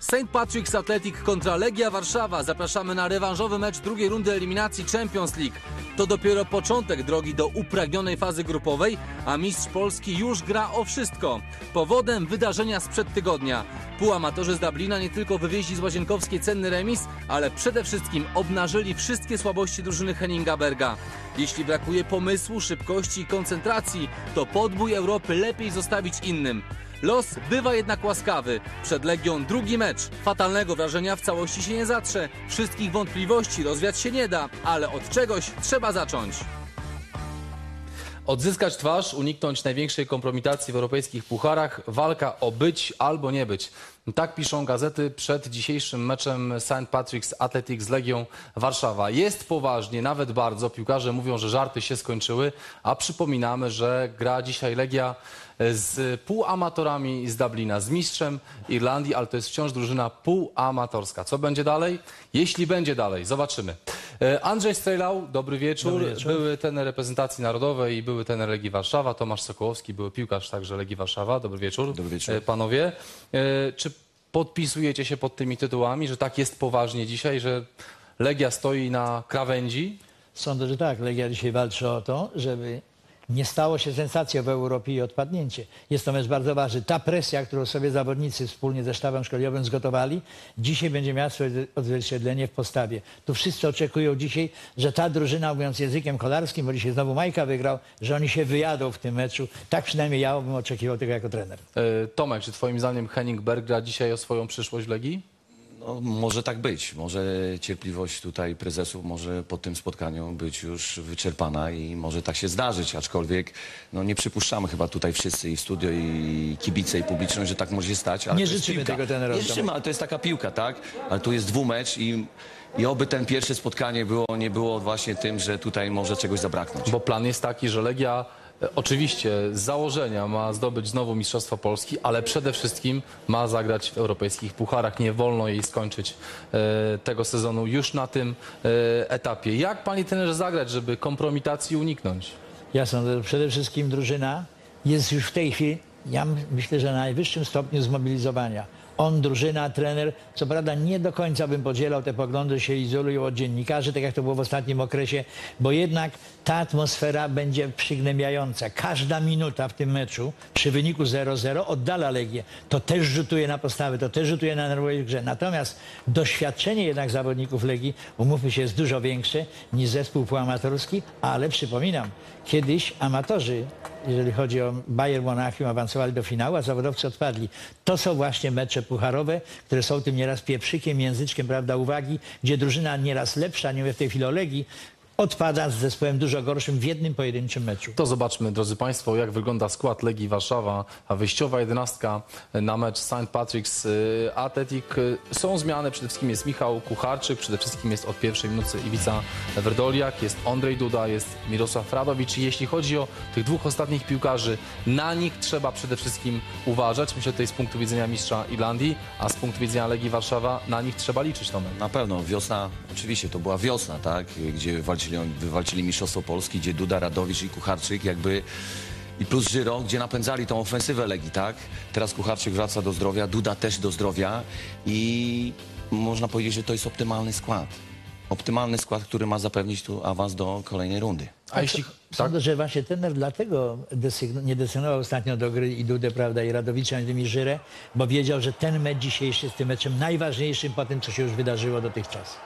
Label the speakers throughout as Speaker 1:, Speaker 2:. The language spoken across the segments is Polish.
Speaker 1: St. Patrick's Athletic kontra Legia Warszawa. Zapraszamy na rewanżowy mecz drugiej rundy eliminacji Champions League. To dopiero początek drogi do upragnionej fazy grupowej, a mistrz Polski już gra o wszystko. Powodem wydarzenia sprzed tygodnia. Półamatorzy z Dublina nie tylko wywieźli z Łazienkowskiej cenny remis, ale przede wszystkim obnażyli wszystkie słabości drużyny Henninga Berga. Jeśli brakuje pomysłu, szybkości i koncentracji, to podbój Europy lepiej zostawić innym. Los bywa jednak łaskawy. Przed Legią drugi mecz. Fatalnego wrażenia w całości się nie zatrze. Wszystkich wątpliwości rozwiać się nie da, ale od czegoś trzeba zacząć. Odzyskać twarz, uniknąć największej kompromitacji w europejskich pucharach. Walka o być albo nie być. Tak piszą gazety przed dzisiejszym meczem St. Patrick's Athletic z Legią Warszawa. Jest poważnie, nawet bardzo. Piłkarze mówią, że żarty się skończyły, a przypominamy, że gra dzisiaj Legia z półamatorami z Dublina, z mistrzem Irlandii, ale to jest wciąż drużyna półamatorska. Co będzie dalej? Jeśli będzie dalej, zobaczymy. Andrzej Strejlał, dobry wieczór.
Speaker 2: Dobry wieczór.
Speaker 1: Były trener reprezentacji narodowej i były trener Legii Warszawa. Tomasz Sokołowski, były piłkarz także Legii Warszawa. Dobry wieczór.
Speaker 2: Dobry wieczór.
Speaker 1: Panowie, czy podpisujecie się pod tymi tytułami, że tak jest poważnie dzisiaj, że Legia stoi na krawędzi?
Speaker 2: Sądzę, że tak. Legia dzisiaj walczy o to, żeby nie stało się sensacją w Europie i odpadnięcie. Jest to mecz bardzo ważny. Ta presja, którą sobie zawodnicy wspólnie ze sztabem szkoleniowym zgotowali, dzisiaj będzie miała swoje odzwierciedlenie w postawie. Tu wszyscy oczekują dzisiaj, że ta drużyna, mówiąc językiem kolarskim, bo dzisiaj znowu Majka wygrał, że oni się wyjadą w tym meczu. Tak przynajmniej ja bym oczekiwał tego jako trener.
Speaker 1: Tomek, czy twoim zdaniem Henning Berg gra dzisiaj o swoją przyszłość w Legii?
Speaker 3: No, może tak być. Może cierpliwość tutaj prezesów może po tym spotkaniu być już wyczerpana i może tak się zdarzyć, aczkolwiek no, nie przypuszczamy chyba tutaj wszyscy i w studio, i kibice, i publiczność, że tak może się stać. Ale
Speaker 2: Nie
Speaker 3: to jest
Speaker 2: życzymy
Speaker 3: piłka.
Speaker 2: tego trenerowi.
Speaker 3: Nie życzymy, ale to jest taka piłka, tak? Ale tu jest dwumecz i oby ten pierwsze spotkanie nie było właśnie tym, że tutaj może czegoś zabraknąć.
Speaker 1: Bo plan jest taki, że Legia oczywiście z założenia ma zdobyć znowu Mistrzostwo Polski, ale przede wszystkim ma zagrać w europejskich pucharach. Nie wolno jej skończyć tego sezonu już na tym etapie. Jak panie trenerze zagrać, żeby kompromitacji uniknąć?
Speaker 2: Ja sądzę, że przede wszystkim drużyna jest już w tej chwili, ja myślę, że na najwyższym stopniu zmobilizowania. On, drużyna, trener, co prawda nie do końca bym podzielał te poglądy, się izolują od dziennikarzy, tak jak to było w ostatnim okresie, bo jednak ta atmosfera będzie przygnębiająca. Każda minuta w tym meczu przy wyniku 0-0 oddala Legię. To też rzutuje na postawę, to też rzutuje na nerwowej grze. Natomiast doświadczenie jednak zawodników Legii, umówmy się, jest dużo większe niż zespół półamatorski, ale przypominam, kiedyś amatorzy, jeżeli chodzi o Bayern Monachium, awansowali do finału, a zawodowcy odpadli. To są właśnie mecze pucharowe, które są tym nieraz pieprzykiem, języczkiem, prawda, uwagi, gdzie drużyna nieraz lepsza, nie mówię w tej chwili o Legii, odpada z zespołem dużo gorszym w jednym pojedynczym meczu.
Speaker 1: To zobaczmy, drodzy państwo, jak wygląda skład Legii Warszawa, a wyjściowa 11 na mecz St. Patrick's Athletic. Są zmiany, przede wszystkim jest Michał Kucharczyk, przede wszystkim jest od pierwszej minuty Iwica Werdoliak, jest Ondrej Duda, jest Mirosław Radowicz. I jeśli chodzi o tych dwóch ostatnich piłkarzy, na nich trzeba przede wszystkim uważać. Myślę tutaj z punktu widzenia mistrza Irlandii, a z punktu widzenia Legii Warszawa na nich trzeba liczyć, Tomek.
Speaker 3: Na pewno wiosna, oczywiście to była wiosna, tak, gdzie wywalczyli Mistrzostwo Polski, gdzie Duda, Radowicz i Kucharczyk jakby i plus Żyro, gdzie napędzali tą ofensywę Legii, tak? Teraz Kucharczyk wraca do zdrowia, Duda też do zdrowia i można powiedzieć, że to jest optymalny skład. Optymalny skład, który ma zapewnić tu awans do kolejnej rundy.
Speaker 1: A jeśli...
Speaker 2: Sądzę, że właśnie trener dlatego nie desygnował ostatnio do gry i Dudę, prawda, i Radowicza, i Żyrę, bo wiedział, że ten mecz dzisiejszy jest tym meczem najważniejszym po tym, co się już wydarzyło dotychczas.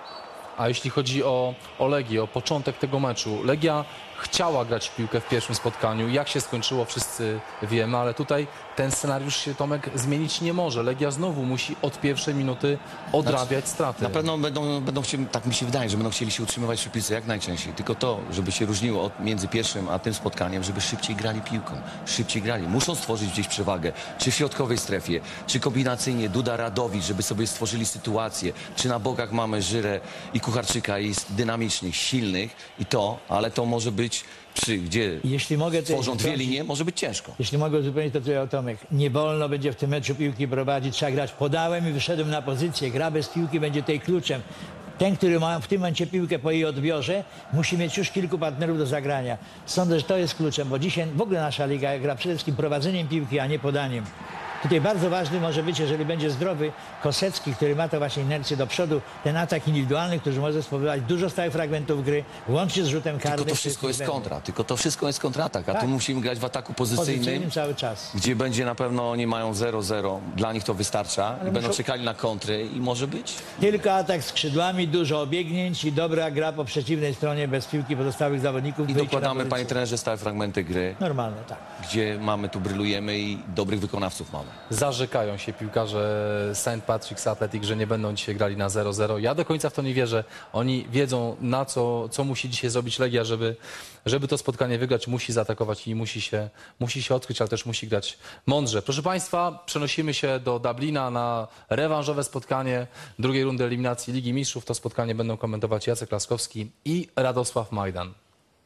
Speaker 1: A jeśli chodzi o Legię, o początek tego meczu, Legia chciała grać w piłkę w pierwszym spotkaniu. Jak się skończyło, wszyscy wiemy, ale tutaj ten scenariusz się, Tomek, zmienić nie może. Legia znowu musi od pierwszej minuty odrabiać straty.
Speaker 3: Na pewno będą chcieli, tak mi się wydaje, że będą chcieli się utrzymywać przy piłce jak najczęściej. Tylko to, żeby się różniło między pierwszym a tym spotkaniem, żeby szybciej grali piłką. Szybciej grali. Muszą stworzyć gdzieś przewagę. Czy w środkowej strefie, czy kombinacyjnie Duda, Radowicz, żeby sobie stworzyli sytuację. Czy na bokach mamy Żyrę i Kucharczyka, jest dynamicznych, silnych i to, ale to może być gdzie
Speaker 2: jeśli mogę,
Speaker 3: tworzą dwie linie, może być ciężko.
Speaker 2: Jeśli mogę uzupełnić to, co ja Tomek. Nie wolno będzie w tym meczu piłki prowadzić, trzeba grać. Podałem i wyszedłem na pozycję. Gra bez piłki będzie tutaj kluczem. Ten, który ma w tym momencie piłkę po jej odbiorze, musi mieć już kilku partnerów do zagrania. Sądzę, że to jest kluczem, bo dzisiaj w ogóle nasza liga gra przede wszystkim prowadzeniem piłki, a nie podaniem. Tutaj bardzo ważny może być, jeżeli będzie zdrowy Kosecki, który ma to właśnie inercję do przodu, ten atak indywidualny, który może spowodować dużo stałych fragmentów gry, łącznie z rzutem karnym.
Speaker 3: Tylko to wszystko jest kontra, tylko to wszystko jest kontratak, a tu musimy grać w ataku pozycyjnym
Speaker 2: cały czas.
Speaker 3: Gdzie będzie na pewno, oni mają 0-0, dla nich to wystarcza i będą czekali na kontry i może być.
Speaker 2: Tylko atak skrzydłami, dużo obiegnięć i dobra gra po przeciwnej stronie bez piłki pozostałych zawodników.
Speaker 3: I dokładamy, panie trenerze, stałe fragmenty gry.
Speaker 2: Normalne, tak.
Speaker 3: Gdzie mamy, tu brylujemy i dobrych wykonawców mamy.
Speaker 1: Zarzekają się piłkarze St. Patrick's Athletic, że nie będą dzisiaj grali na 0-0. Ja do końca w to nie wierzę. Oni wiedzą, na co musi dzisiaj zrobić Legia, żeby to spotkanie wygrać. Musi zaatakować i musi się odkryć, ale też musi grać mądrze. Proszę państwa, przenosimy się do Dublina na rewanżowe spotkanie drugiej rundy eliminacji Ligi Mistrzów. To spotkanie będą komentować Jacek Laskowski i Radosław Majdan.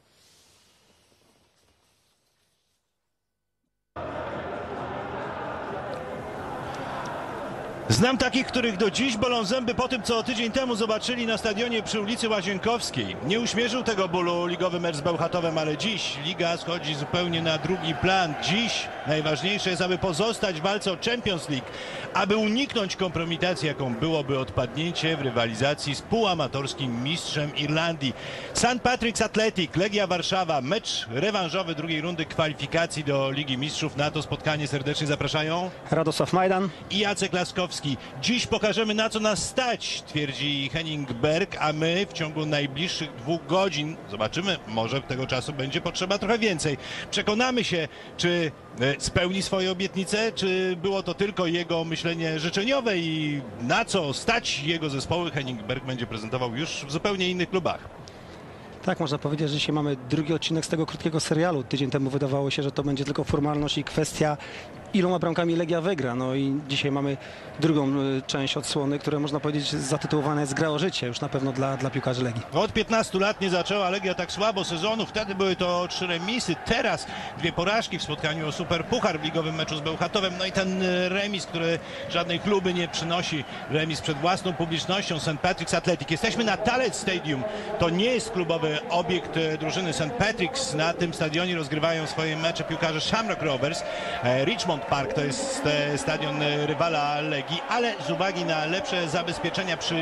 Speaker 4: Znam takich, których do dziś bolą zęby po tym, co tydzień temu zobaczyli na stadionie przy ulicy Łazienkowskiej. Nie uśmierzył tego bólu ligowy mecz z Bełchatowem, ale dziś liga schodzi zupełnie na drugi plan. Dziś najważniejsze jest, aby pozostać w walce o Champions League, aby uniknąć kompromitacji, jaką byłoby odpadnięcie w rywalizacji z półamatorskim mistrzem Irlandii. St. Patrick's Athletic, Legia Warszawa, mecz rewanżowy drugiej rundy kwalifikacji do Ligi Mistrzów. Na to spotkanie serdecznie zapraszają
Speaker 5: Radosław Majdan
Speaker 4: i Jacek Laskowski. Dziś pokażemy, na co nas stać, twierdzi Henning Berg, a my w ciągu najbliższych 2 godzin zobaczymy, może tego czasu będzie potrzeba trochę więcej. Przekonamy się, czy spełni swoje obietnice, czy było to tylko jego myślenie życzeniowe i na co stać jego zespoły Henning Berg będzie prezentował już w zupełnie innych klubach.
Speaker 5: Tak, można powiedzieć, że dzisiaj mamy drugi odcinek z tego krótkiego serialu. Tydzień temu wydawało się, że to będzie tylko formalność i kwestia, iloma bramkami Legia wygra. No i dzisiaj mamy drugą część odsłony, która można powiedzieć zatytułowana jest Gra o życie, już na pewno dla piłkarzy Legii.
Speaker 4: Od 15 lat nie zaczęła Legia tak słabo sezonu, wtedy były to 3 remisy, teraz 2 porażki w spotkaniu o Superpuchar w ligowym meczu z Bełchatowem, no i ten remis, który żadnej kluby nie przynosi, remis przed własną publicznością St. Patrick's Athletic. Jesteśmy na Tallaght Stadium, to nie jest klubowy obiekt drużyny St. Patrick's, na tym stadionie rozgrywają swoje mecze piłkarze Shamrock Rovers. Richmond Park to jest stadion rywala Legii, ale z uwagi na lepsze zabezpieczenia przy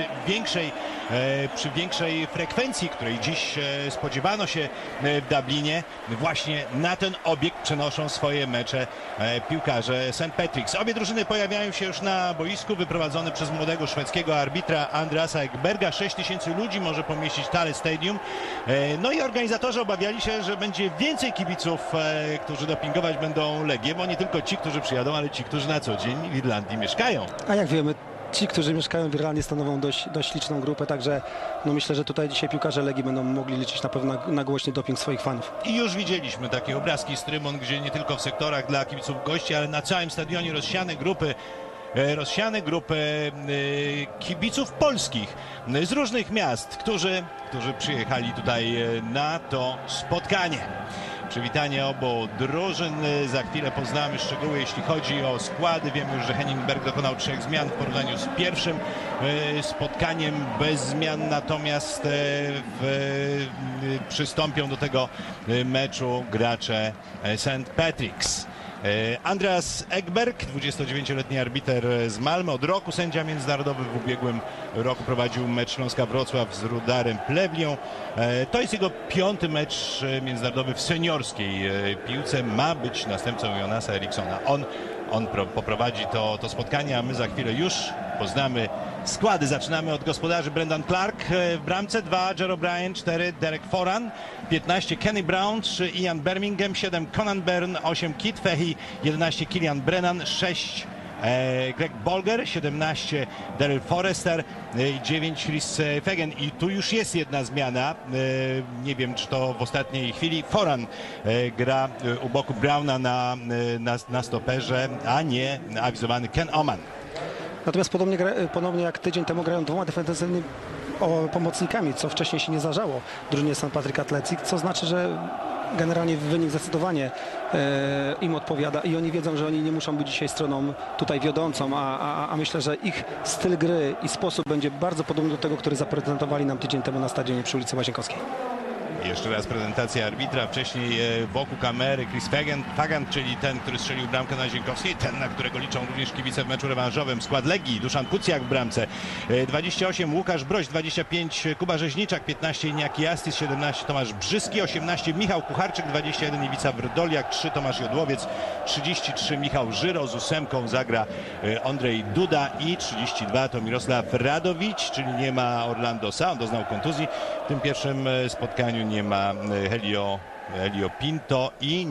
Speaker 4: większej frekwencji, której dziś spodziewano się w Dublinie, właśnie na ten obiekt przenoszą swoje mecze piłkarze St. Patrick's. Obie drużyny pojawiają się już na boisku, wyprowadzone przez młodego szwedzkiego arbitra Andreasa Ekberga. 6 000 ludzi może pomieścić Tallaght Stadium. No i organizatorzy obawiali się, że będzie więcej kibiców, którzy dopingować będą Legię, bo nie tylko ci, którzy przyjadą, ale ci, którzy na co dzień w Irlandii mieszkają.
Speaker 5: A jak wiemy, ci, którzy mieszkają w Irlandii, stanowią dość liczną grupę, także no myślę, że tutaj dzisiaj piłkarze Legii będą mogli liczyć na pewno na głośny doping swoich fanów.
Speaker 4: I już widzieliśmy takie obrazki z trybun, gdzie nie tylko w sektorach dla kibiców gości, ale na całym stadionie rozsiane grupy kibiców polskich z różnych miast, którzy przyjechali tutaj na to spotkanie. Przywitanie obu drużyn. Za chwilę poznamy szczegóły, jeśli chodzi o składy. Wiemy już, że Henning Berg dokonał 3 zmian w porównaniu z pierwszym spotkaniem bez zmian, natomiast przystąpią do tego meczu gracze St. Patrick's. Andreas Ekberg, 29-letni arbiter z Malmy, od roku sędzia międzynarodowy, w ubiegłym roku prowadził mecz Śląska Wrocław z Rudarem Plewnią. To jest jego 5. mecz międzynarodowy w seniorskiej piłce. Ma być następcą Jonasa Eriksona. On poprowadzi to spotkanie, a my za chwilę już poznamy składy. Zaczynamy od gospodarzy. Brendan Clark w bramce, 2 Jer O'Brien, 4 Derek Foran, 15 Kenny Brown, 3 Ian Birmingham, 7 Conan Byrne, 8 Kit Fahey, 11 Kilian Brennan, 6 Greg Bolger, 17 Daryl Forrester i 9 Chris Fagan. I tu już jest jedna zmiana, nie wiem czy to w ostatniej chwili. Foran gra u boku Browna na stoperze, a nie awizowany Ken Oman.
Speaker 5: Natomiast podobnie jak tydzień temu grają 2 defensywnymi pomocnikami, co wcześniej się nie zdarzało drużynie St. Patrick Athletic, co znaczy, że generalnie wynik zdecydowanie im odpowiada i oni wiedzą, że oni nie muszą być dzisiaj stroną tutaj wiodącą, a myślę, że ich styl gry i sposób będzie bardzo podobny do tego, który zaprezentowali nam tydzień temu na stadionie przy ulicy Łazienkowskiej.
Speaker 4: Jeszcze raz prezentacja arbitra, wcześniej wokół kamery Chris Fagant, czyli ten, który strzelił bramkę na Zienkowskiej, ten, na którego liczą również kibice w meczu rewanżowym. Skład Legii: Duszan Kucjak w bramce, 28 Łukasz Broś, 25 Kuba Rzeźniczak, 15 Iniaki Jastis, 17 Tomasz Brzyski, 18 Michał Kucharczyk, 21 Iwica Wrdoliak, 3 Tomasz Jodłowiec, 33 Michał Żyro, z 8 zagra Andrzej Duda i 32 to Mirosław Radowicz, czyli nie ma Orlandosa, on doznał kontuzji. W tym pierwszym spotkaniu nie ma Helio Pinto i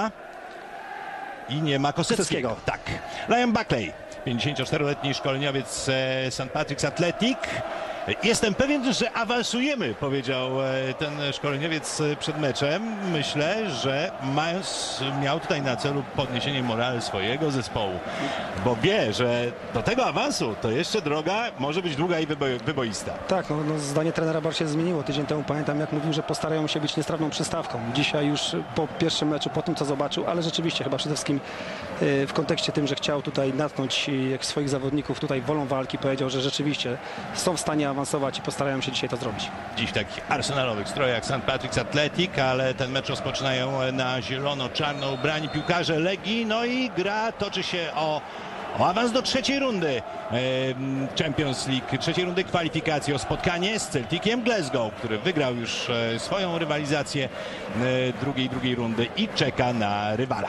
Speaker 4: nie ma Koseckiego. Tak. Liam Buckley, 54-letni szkoleniowiec St. Patrick's Athletic. Jestem pewien, że awansujemy, powiedział ten szkoleniowiec przed meczem. Myślę, że miał tutaj na celu podniesienie morale swojego zespołu, bo wie, że do tego awansu to jeszcze droga może być długa i wyboista.
Speaker 5: Tak, no zdanie trenera bardzo się zmieniło. Tydzień temu pamiętam, jak mówił, że postarają się być niestrawną przystawką. Dzisiaj już po pierwszym meczu, po tym co zobaczył, ale rzeczywiście chyba przede wszystkim w kontekście tym, że chciał tutaj natknąć swoich zawodników tutaj wolą walki, powiedział, że rzeczywiście są w stanie awansować i postarają się dzisiaj to zrobić.
Speaker 4: Dziś w takich arsenalowych strojach St. Patrick's Athletic, ale ten mecz rozpoczynają na zielono-czarno ubrani piłkarze Legii, no i gra toczy się o awans do trzeciej rundy Champions League, trzeciej rundy kwalifikacji, o spotkanie z Celticiem Glasgow, który wygrał już swoją rywalizację drugiej rundy i czeka na rywala.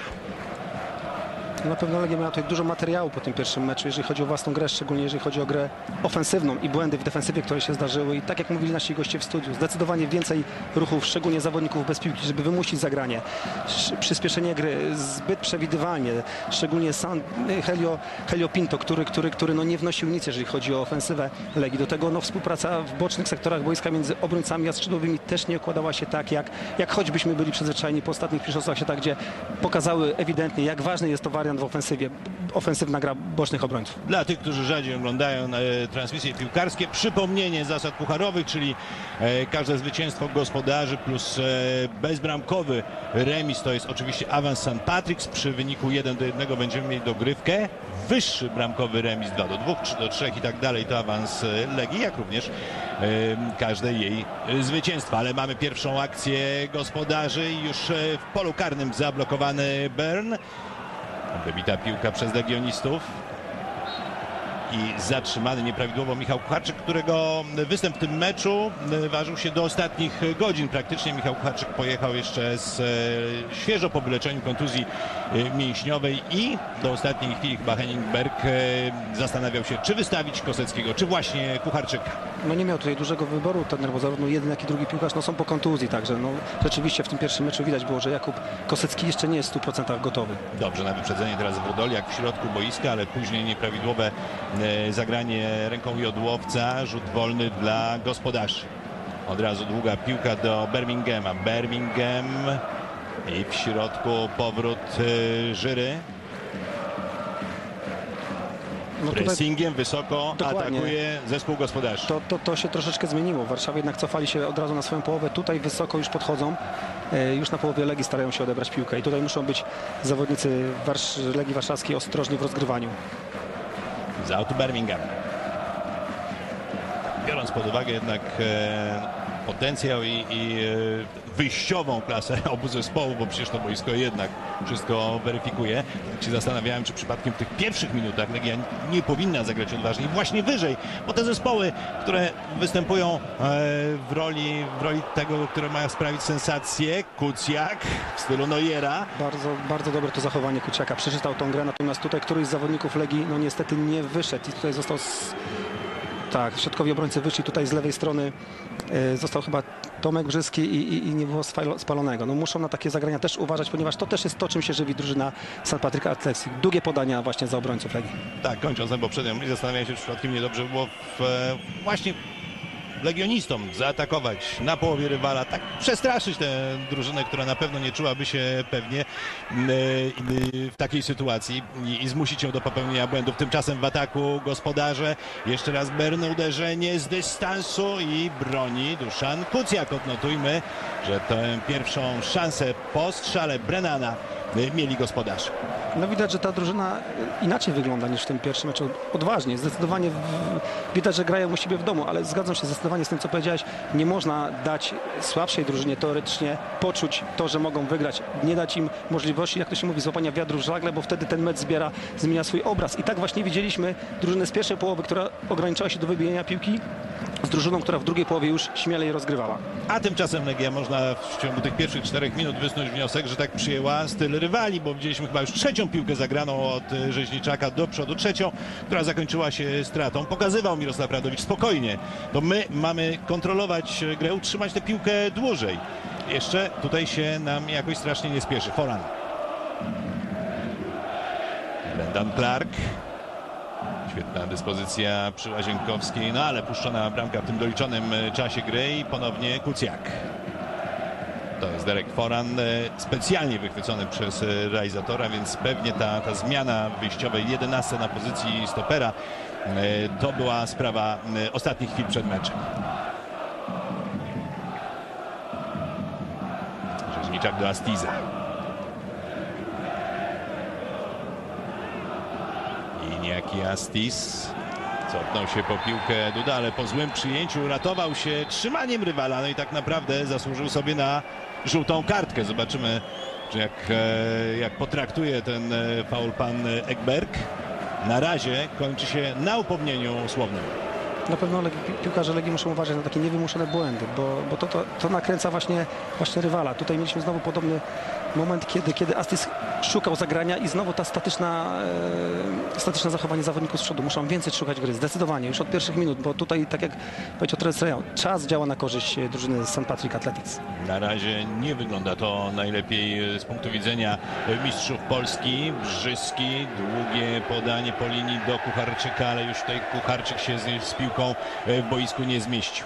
Speaker 5: Na pewno Legia miała tutaj dużo materiału po tym pierwszym meczu, jeżeli chodzi o własną grę, szczególnie jeżeli chodzi o grę ofensywną i błędy w defensywie, które się zdarzyły. I tak jak mówili nasi goście w studiu, zdecydowanie więcej ruchów, szczególnie zawodników bez piłki, żeby wymusić zagranie. Przyspieszenie gry, zbyt przewidywalnie, szczególnie Helio Pinto, który no nie wnosił nic, jeżeli chodzi o ofensywę Legii. Do tego współpraca w bocznych sektorach boiska między obrońcami a skrzydłowymi też nie układała się tak, jak choćbyśmy byli przyzwyczajeni po ostatnich mistrzostwach świata, gdzie pokazały ewidentnie, jak ważny jest to wariant w ofensywie, ofensywna gra bocznych obrońców.
Speaker 4: Dla tych, którzy rzadziej oglądają transmisje piłkarskie, przypomnienie zasad pucharowych, czyli każde zwycięstwo gospodarzy plus bezbramkowy remis to jest oczywiście awans St. Patrick's. Przy wyniku 1-1 będziemy mieli dogrywkę. Wyższy bramkowy remis 2-2, 3-3 i tak dalej to awans Legii, jak również każde jej zwycięstwo. Ale mamy pierwszą akcję gospodarzy i już w polu karnym zablokowany Bern. Wybita piłka przez legionistów i zatrzymany nieprawidłowo Michał Kucharczyk, którego występ w tym meczu ważył się do ostatnich godzin. Praktycznie Michał Kucharczyk pojechał jeszcze z świeżo po wyleczeniu kontuzji mięśniowej i do ostatniej chwili chyba Henning Berg zastanawiał się, czy wystawić Koseckiego, czy właśnie Kucharczyka.
Speaker 5: No nie miał tutaj dużego wyboru, bo zarówno jeden, jak i drugi piłkarz są po kontuzji, także rzeczywiście w tym pierwszym meczu widać było, że Jakub Kosecki jeszcze nie jest w 100% gotowy.
Speaker 4: Dobrze, na wyprzedzenie teraz Wrodoliak w środku boiska, ale później nieprawidłowe zagranie ręką Jodłowca, rzut wolny dla gospodarzy. Od razu długa piłka do Birminghama. Birmingham i w środku powrót Żyry. Pressingiem wysoko dokładnie atakuje zespół gospodarzy.
Speaker 5: To się troszeczkę zmieniło. W Warszawie jednak cofali się od razu na swoją połowę. Tutaj wysoko już podchodzą. Już na połowie Legii starają się odebrać piłkę. I tutaj muszą być zawodnicy Legii Warszawskiej ostrożni w rozgrywaniu.
Speaker 4: Z autu Birmingham. Biorąc pod uwagę jednak potencjał i wyjściową klasę obu zespołów, bo przecież to boisko jednak wszystko weryfikuje. Tak się zastanawiałem, czy przypadkiem w tych pierwszych minutach Legia nie powinna zagrać odważniej, właśnie wyżej, bo te zespoły, które występują w roli tego, które mają sprawić sensację, Kucjak w stylu Neuera.
Speaker 5: Bardzo, bardzo dobre to zachowanie Kucjaka. Przeczytał tą grę, natomiast tutaj któryś z zawodników Legii niestety nie wyszedł i tutaj został tak, środkowi obrońcy wyszli, tutaj z lewej strony został chyba Tomek Brzyski i nie było spalonego. Muszą na takie zagrania też uważać, ponieważ to też jest to, czym się żywi drużyna St. Patrick Athletic. Długie podania właśnie za obrońców Legii. Tak,
Speaker 4: kończąc ten poprzednią i zastanawiam się, czy przypadkiem niedobrze było właśnie legionistom zaatakować na połowie rywala, tak przestraszyć tę drużynę, która na pewno nie czułaby się pewnie w takiej sytuacji i zmusić ją do popełnienia błędów. Tymczasem w ataku gospodarze, jeszcze raz Berne, uderzenie z dystansu i broni Duszan Kucjak. Odnotujmy, że tę pierwszą szansę po strzale Brennana mieli gospodarze.
Speaker 5: No widać, że ta drużyna inaczej wygląda niż w tym pierwszym meczu. Odważnie, zdecydowanie widać, że grają u siebie w domu, ale zgadzam się zdecydowanie z tym, co powiedziałeś. Nie można dać słabszej drużynie teoretycznie poczuć to, że mogą wygrać. Nie dać im możliwości, jak to się mówi, złapania wiatru w żagle, bo wtedy ten mecz zmienia swój obraz. I tak właśnie widzieliśmy drużynę z pierwszej połowy, która ograniczała się do wybijania piłki, z drużyną, która w drugiej połowie już śmielej rozgrywała.
Speaker 4: A tymczasem Legia można w ciągu tych pierwszych 4 minut wysnuć wniosek, że tak przyjęła styl rywali, bo widzieliśmy chyba już trzecią piłkę zagraną od Rzeźniczaka do przodu, trzecią, która zakończyła się stratą. Pokazywał Mirosław Radowicz spokojnie, to my mamy kontrolować grę, utrzymać tę piłkę dłużej. Jeszcze tutaj się nam jakoś strasznie nie spieszy. Foran. Brendan Clark. Świetna dyspozycja przy Łazienkowskiej, no ale puszczona bramka w tym doliczonym czasie gry i ponownie Kucjak. To jest Derek Foran, specjalnie wychwycony przez realizatora, więc pewnie ta zmiana wyjściowej 11 na pozycji stopera to była sprawa ostatnich chwil przed meczem. Rzeźniczak do Astiza. Niejaki Astis cofnął się po piłkę Duda, ale po złym przyjęciu ratował się trzymaniem rywala, no i tak naprawdę zasłużył sobie na żółtą kartkę. Zobaczymy, czy jak potraktuje ten faul pan Ekberg. Na razie kończy się na upomnieniu słownym.
Speaker 5: Na pewno piłkarze Legii muszą uważać na takie niewymuszone błędy, bo to nakręca właśnie rywala. Tutaj mieliśmy znowu podobny moment, kiedy Astis szukał zagrania i znowu ta statyczne zachowanie zawodników z przodu. Muszą więcej szukać gry, zdecydowanie, już od pierwszych minut, bo tutaj, tak jak powiedział trener, czas działa na korzyść drużyny St. Patrick Athletics.
Speaker 4: Na razie nie wygląda to najlepiej z punktu widzenia mistrzów Polski. Brzyski, długie podanie po linii do Kucharczyka, ale już tutaj Kucharczyk się z piłką w boisku nie zmieścił.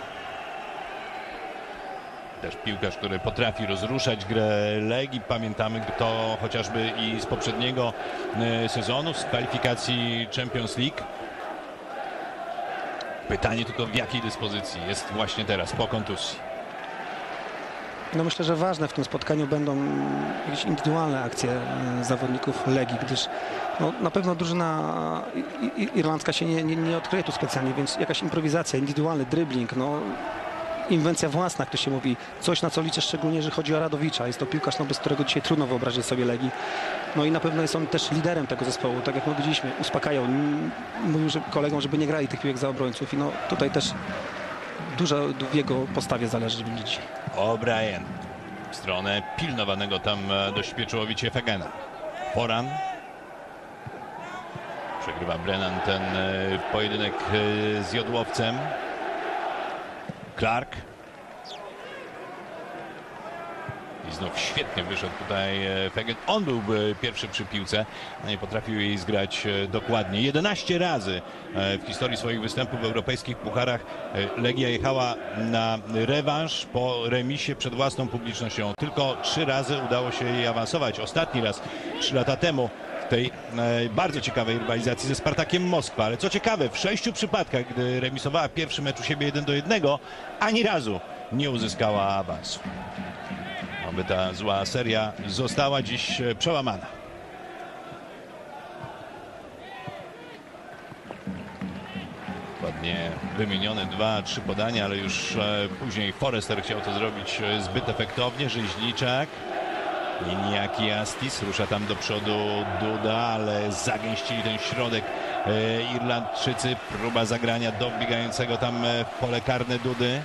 Speaker 4: Też piłkarz, który potrafi rozruszać grę Legii. Pamiętamy to chociażby i z poprzedniego sezonu, z kwalifikacji Champions League. Pytanie tylko, w jakiej dyspozycji jest właśnie teraz, po kontuzji.
Speaker 5: No myślę, że ważne w tym spotkaniu będą jakieś indywidualne akcje zawodników Legii, gdyż no, na pewno drużyna irlandzka się nie odkryje tu specjalnie, więc jakaś improwizacja, indywidualny dribbling, no inwencja własna, jak to się mówi, coś, na co liczę, szczególnie jeżeli chodzi o Radowicza. Jest to piłkarz, no, bez którego dzisiaj trudno wyobrazić sobie Legii. No i na pewno jest on też liderem tego zespołu, tak jak my widzieliśmy, uspokajał, mówił kolegom, żeby nie grali tych piłek za obrońców i no tutaj też dużo w jego postawie zależy, żeby nie dzisiaj.
Speaker 4: O'Brien w stronę pilnowanego tam dość pieczołowicie Fegena. Foran. Przegrywa Brennan ten pojedynek z Jodłowcem. Clark. I znów świetnie wyszedł tutaj Fegen. On był pierwszy przy piłce, nie potrafił jej zgrać dokładnie. 11 razy w historii swoich występów w europejskich pucharach Legia jechała na rewanż po remisie przed własną publicznością. Tylko 3 razy udało się jej awansować. Ostatni raz 3 lata temu w tej bardzo ciekawej rywalizacji ze Spartakiem Moskwa. Ale co ciekawe, w 6 przypadkach, gdy remisowała pierwszy mecz u siebie 1-1, ani razu nie uzyskała awansu. Aby ta zła seria została dziś przełamana. Ładnie wymienione 2-3 podania, ale już później Forrester chciał to zrobić zbyt efektownie. Rzeźniczak. Niejaki Astis rusza tam do przodu Duda, ale zagęścili ten środek Irlandczycy. Próba zagrania do wbiegającego tam w pole karne Dudy.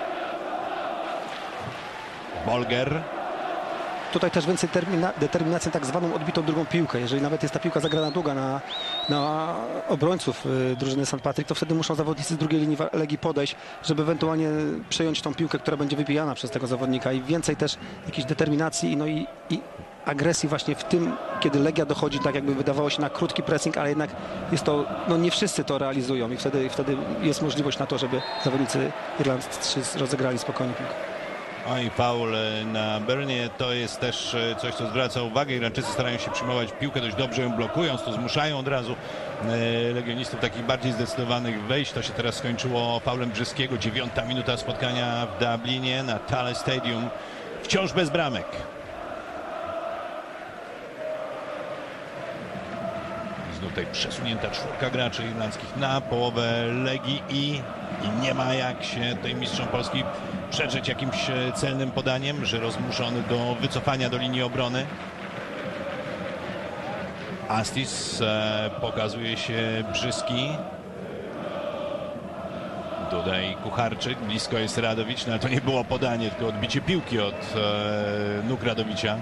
Speaker 4: Bolger.
Speaker 5: Tutaj też więcej determinacji na tak zwaną odbitą drugą piłkę. Jeżeli nawet jest ta piłka zagrana długa na obrońców drużyny St. Patrick, to wtedy muszą zawodnicy z drugiej linii Legii podejść, żeby ewentualnie przejąć tą piłkę, która będzie wybijana przez tego zawodnika. I więcej też jakiejś determinacji no i agresji właśnie w tym, kiedy Legia dochodzi, tak jakby wydawało się, na krótki pressing, ale jednak jest to, no nie wszyscy to realizują i wtedy jest możliwość na to, żeby zawodnicy irlandzcy rozegrali spokojnie piłkę.
Speaker 4: Oj, faul na Bernie to jest też coś, co zwraca uwagę. Irlandczycy starają się przyjmować piłkę dość dobrze, ją blokując, to zmuszają od razu legionistów takich bardziej zdecydowanych wejść. To się teraz skończyło faulem Brzyskiego. 9. minuta spotkania w Dublinie na Thales Stadium. Wciąż bez bramek. znów tutaj przesunięta czwórka graczy irlandzkich na połowę Legii i nie ma jak się tutaj mistrzom Polski przeczeć jakimś celnym podaniem, że rozmuszony do wycofania do linii obrony. Astis, pokazuje się Brzyski. Tutaj Kucharczyk, blisko jest Radowicz, no ale to nie było podanie, tylko odbicie piłki od nóg Radowicza.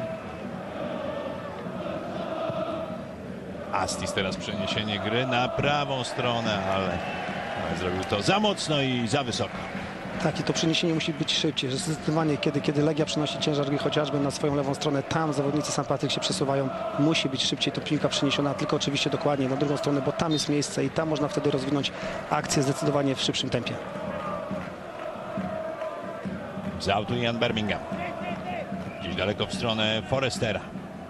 Speaker 4: Astis teraz przeniesienie gry na prawą stronę, ale zrobił to za mocno i za wysoko.
Speaker 5: Tak, i to przeniesienie musi być szybciej, że zdecydowanie kiedy Legia przenosi ciężar gry chociażby na swoją lewą stronę, tam zawodnicy St. Patrick się przesuwają, musi być szybciej to piłka przeniesiona, tylko oczywiście dokładnie na drugą stronę, bo tam jest miejsce i tam można wtedy rozwinąć akcję zdecydowanie w szybszym tempie.
Speaker 4: Z autu Ian Birmingham. Gdzieś daleko w stronę Forestera.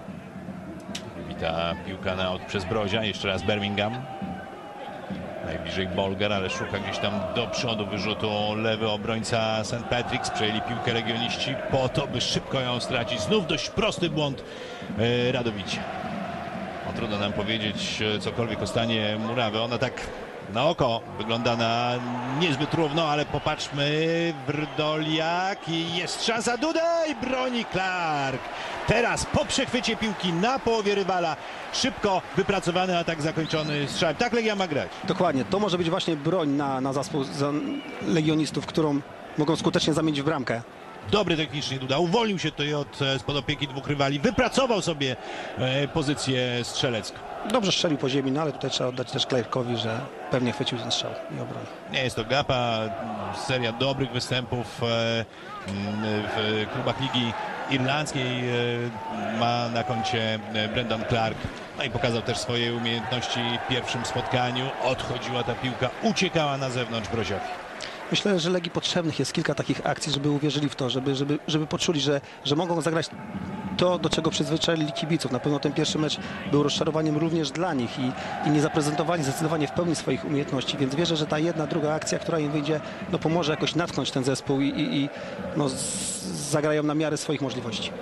Speaker 4: Wita piłka na out przez Brozia, jeszcze raz Birmingham. Najbliżej Bolger, ale szuka gdzieś tam do przodu wyrzutu lewy obrońca St. Patrick's. Przejęli piłkę legioniści po to, by szybko ją stracić. Znów dość prosty błąd Radowicza. Trudno nam powiedzieć cokolwiek o stanie murawy. Ona tak na oko wygląda na niezbyt równo, ale popatrzmy. Wrdoliak i jest szansa. Duda i broni Clark. Teraz po przechwycie piłki na połowie rywala. Szybko wypracowany atak zakończony strzałem. Tak Legia ma grać.
Speaker 5: Dokładnie, to może być właśnie broń na zespół legionistów, którą mogą skutecznie zamienić w bramkę.
Speaker 4: Dobry technicznie Duda, uwolnił się tutaj spod opieki dwóch rywali, wypracował sobie pozycję strzelecką.
Speaker 5: Dobrze strzelił po ziemi, no ale tutaj trzeba oddać też Clarkowi, że pewnie chwycił ten strzał i obronił.
Speaker 4: Nie jest to gapa, seria dobrych występów w klubach Ligi Irlandzkiej ma na koncie Brendan Clark. No i pokazał też swoje umiejętności w pierwszym spotkaniu. Odchodziła ta piłka, uciekała na zewnątrz Broziowi.
Speaker 5: Myślę, że Legii potrzebnych jest kilka takich akcji, żeby uwierzyli w to, żeby poczuli, że mogą zagrać to, do czego przyzwyczaili kibiców. Na pewno ten pierwszy mecz był rozczarowaniem również dla nich i nie zaprezentowali zdecydowanie w pełni swoich umiejętności, więc wierzę, że ta jedna, druga akcja, która im wyjdzie, no pomoże jakoś natknąć ten zespół i no, zagrają na miarę swoich możliwości.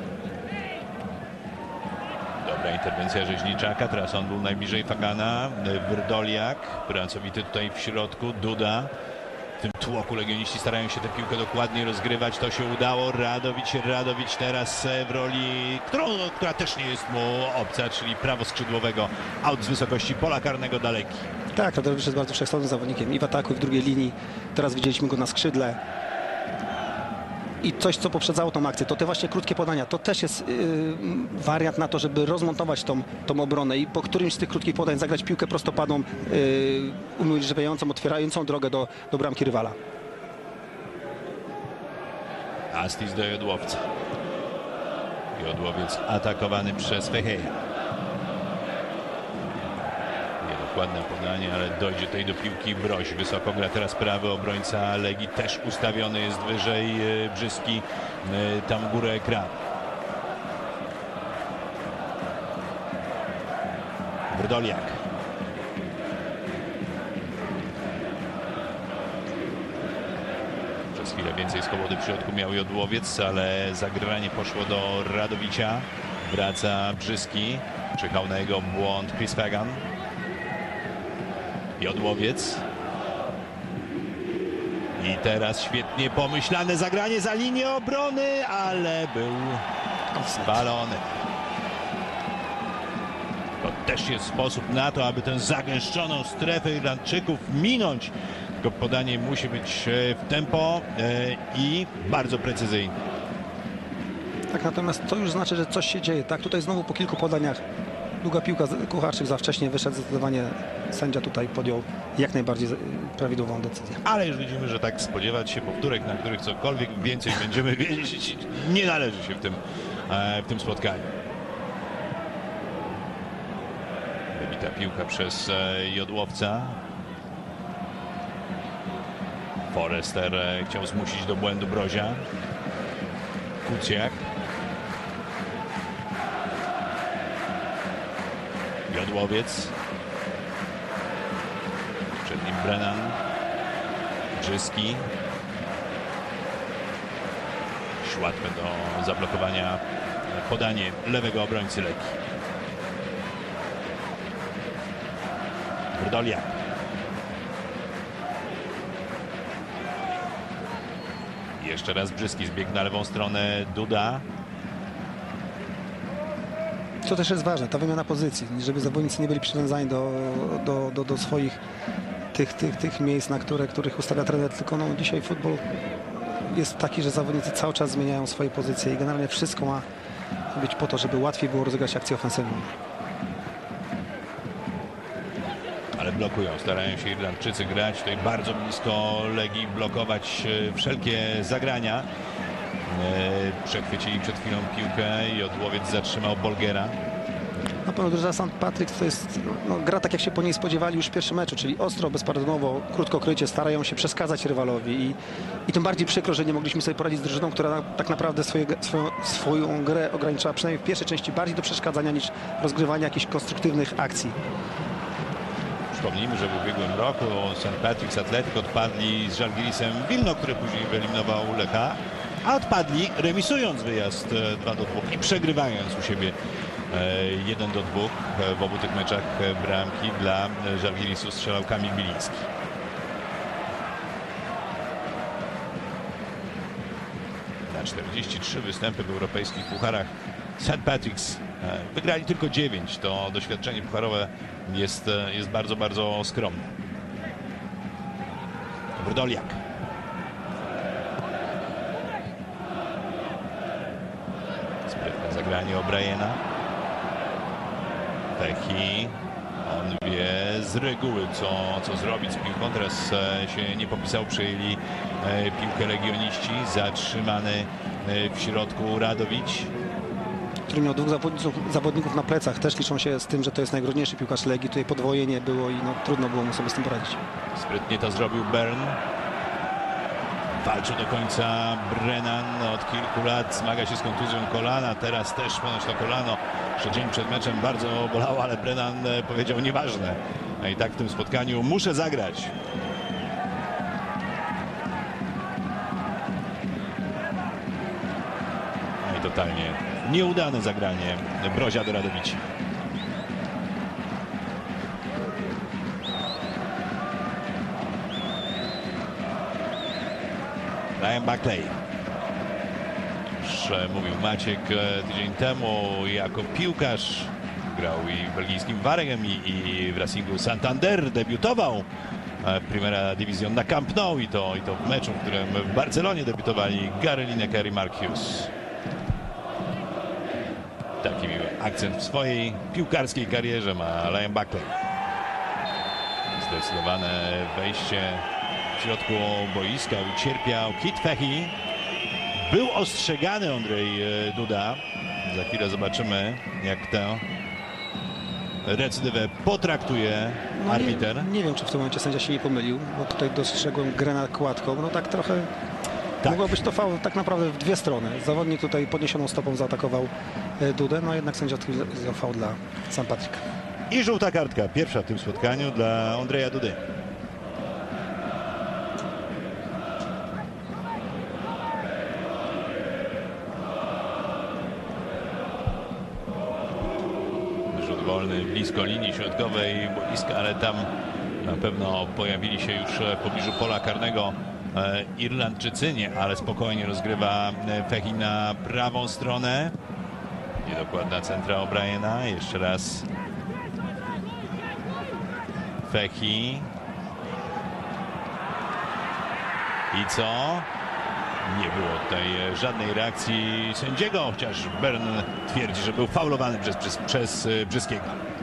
Speaker 4: Dobra interwencja Rzeźniczaka, teraz on był najbliżej Fagana. Wrdoliak, pracowity tutaj w środku, Duda. W tym tłoku legioniści starają się tę piłkę dokładnie rozgrywać. To się udało. Radowicz teraz w roli, która też nie jest mu obca, czyli prawoskrzydłowego. Aut z wysokości pola karnego daleki. Tak,
Speaker 5: Radowicz jest bardzo wszechstronnym zawodnikiem i w ataku, i w drugiej linii. Teraz widzieliśmy go na skrzydle. I coś, co poprzedzało tą akcję, to te właśnie krótkie podania. To też jest wariant na to, żeby rozmontować tą obronę i po którymś z tych krótkich podań zagrać piłkę prostopadłą, umożliwiającą, otwierającą drogę do bramki rywala.
Speaker 4: Astis do Jodłowca. Jodłowiec atakowany przez Fecheja. Ładne podanie, ale dojdzie tutaj do piłki Broś. Wysoko gra teraz prawy obrońca Legii, też ustawiony jest wyżej Brzyski, tam górę ekranu. Wrdoliak. Przez chwilę więcej swobody w środku miał Jodłowiec, ale zagranie poszło do Radowicza. Wraca Brzyski. Czekał na jego błąd Chris Fagan. Jodłowiec. I teraz świetnie pomyślane zagranie za linię obrony, ale był spalony. To też jest sposób na to, aby tę zagęszczoną strefę Irlandczyków minąć. Tylko podanie musi być w tempo i bardzo precyzyjne.
Speaker 5: Tak, natomiast to już znaczy, że coś się dzieje. Tak, tutaj znowu po kilku podaniach długa piłka, Kucharczyk za wcześnie wyszedł, zdecydowanie sędzia tutaj podjął jak najbardziej prawidłową decyzję.
Speaker 4: Ale już widzimy, że tak spodziewać się powtórek, na których cokolwiek więcej będziemy wiedzieć, nie należy się w tym spotkaniu. Wybita piłka przez Jodłowca. Forester chciał zmusić do błędu Brozia. Kuciak. Jodłowiec. Przed nim Brennan. Brzyski. Łatwe do zablokowania podanie lewego obrońcy Legii. Brdoliak. Jeszcze raz Brzyski zbiegł na lewą stronę. Duda.
Speaker 5: Co też jest ważne, ta wymiana pozycji, żeby zawodnicy nie byli przywiązani do swoich tych miejsc, na których ustawia trener, tylko no, dzisiaj futbol jest taki, że zawodnicy cały czas zmieniają swoje pozycje i generalnie wszystko ma być po to, żeby łatwiej było rozegrać akcję ofensywną.
Speaker 4: Ale blokują, starają się Irlandczycy grać tutaj bardzo blisko Legii, blokować wszelkie zagrania. Przechwycili przed chwilą piłkę i Odłowiec zatrzymał Bolgera.
Speaker 5: Na pewno drużyna St. Patrick to jest gra tak, jak się po niej spodziewali już w pierwszym meczu, czyli ostro, bezpardanowo, krótko krycie, starają się przeskazać rywalowi i tym bardziej przykro, że nie mogliśmy sobie poradzić z drużyną, która tak naprawdę swoją grę ograniczała przynajmniej w pierwszej części bardziej do przeszkadzania niż rozgrywania jakichś konstruktywnych akcji.
Speaker 4: Przypomnijmy, że w ubiegłym roku St. Patrick's Athletic odpadli z Żalgirisem Wilno, który później wyeliminował Lecha, a odpadli remisując wyjazd 2-2 i przegrywając u siebie 1-2. W obu tych meczach bramki dla Żalgirisu strzelał Kamil Biliński. Na 43 występy w europejskich pucharach St. Patrick's wygrali tylko 9. To doświadczenie pucharowe jest bardzo, bardzo skromne. Brdoliak. Sprytne zagranie O'Briena. Pechi. On wie z reguły, co zrobić z piłką. Teraz się nie popisał, przejęli piłkę legioniści. Zatrzymany w środku Radowicz.
Speaker 5: Który miał dwóch zawodników na plecach. Też liczą się z tym, że to jest najgroźniejszy piłkarz Legii. Tutaj podwojenie było i trudno było mu sobie z tym poradzić.
Speaker 4: Sprytnie to zrobił Bern. Walczył do końca Brennan. Od kilku lat zmaga się z kontuzją kolana. Teraz też ponoć to kolano jeszcze dzień przed meczem bardzo bolało, ale Brennan powiedział nieważne. No i tak w tym spotkaniu muszę zagrać. No i totalnie nieudane zagranie Brozia do Radowicza. Ryan Buckley. Już mówił Maciek tydzień temu, jako piłkarz grał i w belgijskim Waregem i w Racingu Santander, debiutował w Primera Division na Camp Nou i to w meczu, w którym w Barcelonie debiutowali Gary Lineker i Mark Hughes. Taki miły akcent w swojej piłkarskiej karierze ma Ryan Buckley. Zdecydowane wejście w środku boiska, ucierpiał Kit Fehi. Był ostrzegany Andrzej Duda. Za chwilę zobaczymy, jak tę recydywę potraktuje arbiter.
Speaker 5: Nie wiem, czy w tym momencie sędzia się nie pomylił, bo tutaj dostrzegłem grę na kładką. No tak trochę mogło być to faul tak naprawdę w dwie strony. Zawodnik tutaj podniesioną stopą zaatakował Dudę, no jednak sędzia odkrył faul dla St. Patrick.
Speaker 4: I żółta kartka, pierwsza w tym spotkaniu dla Andrzeja Dudy. Rzut wolny blisko linii środkowej boiska, ale tam na pewno pojawili się już w pobliżu pola karnego Irlandczycy, nie, ale spokojnie rozgrywa Fehi na prawą stronę. Niedokładna centra O'Briena. Jeszcze raz Fehi. I co? Nie było tutaj żadnej reakcji sędziego, chociaż Bern twierdzi, że był faulowany przez Brzyskiego.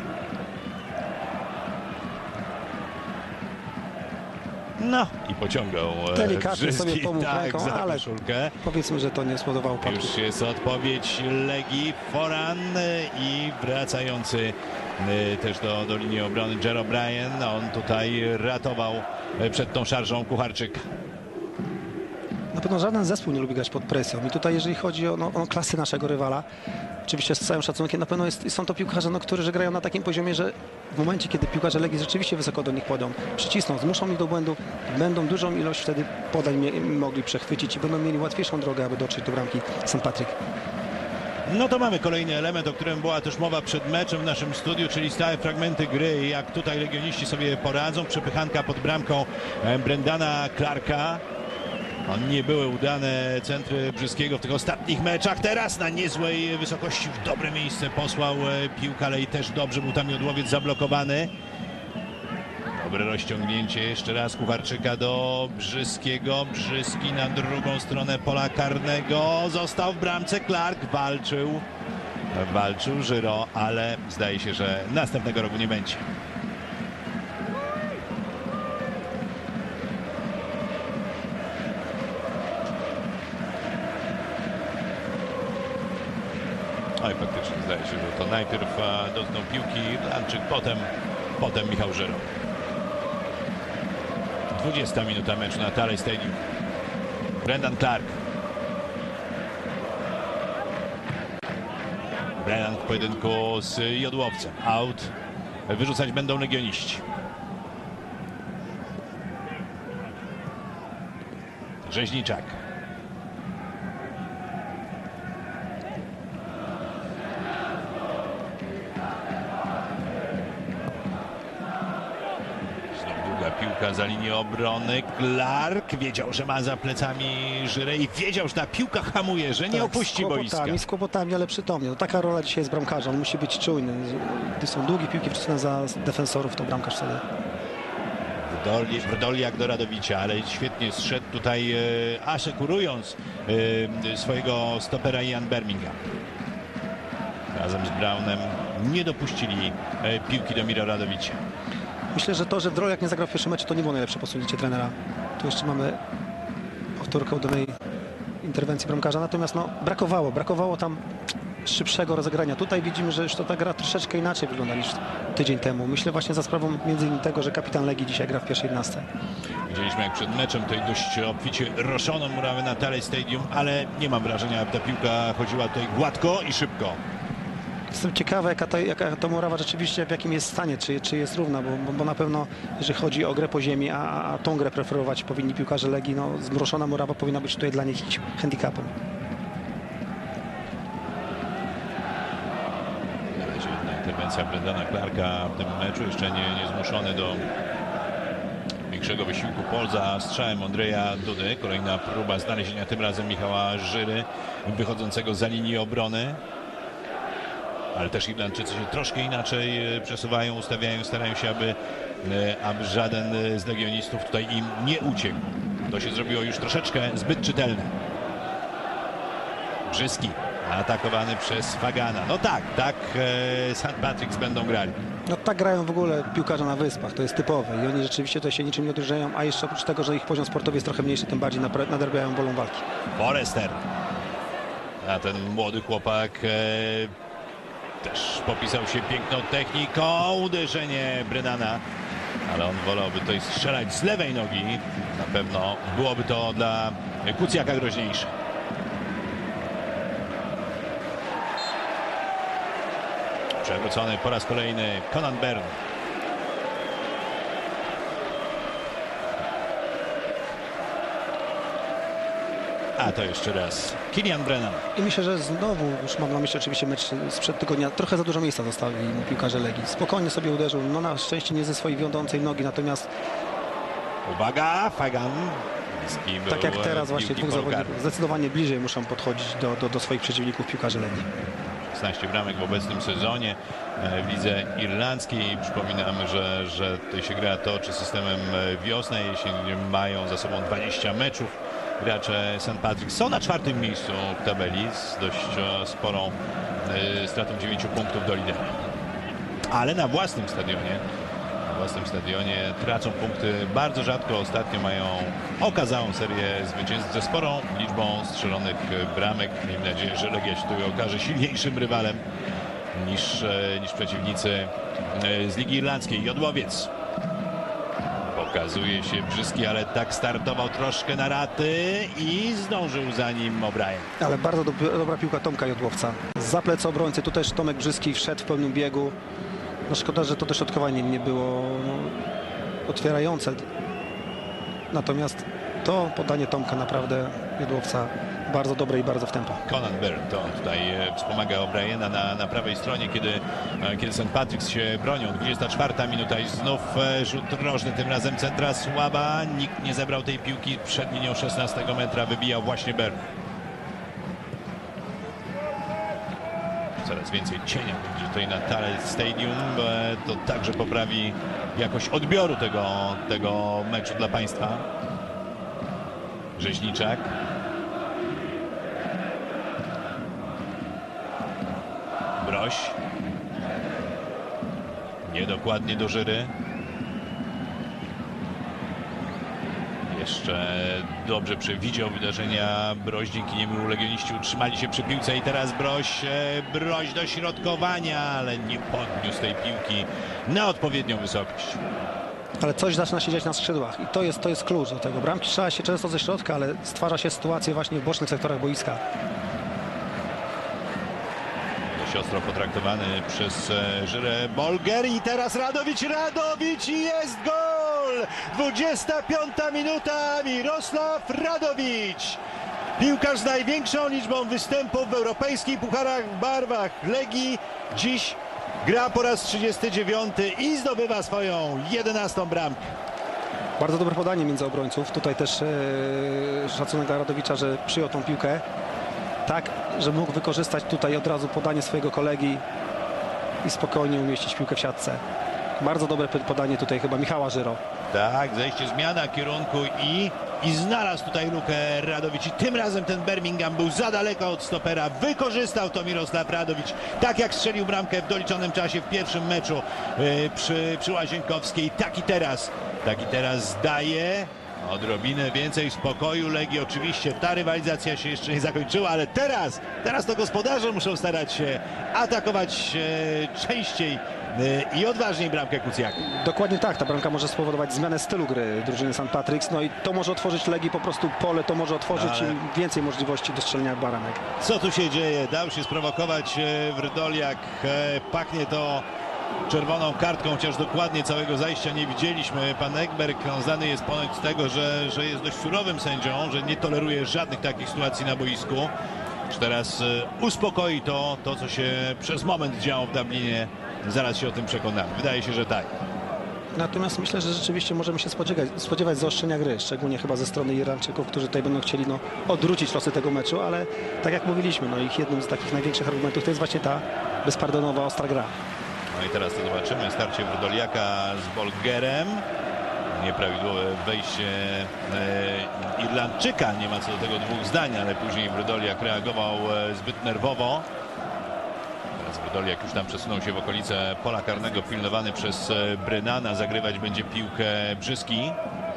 Speaker 4: No i pociągał
Speaker 5: delikatnie
Speaker 4: Brzyski,
Speaker 5: sobie pomógł ręką,
Speaker 4: za
Speaker 5: ale
Speaker 4: koszulkę.
Speaker 5: powiedzmy, że to nie spowodowało upadku.
Speaker 4: Już jest odpowiedź Legii. Foran i wracający też do linii obrony Jer O'Brien. On tutaj ratował przed tą szarżą Kucharczyk.
Speaker 5: Na pewno żaden zespół nie lubi grać pod presją i tutaj jeżeli chodzi o klasy naszego rywala, oczywiście z całym szacunkiem, na pewno są to piłkarze, którzy grają na takim poziomie, że w momencie, kiedy piłkarze Legii rzeczywiście wysoko do nich podą, przycisną, zmuszą ich do błędu, będą dużą ilość wtedy podań mogli przechwycić i będą mieli łatwiejszą drogę, aby dotrzeć do bramki St. Patrick.
Speaker 4: No to mamy kolejny element, o którym była też mowa przed meczem w naszym studiu, czyli stałe fragmenty gry. Jak tutaj legioniści sobie poradzą. Przepychanka pod bramką Brendana Clarka. Nie były udane centry Brzyskiego w tych ostatnich meczach. Teraz na niezłej wysokości w dobre miejsce posłał piłkę, ale i też dobrze był tam Jodłowiec zablokowany. Dobre rozciągnięcie jeszcze raz Kucharczyka do Brzyskiego. Brzyski na drugą stronę pola karnego. Został w bramce. Clark walczył Żyro, ale zdaje się, że następnego roku nie będzie. Oj, faktycznie zdaje się, że to najpierw dotknął piłki Irlandczyk, potem Michał Żyro. 20 minuta meczu na Talley Stadium. Brendan Clark. Brendan w pojedynku z Jodłowcem. Out. Wyrzucać będą legioniści. Rzeźniczak. Piłka za linię obrony. Clark wiedział, że ma za plecami Żyrę i wiedział, że ta piłka hamuje, że nie opuści boiska.
Speaker 5: Z kłopotami, ale przytomnie. To taka rola dzisiaj jest bramkarza. On musi być czujny. Gdy są długie piłki wrzucone za defensorów, to bramkarz wtedy.
Speaker 4: Wdoliak do Radowicia, ale świetnie zszedł tutaj, asekurując swojego stopera Ian Birmingham. Razem z Brownem nie dopuścili piłki do Miro Radowicia.
Speaker 5: Myślę, że to, że Wdoliak nie zagrał w pierwszym meczu, to nie było najlepsze posunięcie trenera. Tu jeszcze mamy powtórkę udanej interwencji bramkarza. Natomiast no, brakowało tam szybszego rozegrania. Tutaj widzimy, że już to ta gra troszeczkę inaczej wygląda niż tydzień temu. Myślę właśnie za sprawą między innymi tego, że kapitan Legii dzisiaj gra w pierwszej 11.
Speaker 4: Widzieliśmy, jak przed meczem tutaj dość obficie roszono murawę na Talley Stadium, ale nie mam wrażenia, aby ta piłka chodziła tutaj gładko i szybko.
Speaker 5: Jestem ciekawy, jaka to murawa rzeczywiście w jakim jest stanie, czy jest równa, bo na pewno, jeżeli chodzi o grę po ziemi, a tą grę preferować powinni piłkarze Legii, no zmroszona murawa powinna być tutaj dla nich handicapem.
Speaker 4: Na razie jedna interwencja Brendana Clarka w tym meczu, jeszcze nie zmuszony do większego wysiłku Polza strzałem Andrzeja Dudy. Kolejna próba znalezienia tym razem Michała Żyry, wychodzącego za linię obrony. Ale też Irlandczycy się troszkę inaczej przesuwają, ustawiają, starają się, aby żaden z legionistów tutaj im nie uciekł. To się zrobiło już troszeczkę zbyt czytelne. Brzyski atakowany przez Fagana. No tak St. Patrick's będą grali.
Speaker 5: No tak grają w ogóle piłkarze na Wyspach, to jest typowe i oni rzeczywiście tutaj się niczym nie odróżniają, a jeszcze oprócz tego, że ich poziom sportowy jest trochę mniejszy, tym bardziej nadrabiają wolą walki.
Speaker 4: Forrester. A ten młody chłopak też popisał się piękną techniką. Uderzenie Brendana, ale on wolałby tutaj strzelać z lewej nogi. Na pewno byłoby to dla Kucjaka groźniejsze. Przewrócony po raz kolejny Conan Byrne. A to jeszcze raz Kilian Brennan.
Speaker 5: I myślę, że znowu, już mam na myśli oczywiście mecz sprzed tygodnia, trochę za dużo miejsca zostawili mu piłkarze Legii. Spokojnie sobie uderzył, no na szczęście nie ze swojej wiodącej nogi, natomiast...
Speaker 4: Uwaga, Fagan.
Speaker 5: Tak jak teraz właśnie dwóch zawodników zdecydowanie bliżej muszą podchodzić do swoich przeciwników piłkarze Legii.
Speaker 4: 16 bramek w obecnym sezonie w lidze irlandzkiej. Przypominamy, że tutaj się gra toczy systemem wiosny, jeśli mają za sobą 20 meczów. Gracze St. Patrick są na 4. miejscu w tabeli z dość sporą stratą 9 punktów do lidera. Ale na własnym stadionie tracą punkty bardzo rzadko. Ostatnio mają okazałą serię zwycięstw ze sporą liczbą strzelonych bramek. Miejmy nadzieję, że Legia się tutaj okaże silniejszym rywalem niż przeciwnicy z Ligi Irlandzkiej. Jodłowiec. Pokazuje się Brzyski, ale tak startował troszkę na raty i zdążył za nim O'Brien.
Speaker 5: Ale bardzo dobra piłka Tomka Jodłowca. Za plecy obrońcy, tu też Tomek Brzyski wszedł w pełnym biegu. No szkoda, że to dośrodkowanie nie było otwierające. Natomiast to podanie Tomka naprawdę Jodłowca bardzo dobre i bardzo w tempo.
Speaker 4: Conan Byrne to tutaj wspomaga O'Briena na prawej stronie, kiedy St. Patrick's się bronią. 24 minuta i znów rzut rożny, tym razem centra słaba. Nikt nie zebrał tej piłki przed linią 16 metra. Wybijał właśnie Byrne. Coraz więcej cienia będzie tutaj na Tale Stadium. To także poprawi jakość odbioru tego meczu dla Państwa. Rzeźniczak. Broś. Niedokładnie do Żyry. Jeszcze dobrze przewidział wydarzenia Broś, dzięki niemu legioniści utrzymali się przy piłce i teraz Broś do środkowania, ale nie podniósł tej piłki na odpowiednią wysokość.
Speaker 5: Ale coś zaczyna się dziać na skrzydłach i to jest klucz do tego. Bramki strzela się często ze środka, ale stwarza się sytuacje właśnie w bocznych sektorach boiska.
Speaker 4: Dość ostro potraktowany przez Żyrę Bolger i teraz Radowicz i jest gol! 25 minuta, Mirosław Radowicz. Piłkarz z największą liczbą występów w europejskich pucharach w barwach Legii. Dziś gra po raz 39 i zdobywa swoją 11. bramkę.
Speaker 5: Bardzo dobre podanie między obrońców. Tutaj też szacunek dla Radowicza, że przyjął tą piłkę tak, że mógł wykorzystać tutaj od razu podanie swojego kolegi i spokojnie umieścić piłkę w siatce. Bardzo dobre podanie tutaj chyba Michała Żyro.
Speaker 4: Tak, zejście, zmiana kierunku i znalazł tutaj lukę Radowicz i tym razem ten Birmingham był za daleko od stopera. Wykorzystał to Mirosław Radowicz, tak jak strzelił bramkę w doliczonym czasie w pierwszym meczu przy Łazienkowskiej. Tak i teraz daje odrobinę więcej spokoju Legii. Oczywiście ta rywalizacja się jeszcze nie zakończyła, ale teraz to gospodarze muszą starać się atakować częściej i odważniej bramkę Kucjaka.
Speaker 5: Dokładnie tak, ta bramka może spowodować zmianę stylu gry drużyny St. Patrick's, no i to może otworzyć Legii po prostu pole, to może otworzyć im więcej możliwości do strzelenia baranek.
Speaker 4: Co tu się dzieje? Dał się sprowokować Wrdoliak, pachnie to czerwoną kartką, chociaż dokładnie całego zajścia nie widzieliśmy. Pan Ekberg znany jest ponoć z tego, że jest dość surowym sędzią, że nie toleruje żadnych takich sytuacji na boisku. Czy teraz uspokoi to, co się przez moment działo w Dublinie? Zaraz się o tym przekonamy. Wydaje się, że tak.
Speaker 5: Natomiast myślę, że rzeczywiście możemy się spodziewać zaostrzenia gry, szczególnie chyba ze strony Irlandczyków, którzy tutaj będą chcieli odwrócić losy tego meczu, ale tak jak mówiliśmy, ich jednym z takich największych argumentów to jest właśnie ta bezpardonowa, ostra gra.
Speaker 4: No i teraz to zobaczymy. Starcie Wrdoliaka z Bolgerem. Nieprawidłowe wejście Irlandczyka. Nie ma co do tego dwóch zdań, ale później Wrdoliak reagował zbyt nerwowo. Teraz Wrdoliak już tam przesunął się w okolice pola karnego, pilnowany przez Brynana. Zagrywać będzie piłkę Brzyski.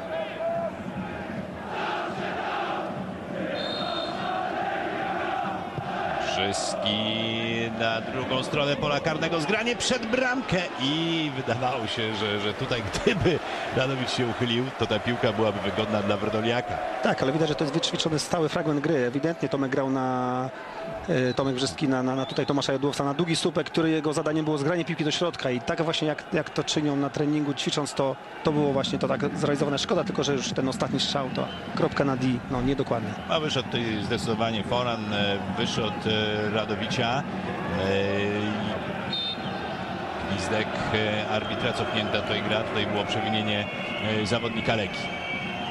Speaker 4: Brzyski na drugą stronę pola karnego, zgranie przed bramkę i wydawało się, że tutaj gdyby Radowicz się uchylił, to ta piłka byłaby wygodna dla Wrdoliaka.
Speaker 5: Tak, ale widać, że to jest wyćwiczony stały fragment gry. Ewidentnie Tomek grał Tomek Brzyski na tutaj Tomasza Jodłowca na długi słupek, który jego zadaniem było zgranie piłki do środka i tak właśnie jak to czynią na treningu, ćwicząc to było właśnie to tak zrealizowane. Szkoda tylko, że już ten ostatni strzał to kropka na D, niedokładnie.
Speaker 4: A wyszedł tutaj zdecydowanie Foran, wyszedł od Radowicza. Gwizdek arbitra, cofnięta tutaj gra, tutaj było przewinienie zawodnika Legii.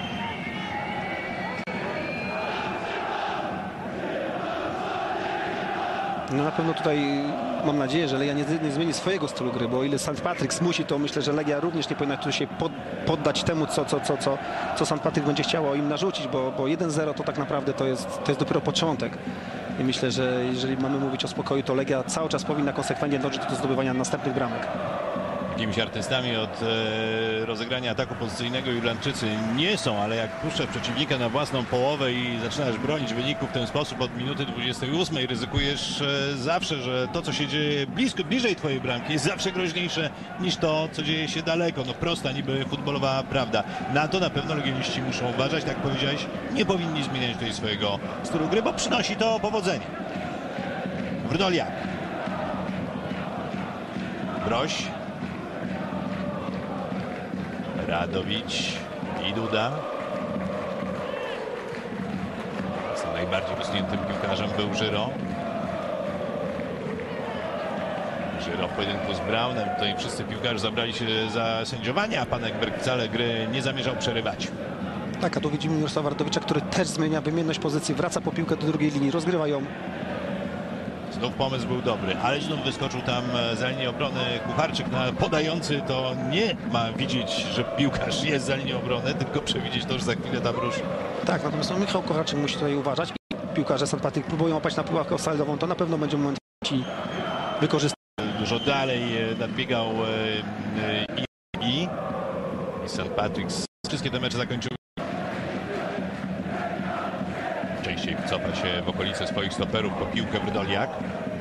Speaker 5: Na pewno tutaj mam nadzieję, że Legia nie zmieni swojego stylu gry, bo o ile St. Patrick's musi, to myślę, że Legia również nie powinna tu się poddać temu, co St. Patrick będzie chciało im narzucić, bo 1-0 to tak naprawdę to jest dopiero początek. I myślę, że jeżeli mamy mówić o spokoju, to Legia cały czas powinna konsekwentnie dążyć do zdobywania następnych bramek. Jakimiś artystami od rozegrania ataku pozycyjnego Irlandczycy nie są, ale jak puszczasz przeciwnika na własną połowę i zaczynasz bronić wyniku w ten sposób od minuty 28, ryzykujesz zawsze, że to, co się dzieje bliżej twojej bramki, jest zawsze groźniejsze niż to, co dzieje się daleko. Prosta niby futbolowa prawda. Na to na pewno legioniści muszą uważać, tak powiedziałeś, nie powinni zmieniać tutaj swojego stylu gry, bo przynosi to powodzenie. Wrdoliak. Broś. Radowicz i Duda.
Speaker 4: Najbardziej wysuniętym piłkarzem był Żyro. Żyro w pojedynku z Braunem. Tutaj wszyscy piłkarze zabrali się za sędziowanie, a pan Ekberg wcale gry nie zamierzał przerywać.
Speaker 5: Tak, a tu widzimy Mirosława Wardowicza, który też zmienia wymienność pozycji, wraca po piłkę do drugiej linii, rozgrywa ją.
Speaker 4: Znów pomysł był dobry, ale znów wyskoczył tam za linię obrony Kucharczyk. Podający to nie ma widzieć, że piłkarz jest za linią obrony, tylko przewidzieć to, że za chwilę tam ruszy.
Speaker 5: Tak, natomiast Michał Kucharczyk musi tutaj uważać. I piłkarze St. Patryk próbują opać na piłkę offside'ową, to na pewno będzie moment wykorzystać.
Speaker 4: Dużo dalej nadbiegał i St. Patrick wszystkie te mecze zakończył. Częściej cofa się w okolice swoich stoperów po piłkę Wydoliak.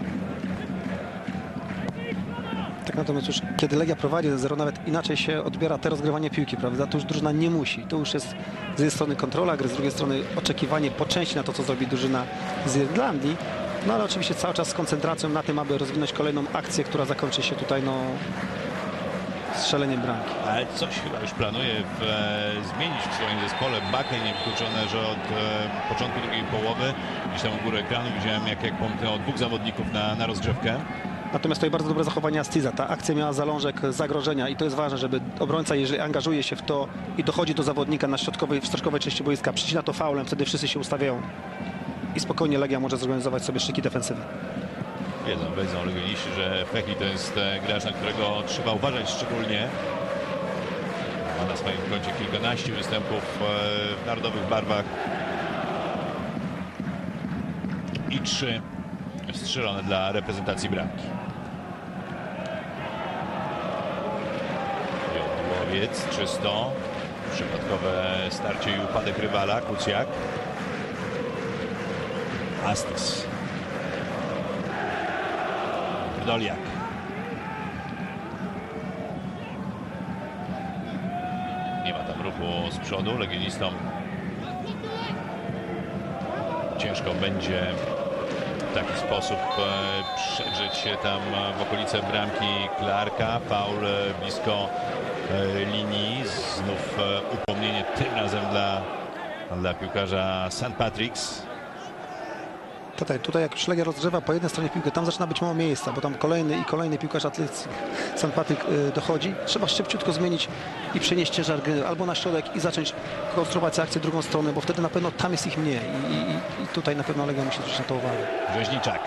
Speaker 5: Tak, natomiast już kiedy Legia prowadzi 0, nawet inaczej się odbiera te rozgrywanie piłki, prawda? To już drużyna nie musi. To już jest z jednej strony kontrola gry, z drugiej strony oczekiwanie po części na to, co zrobi drużyna z Irlandii. No ale oczywiście cały czas z koncentracją na tym, aby rozwinąć kolejną akcję, która zakończy się tutaj strzeleniem bramki.
Speaker 4: Ale coś chyba już planuje zmienić w swoim zespole. Buckley nie wykluczone, że od początku drugiej połowy, gdzieś tam u góry ekranu widziałem jak pomknęło 2 zawodników na rozgrzewkę.
Speaker 5: Natomiast tutaj bardzo dobre zachowanie Astiza. Ta akcja miała zalążek zagrożenia i to jest ważne, żeby obrońca, jeżeli angażuje się w to i dochodzi do zawodnika na środkowej części boiska, przycina to faulem, wtedy wszyscy się ustawiają i spokojnie Legia może zorganizować sobie szyki defensywne.
Speaker 4: Wiedzą legioniści, że Fechi to jest gracz, na którego trzeba uważać szczególnie. Ma na swoim koncie kilkanaście występów w narodowych barwach i 3 strzelone dla reprezentacji bramki. Jodłowiec czysto. Przypadkowe starcie i upadek rywala. Kucjak. Astis. Doliak. Nie ma tam ruchu z przodu. Legionistom ciężko będzie w taki sposób przedrzeć się tam w okolice bramki Clarka. Faul blisko linii. Znów upomnienie tym razem dla piłkarza St. Patrick's.
Speaker 5: Tutaj jak już Legia rozgrzewa po jednej stronie piłkę, tam zaczyna być mało miejsca, bo tam kolejny piłkarz Atletyk St. Patryk dochodzi. Trzeba szybciutko zmienić i przenieść ciężar gry albo na środek i zacząć konstruować akcję drugą stronę, bo wtedy na pewno tam jest ich mniej i tutaj na pewno Legia musi zwrócić na to uwagę.
Speaker 4: Rzeźniczak.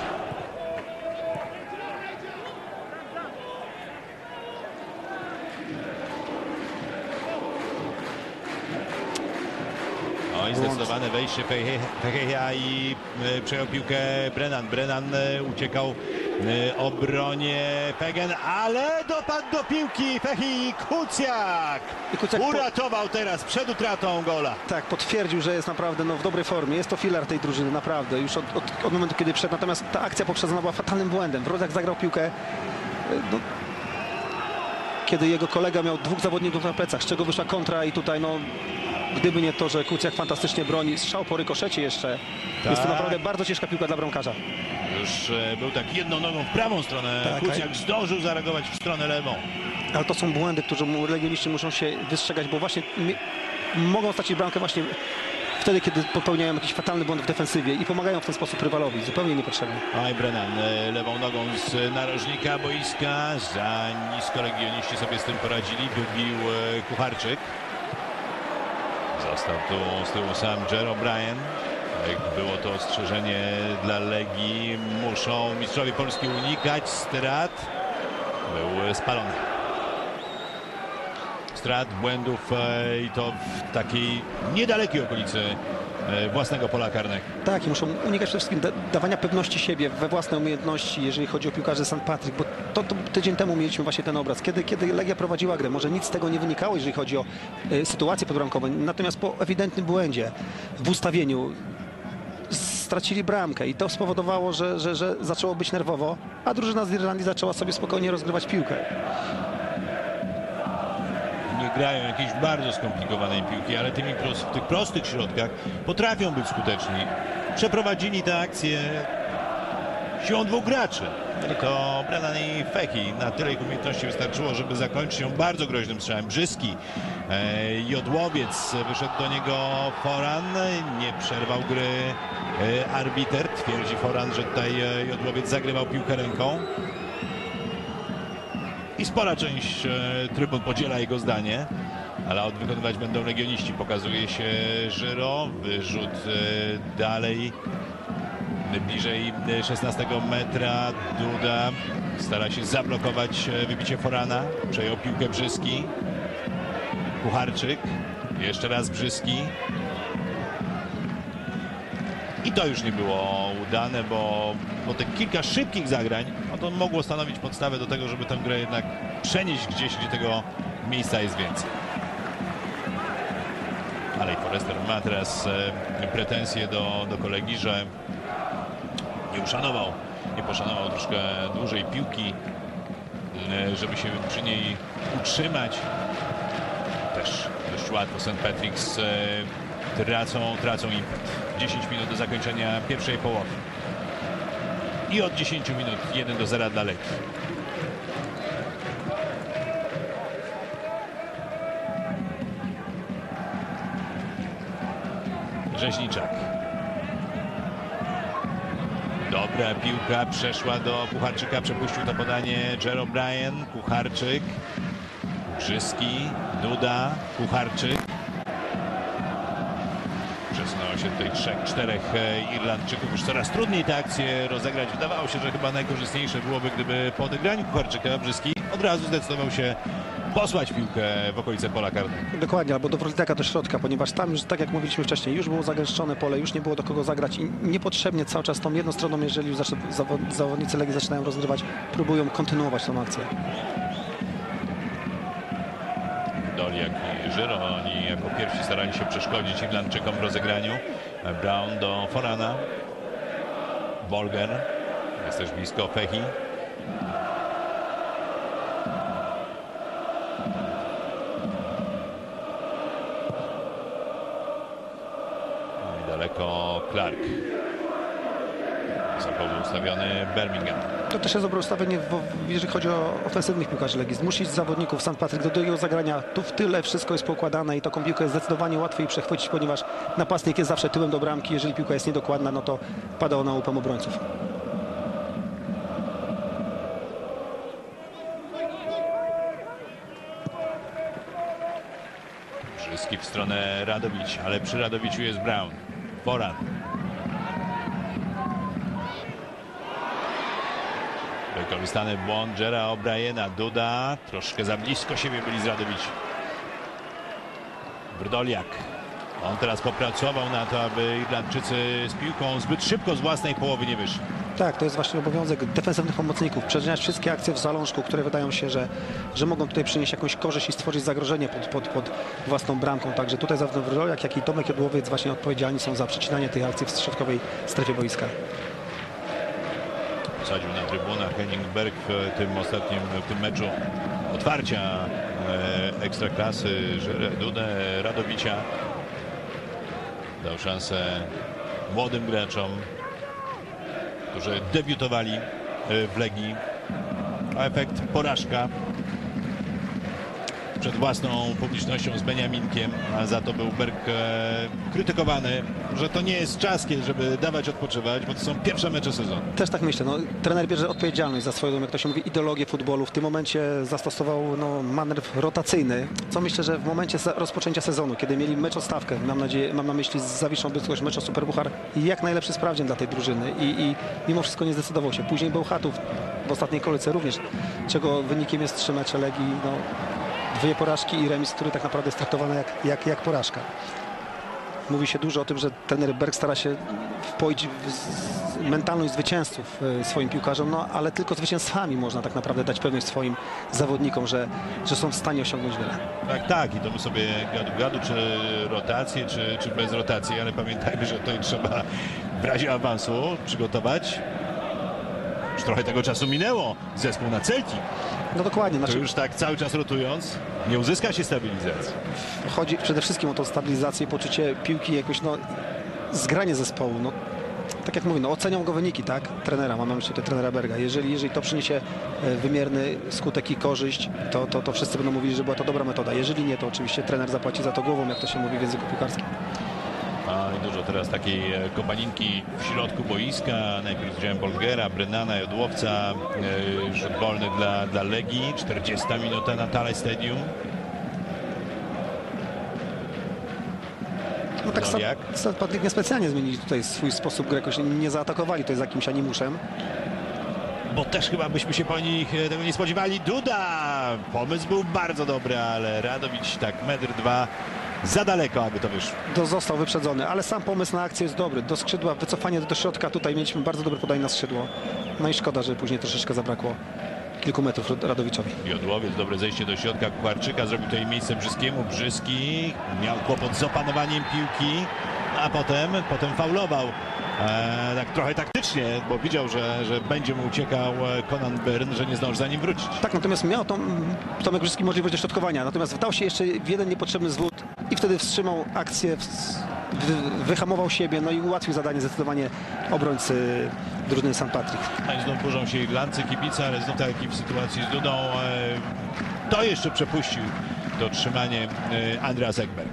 Speaker 4: No i zdecydowane wejście Fecheja i przejął piłkę Brennan. Brennan uciekał obronie Pegen, ale dopadł do piłki Fechi Kucjak. Uratował teraz przed utratą gola.
Speaker 5: Tak, potwierdził, że jest naprawdę w dobrej formie. Jest to filar tej drużyny, naprawdę. Już od momentu, kiedy wszedł. Natomiast ta akcja poprzedzona była fatalnym błędem. Wrodzak zagrał piłkę, kiedy jego kolega miał 2 zawodników na plecach, z czego wyszła kontra i tutaj gdyby nie to, że Kucjak fantastycznie broni, strzał po rykoszecie jeszcze. Tak. Jest to naprawdę bardzo ciężka piłka dla bramkarza.
Speaker 4: Już był tak jedną nogą w prawą stronę. Tak, Kucjak zdążył zareagować w stronę lewą.
Speaker 5: Ale to są błędy, które legioniści muszą się wystrzegać, bo właśnie mogą stracić bramkę właśnie wtedy, kiedy popełniają jakiś fatalny błąd w defensywie i pomagają w ten sposób rywalowi. Zupełnie niepotrzebnie.
Speaker 4: Aj Brennan lewą nogą z narożnika boiska. Za nisko legioniści sobie z tym poradzili. Wybił Kucharczyk. Został tu z tyłu sam Jer O'Brien. Jak było to ostrzeżenie dla Legii. Muszą mistrzowie Polski unikać. Strat był spalony. Strat, błędów i to w takiej niedalekiej okolicy własnego pola karnego.
Speaker 5: Tak, i muszą unikać przede wszystkim dawania pewności siebie we własne umiejętności, jeżeli chodzi o piłkarzy St. Patryk, bo to tydzień temu mieliśmy właśnie ten obraz, kiedy Legia prowadziła grę. Może nic z tego nie wynikało, jeżeli chodzi o sytuację podbramkową, natomiast po ewidentnym błędzie w ustawieniu stracili bramkę i to spowodowało, że zaczęło być nerwowo, a drużyna z Irlandii zaczęła sobie spokojnie rozgrywać piłkę.
Speaker 4: Nie grają jakiejś bardzo skomplikowanej piłki, ale w tych prostych środkach potrafią być skuteczni. Przeprowadzili tę akcję siłą 2 graczy. I to Brennan Feki. Na tyle ich umiejętności wystarczyło, żeby zakończyć ją bardzo groźnym strzałem. Brzyski, Jodłowiec, wyszedł do niego Foran, nie przerwał gry arbiter. Twierdzi Foran, że tutaj Jodłowiec zagrywał piłkę ręką. I spora część trybun podziela jego zdanie, ale wykonywać będą legioniści. Pokazuje się Żyro, wyrzut dalej, bliżej 16 metra. Duda stara się zablokować wybicie Forana. Przejął piłkę Brzyski. Kucharczyk. Jeszcze raz Brzyski. I to już nie było udane, bo te kilka szybkich zagrań, no to mogło stanowić podstawę do tego, żeby tę grę jednak przenieść gdzieś, gdzie tego miejsca jest więcej. Ale i Forrester ma teraz pretensje do kolegi, że nie poszanował troszkę dłużej piłki, żeby się przy niej utrzymać. Też dość łatwo St. Patrick's tracą impet. 10 minut do zakończenia pierwszej połowy. I od 10 minut 1-0 dla Legii. Rzeźniczak. Dobra piłka, przeszła do Kucharczyka, przepuścił to podanie Jer O'Brien, Kucharczyk, Brzyski, Duda, Kucharczyk. Przesunęło się tutaj 3-4 Irlandczyków. Już coraz trudniej te akcje rozegrać. Wydawało się, że chyba najkorzystniejsze byłoby, gdyby po odegraniu Kucharczyka Brzyski od razu zdecydował się posłać piłkę w okolice pola karnego.
Speaker 5: Dokładnie, albo do Wrotliaka do środka, ponieważ tam już, tak jak mówiliśmy wcześniej, już było zagęszczone pole, już nie było do kogo zagrać i niepotrzebnie cały czas tą jedną stroną, jeżeli już zawodnicy Legii zaczynają rozgrywać, próbują kontynuować tą akcję.
Speaker 4: Doliak i Żyro, oni jako pierwsi starali się przeszkodzić Irlandczykom w rozegraniu. Brown do Forana. Bolger jest też blisko Fechi. I daleko Clark. Wysoko ustawiony Birmingham.
Speaker 5: To też jest dobre ustawienie, jeżeli chodzi o ofensywnych piłkarzy Legii. Zmusić zawodników St. Patrick do drugiego zagrania. Tu w tyle wszystko jest poukładane i taką piłkę jest zdecydowanie łatwiej przechwycić, ponieważ napastnik jest zawsze tyłem do bramki. Jeżeli piłka jest niedokładna, no to pada ona łupem obrońców.
Speaker 4: Brzyski w stronę Radowicz, ale przy Radowiciu jest Brown. Foran. Wykorzystany błąd Jera O'Briena. Duda troszkę za blisko siebie byli z Radowicz. Wrdoliak. On teraz popracował na to, aby Irlandczycy z piłką zbyt szybko z własnej połowy nie wyszli.
Speaker 5: Tak, to jest właśnie obowiązek defensywnych pomocników. Przeżywać wszystkie akcje w zalążku, które wydają się, że mogą tutaj przynieść jakąś korzyść i stworzyć zagrożenie pod własną bramką. Także tutaj zarówno Wrdoliak, jak i Tomek Jodłowiec właśnie odpowiedzialni są za przecinanie tych akcji w środkowej strefie boiska.
Speaker 4: Wsadził na trybunach Henning Berg w tym meczu otwarcia Ekstraklasy Dudę Radowicia. Dał szansę młodym graczom, którzy debiutowali w Legii, a efekt porażka przed własną publicznością z Beniaminkiem, a za to był Berg krytykowany, że to nie jest czas, żeby dawać odpoczywać, bo to są pierwsze mecze sezonu.
Speaker 5: Też tak myślę. No, trener bierze odpowiedzialność za swoją, jak to się mówi, ideologię futbolu. W tym momencie zastosował manewr rotacyjny, co myślę, że w momencie rozpoczęcia sezonu, kiedy mieli mecz o stawkę, mam na myśli z Zawiszą Bydgoszcz, mecz o Superpuchar, jak najlepszy sprawdzian dla tej drużyny i mimo wszystko nie zdecydował się. Później Bełchatów w ostatniej kolejce również, czego wynikiem jest 3 mecze Legii, 2 porażki i remis, który tak naprawdę jest traktowany jak porażka. Mówi się dużo o tym, że trener Berg stara się wpoić mentalność zwycięzców swoim piłkarzom, ale tylko zwycięstwami można tak naprawdę dać pewność swoim zawodnikom, że są w stanie osiągnąć wiele.
Speaker 4: Tak. I to my sobie gadu, czy rotację, czy bez rotacji, ale pamiętajmy, że to trzeba w razie awansu przygotować. Już trochę tego czasu minęło. Zespół na Celtic.
Speaker 5: No dokładnie.
Speaker 4: To już tak cały czas rotując nie uzyska się stabilizacji.
Speaker 5: Chodzi przede wszystkim o tą stabilizację, poczucie piłki, jakoś zgranie zespołu. tak jak mówię, no, ocenią go wyniki, tak? Trenera, mam na myśli tutaj trenera Berga. Jeżeli to przyniesie wymierny skutek i korzyść, to wszyscy będą mówili, że była to dobra metoda. Jeżeli nie, to oczywiście trener zapłaci za to głową, jak to się mówi w języku piłkarskim.
Speaker 4: I dużo teraz takiej kopaninki w środku boiska. Najpierw widziałem Bolgera, Brennana, Jodłowca. Rzut wolny dla Legii. 40 minuta na Thalys Stadium.
Speaker 5: No tak, St. Patrick niespecjalnie zmienili tutaj swój sposób gry, jakoś nie zaatakowali tutaj z jakimś animuszem.
Speaker 4: Bo też chyba byśmy się po nich tego nie spodziewali. Duda! Pomysł był bardzo dobry, ale Radowicz tak 1,2 m za daleko, aby to wyszło.
Speaker 5: Został wyprzedzony, ale sam pomysł na akcję jest dobry. Do skrzydła, wycofanie do środka, tutaj mieliśmy bardzo dobre podanie na skrzydło. No i szkoda, że później troszeczkę zabrakło kilku metrów Radowiczowi.
Speaker 4: Jodłowiec, dobre zejście do środka Kucharczyka, zrobił tutaj miejsce Brzyskiemu. Brzyski miał kłopot z opanowaniem piłki, a potem faulował. Tak trochę taktycznie, bo widział, że będzie mu uciekał Conan Byrne, że nie zdąży za nim wrócić.
Speaker 5: Tak, natomiast miał Tomek Brzyski możliwość dośrodkowania, natomiast wdał się jeszcze w jeden niepotrzebny zwód i wtedy wstrzymał akcję, wyhamował siebie, no i ułatwił zadanie zdecydowanie obrońcy drużyny St. Patrick.
Speaker 4: No i znów burzą się Irlandcy, kibice, ale znów tak jak w sytuacji z Dudą, to jeszcze przepuścił to trzymanie Andreas Ekberg.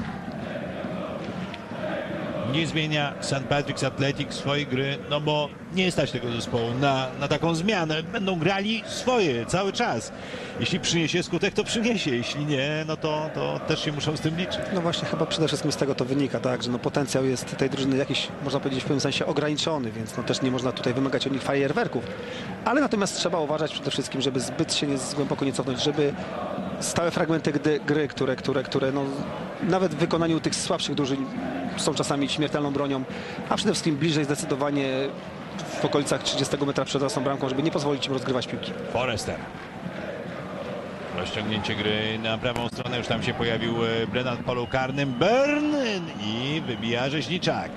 Speaker 4: Nie zmienia St. Patrick's Athletic swojej gry, no bo nie stać tego zespołu na taką zmianę. Będą grali swoje cały czas. Jeśli przyniesie skutek, to przyniesie. Jeśli nie, no to też się muszą z tym liczyć.
Speaker 5: No właśnie, chyba przede wszystkim z tego to wynika, tak, że no potencjał jest tej drużyny jakiś, można powiedzieć, w pewnym sensie ograniczony, więc no też nie można tutaj wymagać od nich fajerwerków. Ale natomiast trzeba uważać przede wszystkim, żeby zbyt się głęboko nie cofnąć, żeby stałe fragmenty gry, które no, nawet w wykonaniu tych słabszych drużyn są czasami śmiertelną bronią, a przede wszystkim bliżej zdecydowanie w okolicach 30 metra przed własną bramką, żeby nie pozwolić im rozgrywać piłki.
Speaker 4: Forrester. Rozciągnięcie gry na prawą stronę, już tam się pojawił Brennan w polu karnym. Byrne i wybija Rzeźniczak.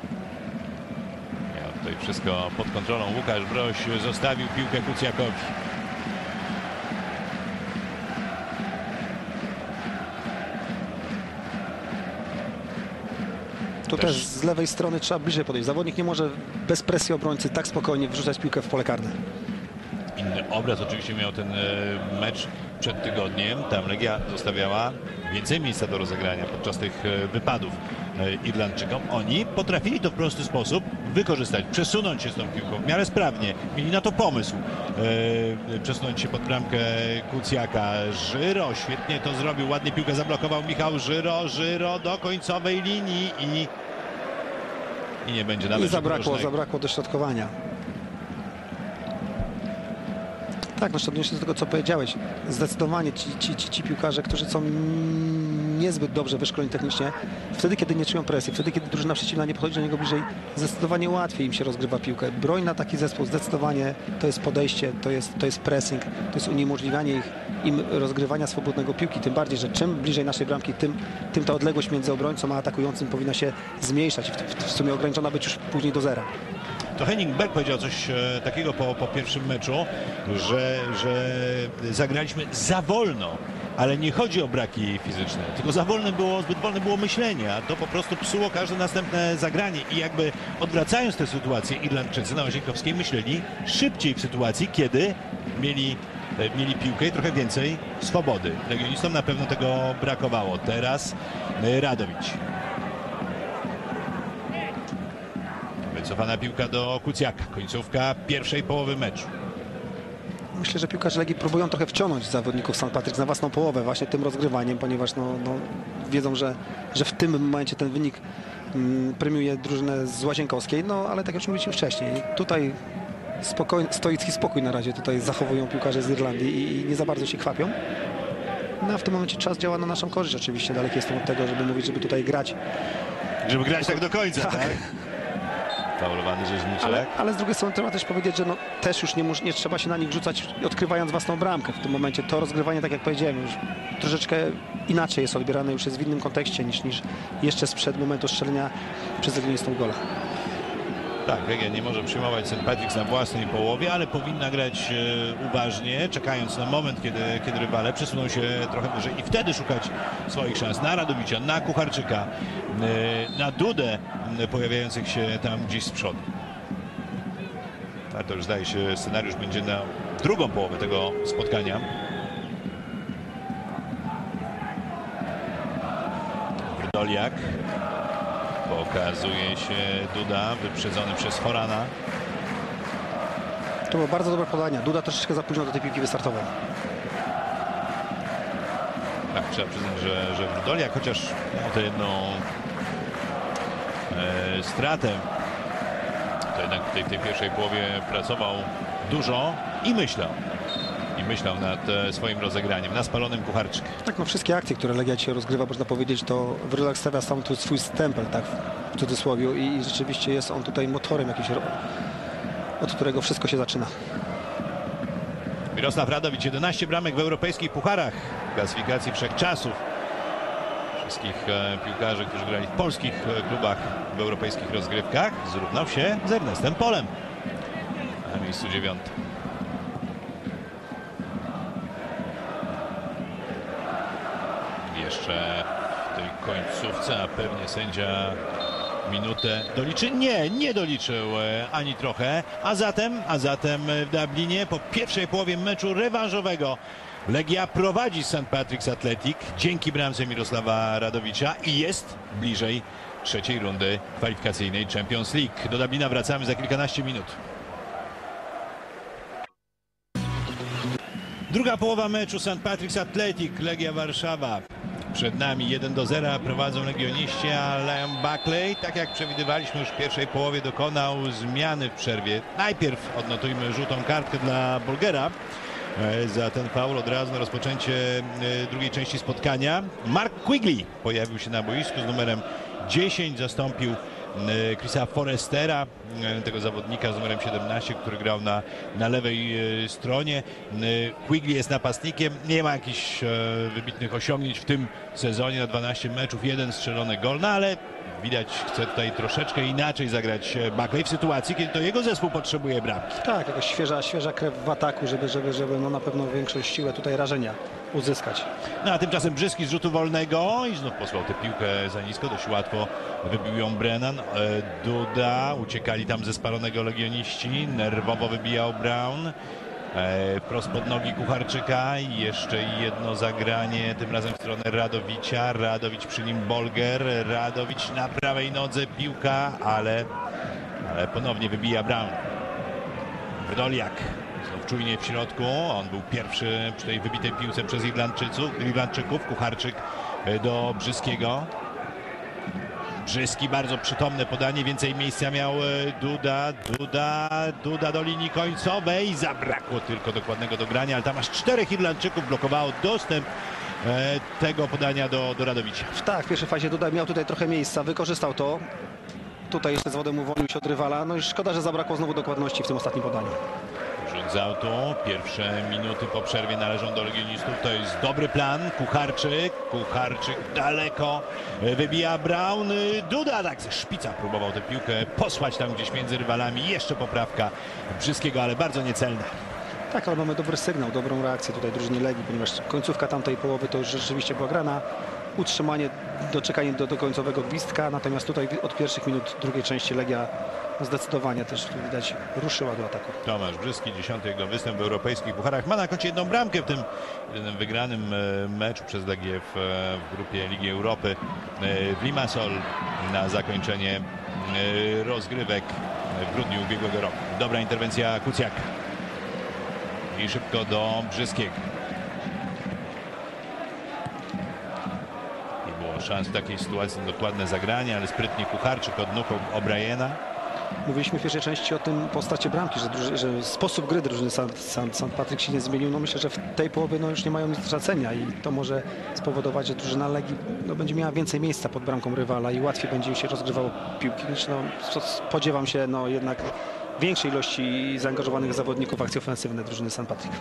Speaker 4: Miał tutaj wszystko pod kontrolą. Łukasz Broś zostawił piłkę Kucjakowi.
Speaker 5: Tu też z lewej strony trzeba bliżej podejść. Zawodnik nie może bez presji obrońcy tak spokojnie wrzucać piłkę w pole karne.
Speaker 4: Inny obraz oczywiście miał ten mecz przed tygodniem. Tam Legia zostawiała więcej miejsca do rozegrania podczas tych wypadów Irlandczykom. Oni potrafili to w prosty sposób wykorzystać, przesunąć się z tą piłką w miarę sprawnie. Mieli na to pomysł. Przesunąć się pod bramkę Kucjaka. Żyro świetnie to zrobił. Ładnie piłkę zablokował Michał Żyro do końcowej linii i nie będzie nawet.
Speaker 5: I zabrakło dośrodkowania. Tak, no szczególnie do tego, co powiedziałeś. Zdecydowanie ci piłkarze, którzy są niezbyt dobrze wyszkoleni technicznie, wtedy, kiedy nie czują presji, wtedy, kiedy drużyna przeciwna nie podchodzi do niego bliżej, zdecydowanie łatwiej im się rozgrywa piłkę. Broń na taki zespół zdecydowanie to jest podejście, to jest pressing, to jest uniemożliwianie im rozgrywania swobodnego piłki. Tym bardziej, że czym bliżej naszej bramki, tym ta odległość między obrońcą a atakującym powinna się zmniejszać i w sumie ograniczona być już później do zera.
Speaker 4: To Henning Berg powiedział coś takiego po pierwszym meczu, że zagraliśmy za wolno, ale nie chodzi o braki fizyczne, tylko zbyt wolne było myślenie, a to po prostu psuło każde następne zagranie i jakby odwracając tę sytuację, Irlandczycy na Łazienkowskiej myśleli szybciej w sytuacji, kiedy mieli piłkę i trochę więcej swobody. Legionistom na pewno tego brakowało. Teraz Radowicz. Wycofana piłka do Kucjaka. Końcówka pierwszej połowy meczu.
Speaker 5: Myślę, że piłkarze Legii próbują trochę wciągnąć zawodników St. Patrick na własną połowę właśnie tym rozgrywaniem, ponieważ wiedzą, że w tym momencie ten wynik premiuje drużynę z Łazienkowskiej, no ale tak jak już mówiliśmy wcześniej, tutaj stoicki spokój na razie tutaj zachowują piłkarze z Irlandii i nie za bardzo się kwapią. No a w tym momencie czas działa na naszą korzyść oczywiście, daleki jestem od tego, żeby mówić, żeby tutaj grać.
Speaker 4: Żeby grać tak do końca, tak? Faulowany Rzeźniczak.
Speaker 5: Ale z drugiej strony trzeba też powiedzieć, że też już nie trzeba się na nich rzucać, odkrywając własną bramkę. W tym momencie to rozgrywanie, tak jak powiedziałem, już troszeczkę inaczej jest odbierane, już jest w innym kontekście niż jeszcze sprzed momentu strzelenia przez legionistą gola.
Speaker 4: Tak, Legia nie może przyjmować St. Patrick's na własnej połowie, ale powinna grać uważnie, czekając na moment, kiedy rywale przesuną się trochę wyżej i wtedy szukać swoich szans na Radowicza, na Kucharczyka, na Dudę pojawiających się tam gdzieś z przodu. A to już zdaje się scenariusz będzie na drugą połowę tego spotkania. Wrdoliak. Pokazuje się Duda, wyprzedzony przez Horana.
Speaker 5: To było bardzo dobre podanie. Duda troszeczkę zapóźnił do tej piłki wystartowej.
Speaker 4: Tak, trzeba przyznać, że Wrdoliak, chociaż miał tę jedną stratę, to jednak w tej pierwszej połowie pracował dużo i myślał. Nad swoim rozegraniem, na spalonym Kucharczyk.
Speaker 5: Tak, no wszystkie akcje, które Legia dzisiaj rozgrywa, można powiedzieć, to Wrdoliak stawia sam tu swój stempel, tak, w cudzysłowie, i rzeczywiście jest on tutaj motorem jakimś, od którego wszystko się zaczyna.
Speaker 4: Mirosław Radowicz, 11 bramek w europejskich pucharach, w klasyfikacji wszechczasów. Wszystkich piłkarzy, którzy grali w polskich klubach w europejskich rozgrywkach, zrównał się z Ernestem Polem na miejscu 9. Jeszcze w tej końcówce, a pewnie sędzia minutę doliczy. Nie doliczył ani trochę. A zatem w Dublinie po pierwszej połowie meczu rewanżowego Legia prowadzi St. Patrick's Athletic dzięki bramce Mirosława Radowicza i jest bliżej trzeciej rundy kwalifikacyjnej Champions League. Do Dublina wracamy za kilkanaście minut. Druga połowa meczu St. Patrick's Athletic, Legia Warszawa. Przed nami 1-0 prowadzą legioniści, a Liam Buckley, tak jak przewidywaliśmy, już w pierwszej połowie dokonał zmiany w przerwie. Najpierw odnotujmy żółtą kartkę dla Bolgera za ten faul od razu na rozpoczęcie drugiej części spotkania. Mark Quigley pojawił się na boisku z numerem 10, zastąpił Chrisa Forestera, tego zawodnika z numerem 17, który grał na lewej stronie. Quigley jest napastnikiem, nie ma jakichś wybitnych osiągnięć w tym sezonie, na 12 meczów, 1 strzelony gol, no ale widać, chce tutaj troszeczkę inaczej zagrać Buckley w sytuacji, kiedy to jego zespół potrzebuje bramki.
Speaker 5: Tak, jakaś świeża krew w ataku, żeby no na pewno większą siłę tutaj rażenia uzyskać.
Speaker 4: No a tymczasem Brzyski z rzutu wolnego i znów posłał tę piłkę za nisko, dość łatwo wybił ją Brennan. Duda, uciekali tam ze spalonego legioniści, nerwowo wybijał Brown. Wprost pod nogi Kucharczyka i jeszcze jedno zagranie, tym razem w stronę Radowicza. Radowicz przy nim Bolger, Radowicz na prawej nodze, piłka, ale ponownie wybija Brown. Wrdoliak znów czujnie w środku, on był pierwszy przy tej wybitej piłce przez Irlandczyków. Kucharczyk do Brzyskiego. Brzyski, bardzo przytomne podanie, więcej miejsca miał Duda do linii końcowej. Zabrakło tylko dokładnego dogrania, ale tam aż 4 Irlandczyków blokowało dostęp tego podania do Radowicza.
Speaker 5: Tak, w pierwszej fazie Duda miał tutaj trochę miejsca, wykorzystał to. Tutaj jeszcze z wodem uwolnił się od rywala, no i szkoda, że zabrakło znowu dokładności w tym ostatnim podaniu.
Speaker 4: Rzut z autu, pierwsze minuty po przerwie należą do legionistów, to jest dobry plan. Kucharczyk daleko, wybija Brown, Duda tak ze szpica próbował tę piłkę posłać tam gdzieś między rywalami, jeszcze poprawka Brzyskiego, ale bardzo niecelna.
Speaker 5: Tak, ale mamy dobry sygnał, dobrą reakcję tutaj drużyny Legii, ponieważ końcówka tamtej połowy to już rzeczywiście była grana. Utrzymanie, doczekanie do końcowego gwizdka, natomiast tutaj od pierwszych minut drugiej części Legia zdecydowanie też widać ruszyła do ataku. Tomasz
Speaker 4: Brzyski, 10. jego występ w europejskich pucharach, ma na koncie jedną bramkę w tym jedynym wygranym meczu przez Legię w grupie Ligi Europy w Limassol na zakończenie rozgrywek w grudniu ubiegłego roku. Dobra interwencja Kucjaka i szybko do Brzyskiego. Szans w takiej sytuacji na dokładne zagranie, ale sprytnie Kucharczyk od nóg O'Briena.
Speaker 5: Mówiliśmy w pierwszej części o tym po stracie bramki, że sposób gry drużyny St. Patrick się nie zmienił. No myślę, że w tej połowie no już nie mają nic do stracenia i to może spowodować, że drużyna Legii no będzie miała więcej miejsca pod bramką rywala i łatwiej będzie się rozgrywało piłki. No, spodziewam się no jednak większej ilości zaangażowanych zawodników w akcje ofensywne drużyny St. Patrick.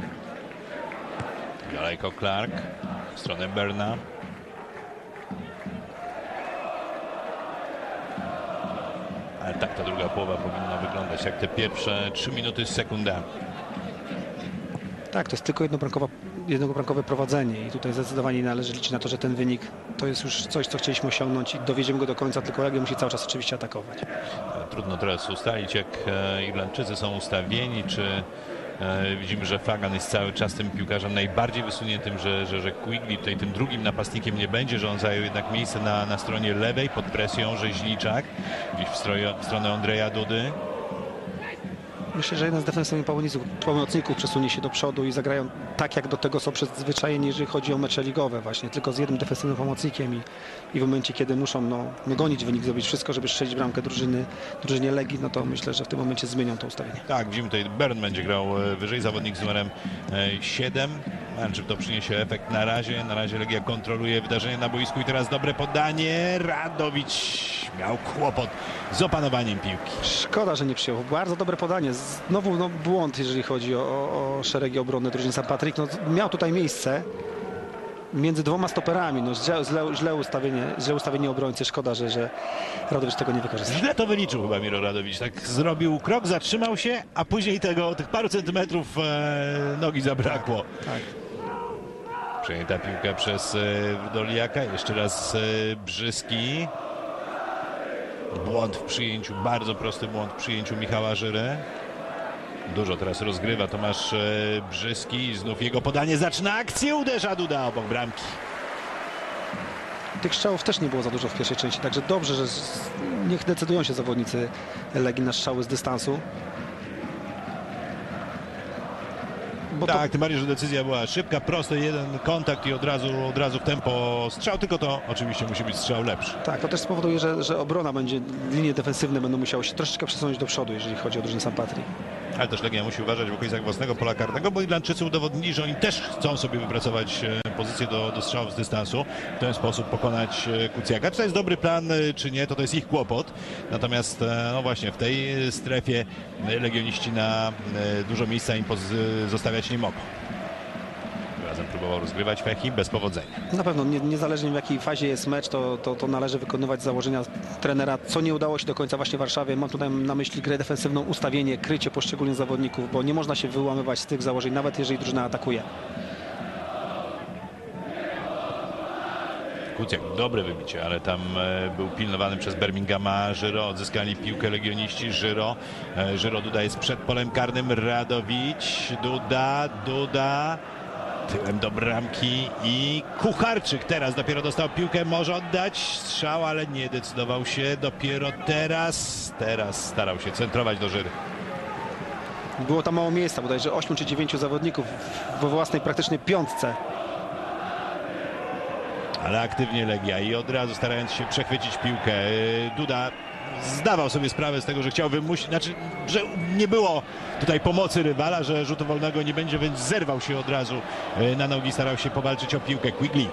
Speaker 4: Daleko Clark w stronę Berna. Ale tak ta druga połowa powinna wyglądać, jak te pierwsze 3 minuty z sekundami.
Speaker 5: Tak, to jest tylko jednobramkowe prowadzenie i tutaj zdecydowanie należy liczyć na to, że ten wynik to jest już coś, co chcieliśmy osiągnąć i dowiedziemy go do końca, tylko Legia musi cały czas oczywiście atakować.
Speaker 4: Trudno teraz ustalić, jak Irlandczycy są ustawieni, czy widzimy, że Fagan jest cały czas tym piłkarzem najbardziej wysuniętym, że Quigley tutaj tym drugim napastnikiem nie będzie, że on zajął jednak miejsce na stronie lewej pod presją Rzeźniczak, gdzieś w stronę Andrzeja Dudy.
Speaker 5: Myślę, że jeden z defensywnych pomocników przesunie się do przodu i zagrają tak, jak do tego są przyzwyczajeni, jeżeli chodzi o mecze ligowe właśnie, tylko z jednym defensywnym pomocnikiem i w momencie, kiedy muszą gonić wynik, zrobić wszystko, żeby strzelić bramkę drużynie Legii, no to myślę, że w tym momencie zmienią to ustawienie.
Speaker 4: Tak, widzimy tutaj, Bern będzie grał wyżej, zawodnik z numerem 7. Czy to przyniesie efekt na razie? Na razie Legia kontroluje wydarzenie na boisku i teraz dobre podanie. Radowicz miał kłopot z opanowaniem piłki.
Speaker 5: Szkoda, że nie przyjął. Bardzo dobre podanie. Znowu błąd, jeżeli chodzi o szeregi obrony drużyny St. Patrick. Miał tutaj miejsce między dwoma stoperami. Źle ustawienie obrońcy. Szkoda, że Radowicz tego nie wykorzystał.
Speaker 4: Źle to wyliczył chyba Miro Radowicz. Tak zrobił krok, zatrzymał się, a później tych paru centymetrów nogi zabrakło.
Speaker 5: Tak.
Speaker 4: Przejęta piłka przez Wdoliaka. Jeszcze raz Brzyski. Błąd w przyjęciu, bardzo prosty błąd w przyjęciu Michała Żyry. Dużo teraz rozgrywa Tomasz Brzyski. Znów jego podanie, zaczyna akcję, uderza Duda obok bramki.
Speaker 5: Tych strzałów też nie było za dużo w pierwszej części, także dobrze, że niech decydują się zawodnicy Legii na strzały z dystansu.
Speaker 4: Tak, tym bardziej, że decyzja była szybka, prosty, jeden kontakt i od razu w tempo strzał, tylko to oczywiście musi być strzał lepszy.
Speaker 5: Tak, to też spowoduje, że obrona linie defensywne będą musiały się troszeczkę przesunąć do przodu, jeżeli chodzi o drużynę St. Patrick.
Speaker 4: Ale też Legia musi uważać w okolicach własnego pola karnego, bo Irlandczycy udowodnili, że oni też chcą sobie wypracować pozycję do strzałów z dystansu. W ten sposób pokonać Kucjaka. Czy to jest dobry plan, czy nie, to jest ich kłopot. Natomiast no właśnie w tej strefie legioniści na dużo miejsca im zostawiać nie mogą. Razem próbował rozgrywać Fechi bez powodzenia.
Speaker 5: Na pewno, niezależnie w jakiej fazie jest mecz, to należy wykonywać założenia trenera, co nie udało się do końca właśnie w Warszawie. Mam tutaj na myśli grę defensywną, ustawienie, krycie poszczególnych zawodników, bo nie można się wyłamywać z tych założeń, nawet jeżeli drużyna atakuje.
Speaker 4: Kucjak, dobre wybicie, ale tam był pilnowany przez Birminghama. Żyro, odzyskali piłkę legioniści. Żyro, Duda jest przed polem karnym. Radowicz, Duda. Tyłem do bramki i Kucharczyk teraz dopiero dostał piłkę, może oddać strzał, ale nie decydował się. Dopiero teraz starał się centrować do Żyry.
Speaker 5: Było tam mało miejsca, bodajże 8 czy 9 zawodników we własnej praktycznie piątce.
Speaker 4: Ale aktywnie Legia i od razu starając się przechwycić piłkę. Duda zdawał sobie sprawę z tego, że chciał wymusić, że nie było tutaj pomocy rywala, że rzutu wolnego nie będzie, więc zerwał się od razu na nogi, starał się powalczyć o piłkę. Quigley.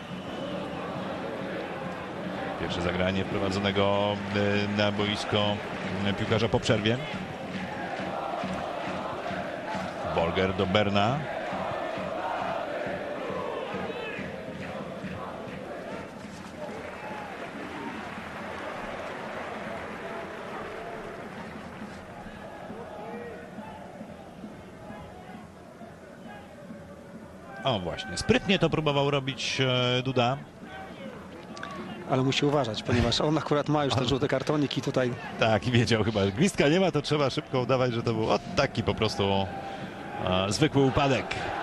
Speaker 4: Pierwsze zagranie wprowadzonego na boisko piłkarza po przerwie. Bolger do Berna. O właśnie, sprytnie to próbował robić Duda.
Speaker 5: Ale musi uważać, ponieważ on akurat ma już te żółte kartoniki tutaj.
Speaker 4: Tak, i wiedział chyba, że gwizdka nie ma, to trzeba szybko udawać, że to był taki po prostu zwykły upadek.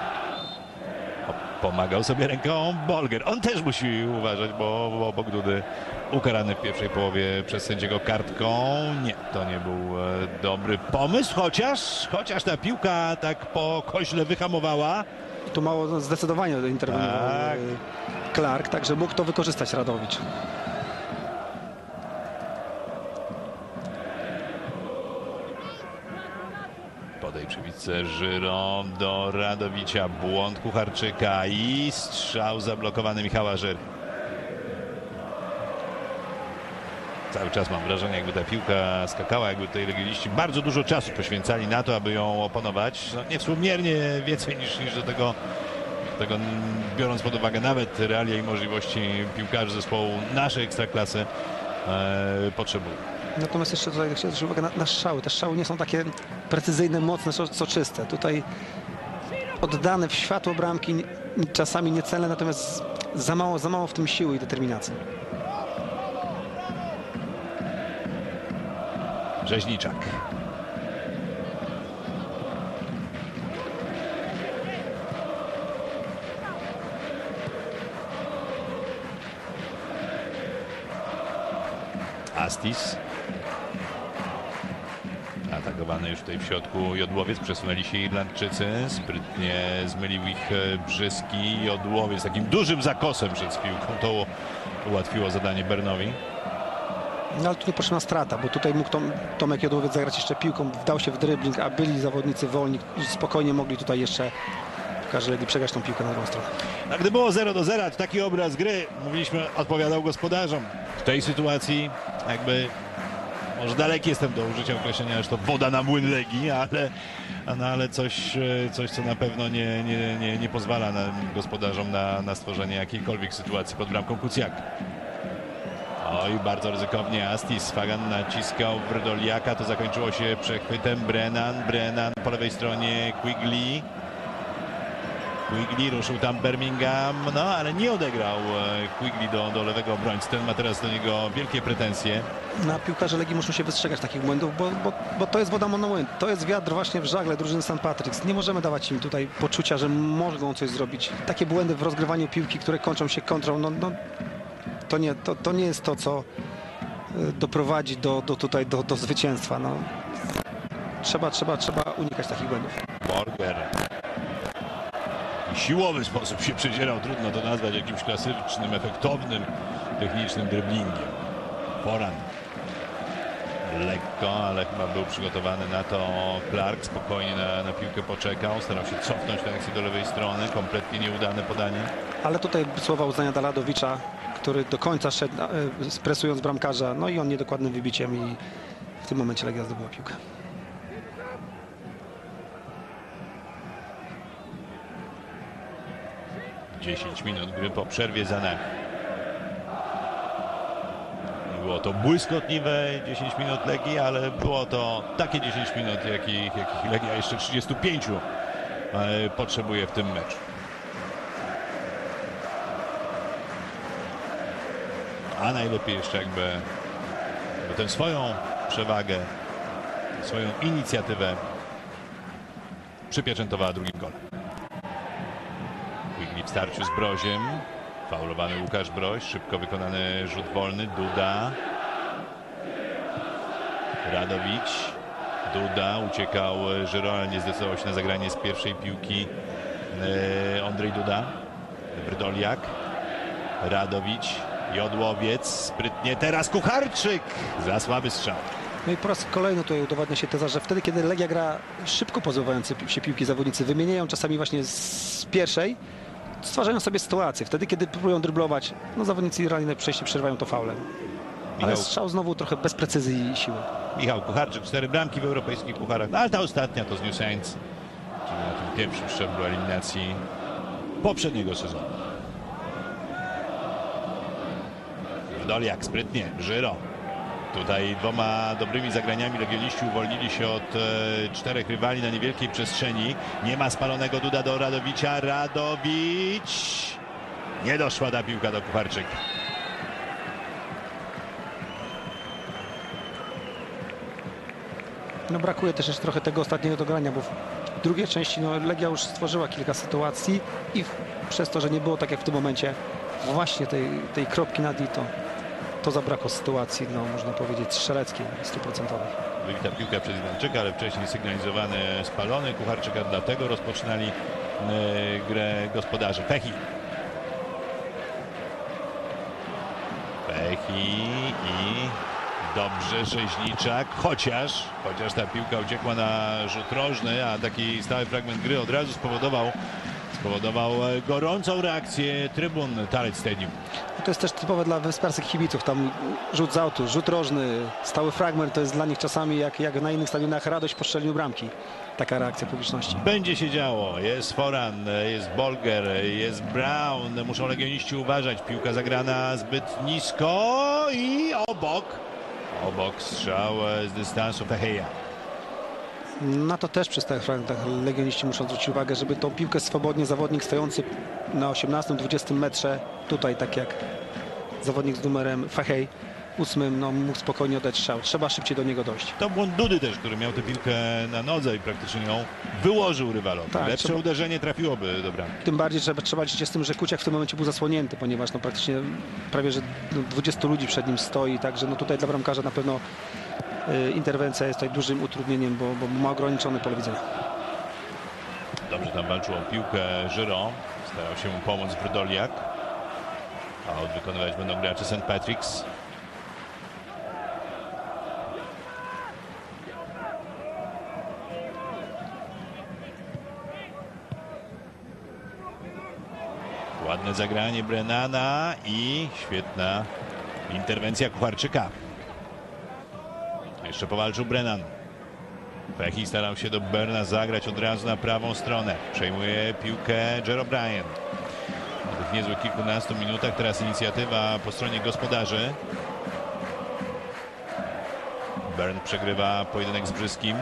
Speaker 4: Pomagał sobie ręką Bolger. On też musi uważać, bo obok Dudy ukarany w pierwszej połowie przez sędziego kartką. Nie, to nie był dobry pomysł, chociaż ta piłka tak po koźle wyhamowała.
Speaker 5: Tu mało zdecydowanie interweniował
Speaker 4: Tak.
Speaker 5: Clark, także mógł to wykorzystać Radowicz.
Speaker 4: Podejrzewice Żyro do Radowicza, błąd Kucharczyka i strzał zablokowany Michała Żyry. Cały czas mam wrażenie, jakby ta piłka skakała, jakby tutaj legioniści bardzo dużo czasu poświęcali na to, aby ją opanować. No, niewspółmiernie więcej niż do tego, biorąc pod uwagę nawet realia i możliwości piłkarzy zespołu naszej ekstraklasy, potrzebują.
Speaker 5: Natomiast jeszcze tutaj chciałem zwrócić uwagę na strzały. Te strzały nie są takie precyzyjne, mocne, soczyste. Tutaj oddane w światło bramki, czasami niecelne, natomiast za mało w tym siły i determinacji.
Speaker 4: Rzeźniczak. Astis. Atakowany już tutaj w środku Jodłowiec. Przesunęli się Irlandczycy. Sprytnie zmylił ich Brzyski. Jodłowiec takim dużym zakosem przed piłką. To ułatwiło zadanie Bernowi.
Speaker 5: No ale tu niepotrzebna strata, bo tutaj mógł Tomek Jodłowiec zagrać jeszcze piłką, wdał się w dribbling, a byli zawodnicy wolni, spokojnie mogli tutaj jeszcze Legii przegrać tą piłkę na drugą stronę.
Speaker 4: A gdy było 0-0, to taki obraz gry, mówiliśmy, odpowiadał gospodarzom. W tej sytuacji jakby, może daleki jestem do użycia określenia, że to woda na młyn Legii, ale coś, co na pewno nie pozwala gospodarzom na stworzenie jakiejkolwiek sytuacji pod bramką Kucjaka. Oj, bardzo ryzykownie Astis. Fagan naciskał Wrdoliaka. To zakończyło się przechwytem. Brennan po lewej stronie Quigley ruszył tam Birmingham, no ale nie odegrał Quigley do lewego obrońcy. Ten ma teraz do niego wielkie pretensje.
Speaker 5: Na piłkarze Legii muszą się wystrzegać takich błędów, bo to jest woda na młyn. To jest wiatr właśnie w żagle drużyny St. Patrick's. Nie możemy dawać im tutaj poczucia, że mogą coś zrobić. Takie błędy w rozgrywaniu piłki, które kończą się kontrą, to nie jest to, co doprowadzi do zwycięstwa. No. Trzeba unikać takich błędów.
Speaker 4: Borger w siłowy sposób się przedzierał. Trudno to nazwać jakimś klasycznym, efektownym, technicznym dribblingiem. Foran lekko, ale chyba był przygotowany na to Clark. Spokojnie na piłkę poczekał. Starał się cofnąć tę akcję do lewej strony. Kompletnie nieudane podanie. Ale
Speaker 5: tutaj słowa uznania dla Radowicza, który do końca szedł, presując bramkarza, no i on niedokładnym wybiciem i w tym momencie Legia zdobyła piłkę.
Speaker 4: Dziesięć minut gry po przerwie za nami. Było to błyskotliwe 10 minut Legii, ale było to takie 10 minut, jakich Legia jeszcze 35 potrzebuje w tym meczu. A najlepiej jeszcze jakby tę swoją przewagę, swoją inicjatywę przypieczętowała drugim golem. Quigley w starciu z Broziem. Faulowany Łukasz Broś. Szybko wykonany rzut wolny. Duda. Radowicz. Duda. Uciekał Żyro, ale nie zdecydował się na zagranie z pierwszej piłki. Andrzej Duda. Wrdoliak. Radowicz. Jodłowiec. Sprytnie. Teraz Kucharczyk. Za słaby strzał.
Speaker 5: No i po raz kolejny tutaj udowadnia się teza, że wtedy, kiedy Legia gra szybko pozbywające się piłki, zawodnicy wymieniają czasami właśnie z pierwszej, stwarzają sobie sytuację. Wtedy, kiedy próbują dryblować, no zawodnicy realnie przejście przerywają to faulem. Ale strzał znowu trochę bez precyzji i siły.
Speaker 4: Michał Kucharczyk, 4 bramki w europejskich pucharach, no ale ta ostatnia to z New Saints, czyli na tym pierwszym szczeblu eliminacji poprzedniego sezonu. Wrdoliak sprytnie, Żyro. Tutaj dwoma dobrymi zagraniami legioniści uwolnili się od 4 rywali na niewielkiej przestrzeni. Nie ma spalonego. Duda do Radowicza. Radowicz. Nie doszła ta piłka do Kucharczyka.
Speaker 5: No brakuje też jeszcze trochę tego ostatniego dogrania, bo w drugiej części Legia już stworzyła kilka sytuacji i przez to, że nie było tak jak w tym momencie właśnie tej kropki nad i to zabrakło sytuacji, no można powiedzieć, strzeleckiej, 100%.
Speaker 4: Wybita piłka przez Irlandczyka, ale wcześniej sygnalizowany spalony Kucharczyka, dlatego rozpoczynali grę gospodarzy. Pechi i dobrze Rzeźniczak, chociaż ta piłka uciekła na rzut rożny, a taki stały fragment gry od razu spowodował gorącą reakcję trybun Talet Stadium.
Speaker 5: To jest też typowe dla wysparskich kibiców. Tam rzut z autu, rzut rożny, stały fragment to jest dla nich czasami jak na innych stadionach radość po strzeleniu bramki. Taka reakcja publiczności.
Speaker 4: Będzie się działo. Jest Foran, jest Bolger, jest Brown. Muszą legioniści uważać. Piłka zagrana zbyt nisko i obok. Obok strzał z dystansu Feheja.
Speaker 5: Na to też przy stałych fragmentach legioniści muszą zwrócić uwagę, żeby tą piłkę swobodnie zawodnik stojący na 18-20 metrze, tutaj tak jak zawodnik z numerem Fehej, 8, no, mógł spokojnie oddać strzał. Trzeba szybciej do niego dojść.
Speaker 4: To błąd Dudy też, który miał tę piłkę na nodze i praktycznie ją wyłożył rywalowi.
Speaker 5: Tak,
Speaker 4: Lepsze uderzenie trafiłoby do bramki.
Speaker 5: Tym bardziej trzeba liczyć się z tym, że Kuciak w tym momencie był zasłonięty, ponieważ no, praktycznie prawie że 20 ludzi przed nim stoi, także no, tutaj dla bramkarza na pewno interwencja jest tutaj dużym utrudnieniem, bo ma ograniczone pole widzenia.
Speaker 4: Dobrze tam walczył o piłkę Żyro. Starał się mu pomóc Wrdoliak. A wykonywać będą gracze St. Patrick's. Ładne zagranie Brennana i świetna interwencja Kucharczyka. Jeszcze powalczył Brennan. Fehi starał się do Berna zagrać od razu na prawą stronę. Przejmuje piłkę Jer O'Brien. W tych niezłych kilkunastu minutach teraz inicjatywa po stronie gospodarzy. Bern przegrywa pojedynek z Brzyskim.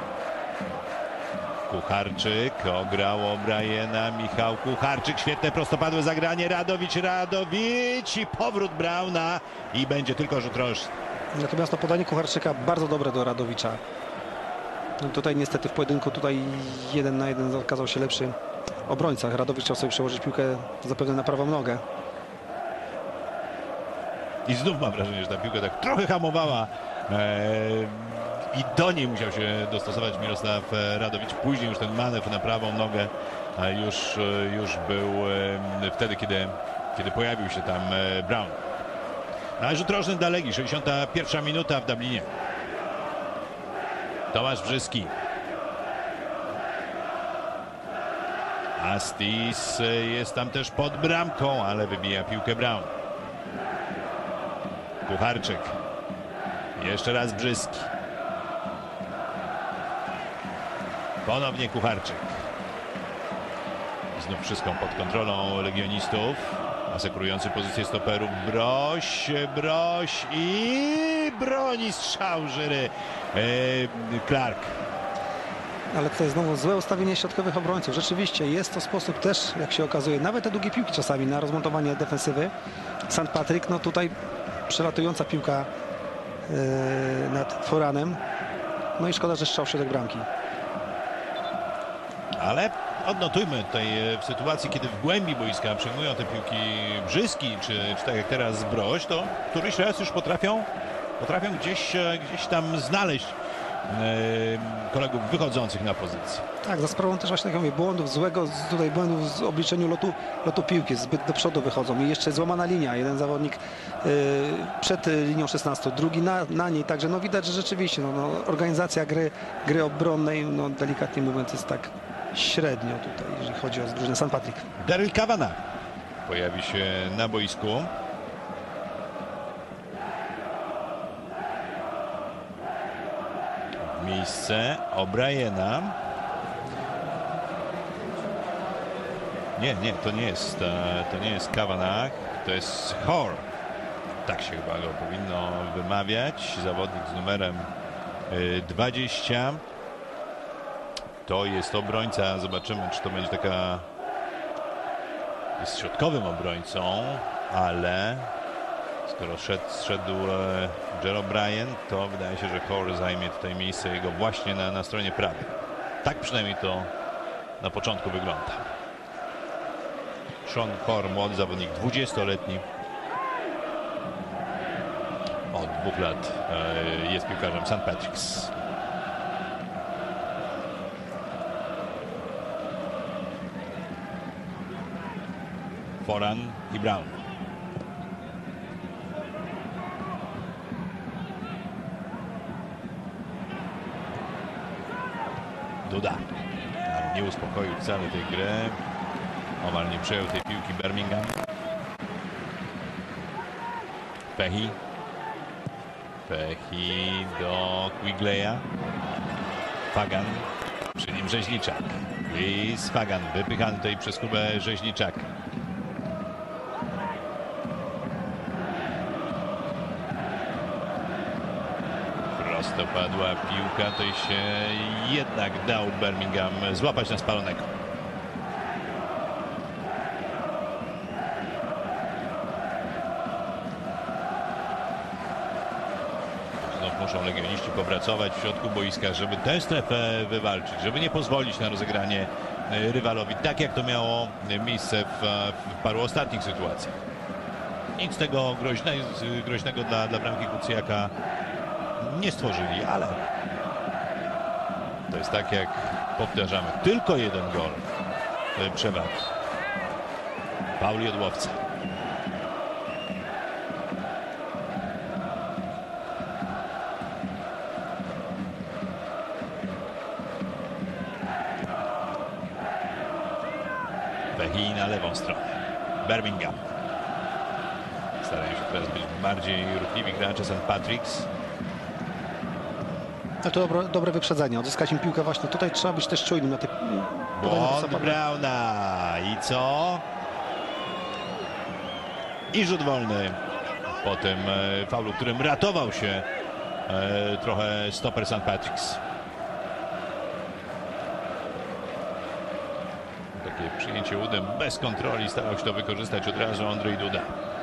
Speaker 4: Kucharczyk ograł O'Briena. Michał Kucharczyk. Świetne prostopadłe zagranie. Radowicz i powrót Brauna i będzie tylko rzut rożny.
Speaker 5: Natomiast to podanie Kucharczyka bardzo dobre do Radowicza. No tutaj niestety w pojedynku tutaj 1 na 1 okazał się lepszy obrońca. Radowicz chciał sobie przełożyć piłkę zapewne na prawą nogę.
Speaker 4: I znów mam wrażenie, że ta piłka tak trochę hamowała i do niej musiał się dostosować Mirosław Radowicz. Później już ten manewr na prawą nogę już był wtedy, kiedy pojawił się tam Brown. Ale rzut rożny dla Legii, 61 minuta w Dublinie. Tomasz Brzyski. Astis jest tam też pod bramką, ale wybija piłkę Brown. Kucharczyk. Jeszcze raz Brzyski. Ponownie Kucharczyk. Znów wszystko pod kontrolą legionistów. Asekurujący pozycję stoperów Broś i broni strzał Żyry Clark.
Speaker 5: Ale to jest znowu złe ustawienie środkowych obrońców. Rzeczywiście jest to sposób też, jak się okazuje, nawet te długie piłki czasami na rozmontowanie defensywy. St. Patrick, no tutaj przelatująca piłka nad Foranem. No i szkoda, że strzał w środek bramki.
Speaker 4: Ale odnotujmy tutaj w sytuacji, kiedy w głębi boiska przejmują te piłki Brzyski, czy tak jak teraz Broś, to któryś raz już potrafią gdzieś tam znaleźć kolegów wychodzących na pozycję.
Speaker 5: Tak, za sprawą też właśnie, tak jak mówię, błędów tutaj błędów w obliczeniu lotu piłki, zbyt do przodu wychodzą i jeszcze złamana linia, jeden zawodnik przed linią 16, drugi na niej, także no widać, że rzeczywiście organizacja gry obronnej, no delikatnie mówiąc, jest tak średnio tutaj, jeżeli chodzi o drużynę St. Patrick.
Speaker 4: Daryl Kavanagh pojawi się na boisku. Miejsce O'Briena. Nie, to nie jest Kavanagh, to jest Hor. Tak się chyba go powinno wymawiać. Zawodnik z numerem 20. To jest obrońca. Zobaczymy, czy to będzie taka... Jest środkowym obrońcą, ale skoro zszedł Jer O'Brien, to wydaje się, że Hor zajmie tutaj miejsce jego właśnie na stronie prawej. Tak przynajmniej to na początku wygląda. Sean Hor, młody zawodnik, 20-letni. Od 2 lat jest piłkarzem St. Patrick's. Foran i Brown. Duda. Nie uspokoił wcale tej gry. Omal nie przejął tej piłki Birmingham. Fehi do Quigleya. Fagan. Przy nim Rzeźniczak. I z Fagan wypychany tutaj przez Kubę Rzeźniczak. Czysto padła piłka, to się jednak dał Birmingham złapać na spalonego. Znów muszą legioniści popracować w środku boiska, żeby tę strefę wywalczyć, żeby nie pozwolić na rozegranie rywalowi, tak jak to miało miejsce w paru ostatnich sytuacjach. Nic z tego groźnego dla bramki Kucjaka nie stworzyli, ale to jest tak, jak powtarzamy, tylko jeden gol przewagi. Paul Jodłowca. Pehi na lewą stronę. Birmingham. Starają się teraz być bardziej ruchliwi gracze St. Patrick's.
Speaker 5: No to dobre wyprzedzenie. Odzyskać im piłkę właśnie. Tutaj trzeba być też czujnym na tych
Speaker 4: Błąd Brauna. I co? I rzut wolny po tym faulu, którym ratował się trochę stoper St. Patrick's. Takie przyjęcie udem bez kontroli, starał się to wykorzystać od razu Andrzej Duda.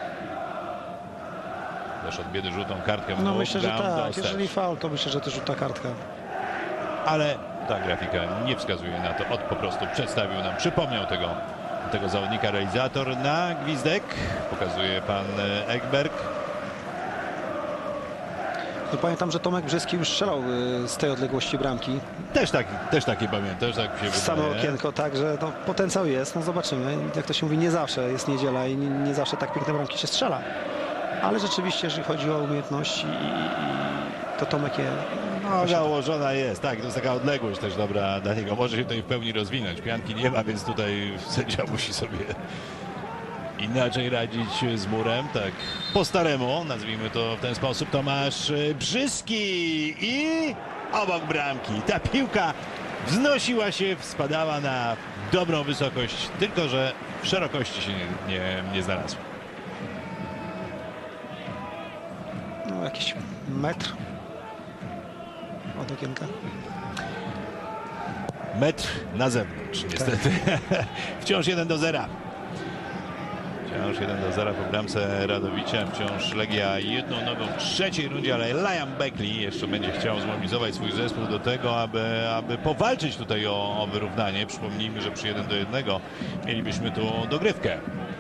Speaker 4: Też od biedy żółtą kartkę.
Speaker 5: No myślę, że tak. Jeżeli faul, to myślę, że to żółta kartka.
Speaker 4: Ale ta grafika nie wskazuje na to. Po prostu przedstawił nam, przypomniał tego zawodnika realizator na gwizdek. Pokazuje pan Ekberg.
Speaker 5: No pamiętam, że Tomek Brzyski już strzelał z tej odległości bramki.
Speaker 4: Też takie pamiętam, też tak się wydaje.
Speaker 5: Samo okienko, także no, potencjał jest. No zobaczymy. Jak to się mówi, nie zawsze jest niedziela i nie zawsze tak piękne bramki się strzela. Ale rzeczywiście, jeżeli chodzi o umiejętności, to Tomek je...
Speaker 4: No, założona jest, tak, to jest taka odległość też dobra dla niego. Może się tutaj w pełni rozwinąć. Pianki nie ma, więc tutaj sędzia musi sobie inaczej radzić z murem. Tak, po staremu, nazwijmy to w ten sposób. Tomasz Brzyski i obok bramki. Ta piłka wznosiła się, spadała na dobrą wysokość, tylko że w szerokości się nie znalazła.
Speaker 5: No, jakiś metr od okienka.
Speaker 4: Metr na zewnątrz, niestety. Tak. Wciąż 1-0. Wciąż 1-0 po bramce Radowicza. Wciąż Legia jedną nogą w trzeciej rundzie, ale Liam Beckley jeszcze będzie chciał zmobilizować swój zespół do tego, aby powalczyć tutaj o wyrównanie. Przypomnijmy, że przy 1-1 mielibyśmy tu dogrywkę.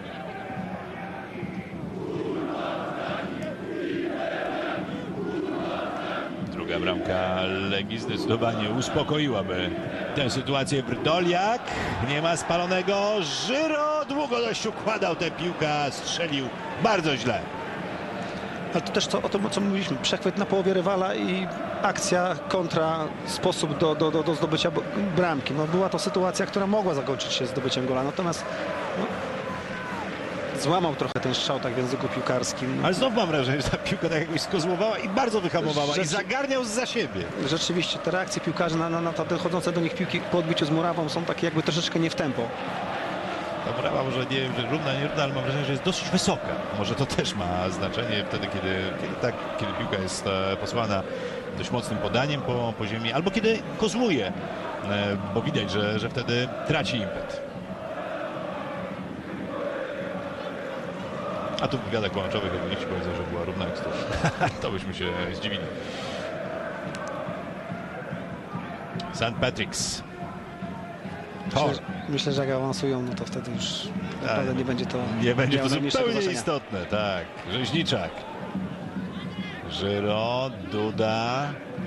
Speaker 4: Druga bramka Legii zdecydowanie uspokoiłaby tę sytuację. Wrdoliak, nie ma spalonego. Żyro długo dość układał tę piłkę, strzelił bardzo źle.
Speaker 5: Ale to też o tym, co mówiliśmy, przechwyt na połowie rywala i akcja kontra, sposób do zdobycia bramki. No, była to sytuacja, która mogła zakończyć się zdobyciem gola, natomiast no, złamał trochę ten strzał tak w języku piłkarskim.
Speaker 4: Ale znów mam wrażenie, że ta piłka tak jakoś skozłowała i bardzo wyhamowała i zagarniał zza siebie.
Speaker 5: Rzeczywiście te reakcje piłkarzy na te dochodzące do nich piłki po odbiciu z murawą są takie jakby troszeczkę nie w tempo.
Speaker 4: Ta murawa może nie wiem, że równa, nierówna, ale mam wrażenie, że jest dosyć wysoka. Może to też ma znaczenie wtedy, kiedy piłka jest posłana dość mocnym podaniem po ziemi, albo kiedy kozłuje, bo widać, że wtedy traci impet. A tu w wywiadach połączowych ci powiedzą, że była równa jak stół. To byśmy się zdziwili. St. Patrick's.
Speaker 5: Myślę, że jak awansują, no to wtedy już naprawdę nie będzie to
Speaker 4: zupełnie istotne. Tak, Rzeźniczak. Żyro, Duda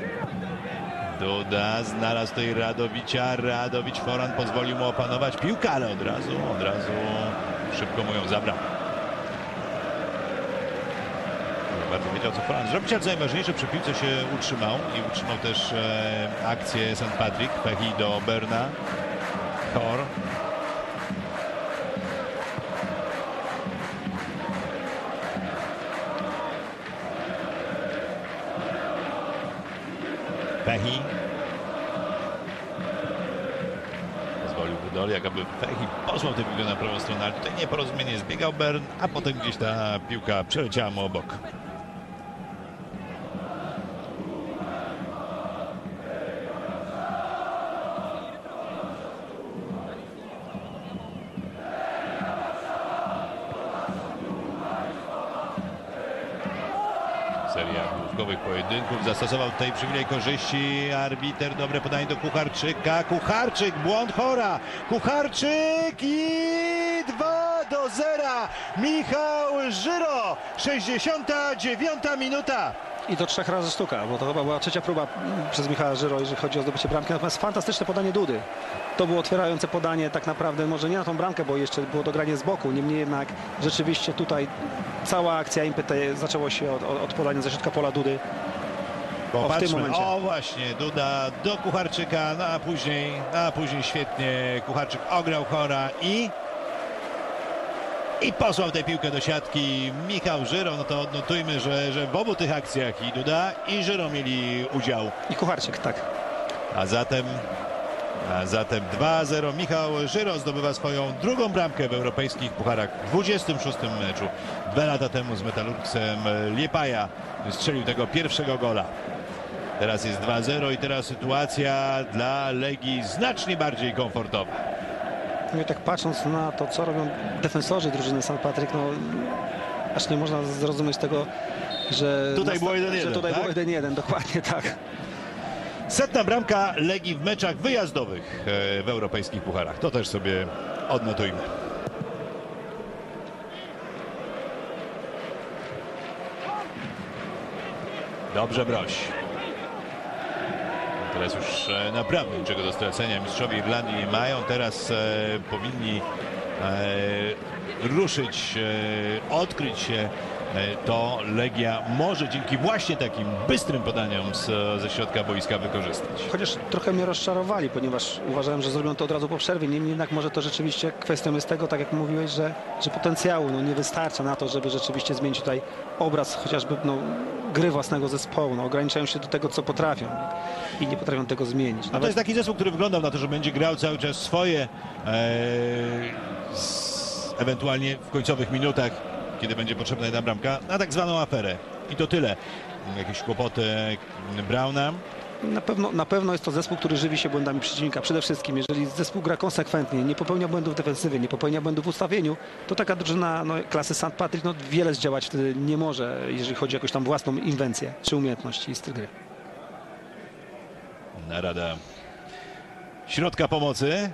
Speaker 4: znalazł tutaj Radowicza. Radowicz Foran pozwolił mu opanować piłkę, ale od razu szybko mu ją zabrał. Bardzo wiedział, co Foran zrobić, ale co najważniejsze, przy piłce się utrzymał i utrzymał też akcję St. Patrick. Pehi do Berna. Thor. Pehi. Pozwolił Wydoliak, aby Pehi posłał tę piłkę na prawą stronę, ale tutaj nieporozumienie, zbiegał Bern, a potem gdzieś ta piłka przeleciała mu obok. dodatkowych pojedynków. Zastosował tutaj przywilej korzyści arbiter. Dobre podanie do Kucharczyka. Kucharczyk, błąd Chora. Kucharczyk i 2-0. Michał Żyro. 69 minuta.
Speaker 5: I to 3 razy sztuka, bo to chyba była trzecia próba przez Michała Żyro, jeżeli chodzi o zdobycie bramki. Natomiast fantastyczne podanie Dudy. To było otwierające podanie tak naprawdę, może nie na tą bramkę, bo jeszcze było dogranie z boku. Niemniej jednak rzeczywiście tutaj cała akcja impet zaczęło się od podania ze środka pola Dudy. W tym momencie.
Speaker 4: O właśnie, Duda do Kucharczyka, a później świetnie Kucharczyk ograł Chora i posłał tę piłkę do siatki. Michał Żyro, no to odnotujmy, że w obu tych akcjach i Duda, i Żyro mieli udział.
Speaker 5: I Kucharczyk, tak.
Speaker 4: A zatem 2-0. Michał Żyro zdobywa swoją drugą bramkę w europejskich pucharach w 26. meczu. 2 lata temu z Metalurgsem Liepaja strzelił tego pierwszego gola. Teraz jest 2-0 i teraz sytuacja dla Legii znacznie bardziej komfortowa.
Speaker 5: No i tak patrząc na to, co robią defensorzy drużyny St. Patryk, no aż nie można zrozumieć tego, że
Speaker 4: Tutaj było 1-1,
Speaker 5: że tutaj
Speaker 4: tak?
Speaker 5: było 1-1, dokładnie tak.
Speaker 4: 100. bramka Legii w meczach wyjazdowych w europejskich pucharach. To też sobie odnotujmy. Dobrze Broś. Teraz już naprawdę niczego do stracenia mistrzowie Irlandii nie mają. Teraz powinni ruszyć, odkryć się. To Legia może dzięki właśnie takim bystrym podaniom ze środka boiska wykorzystać.
Speaker 5: Chociaż trochę mnie rozczarowali, ponieważ uważałem, że zrobią to od razu po przerwie. Niemniej jednak może to rzeczywiście kwestią jest tego, tak jak mówiłeś, że potencjału nie wystarcza na to, żeby rzeczywiście zmienić tutaj obraz chociażby gry własnego zespołu. Ograniczają się do tego, co potrafią i nie potrafią tego zmienić.
Speaker 4: To jest taki zespół, który wyglądał na to, że będzie grał cały czas swoje, ewentualnie w końcowych minutach, kiedy będzie potrzebna jedna bramka, na tak zwaną aferę. I to tyle. Jakieś kłopoty Brauna.
Speaker 5: Na pewno jest to zespół, który żywi się błędami przeciwnika. Przede wszystkim, jeżeli zespół gra konsekwentnie, nie popełnia błędów w defensywie, nie popełnia błędów w ustawieniu, to taka drużyna klasy St. Patryk wiele zdziałać wtedy nie może, jeżeli chodzi o jakąś tam własną inwencję czy umiejętności i styl gry.
Speaker 4: Narada środka pomocy.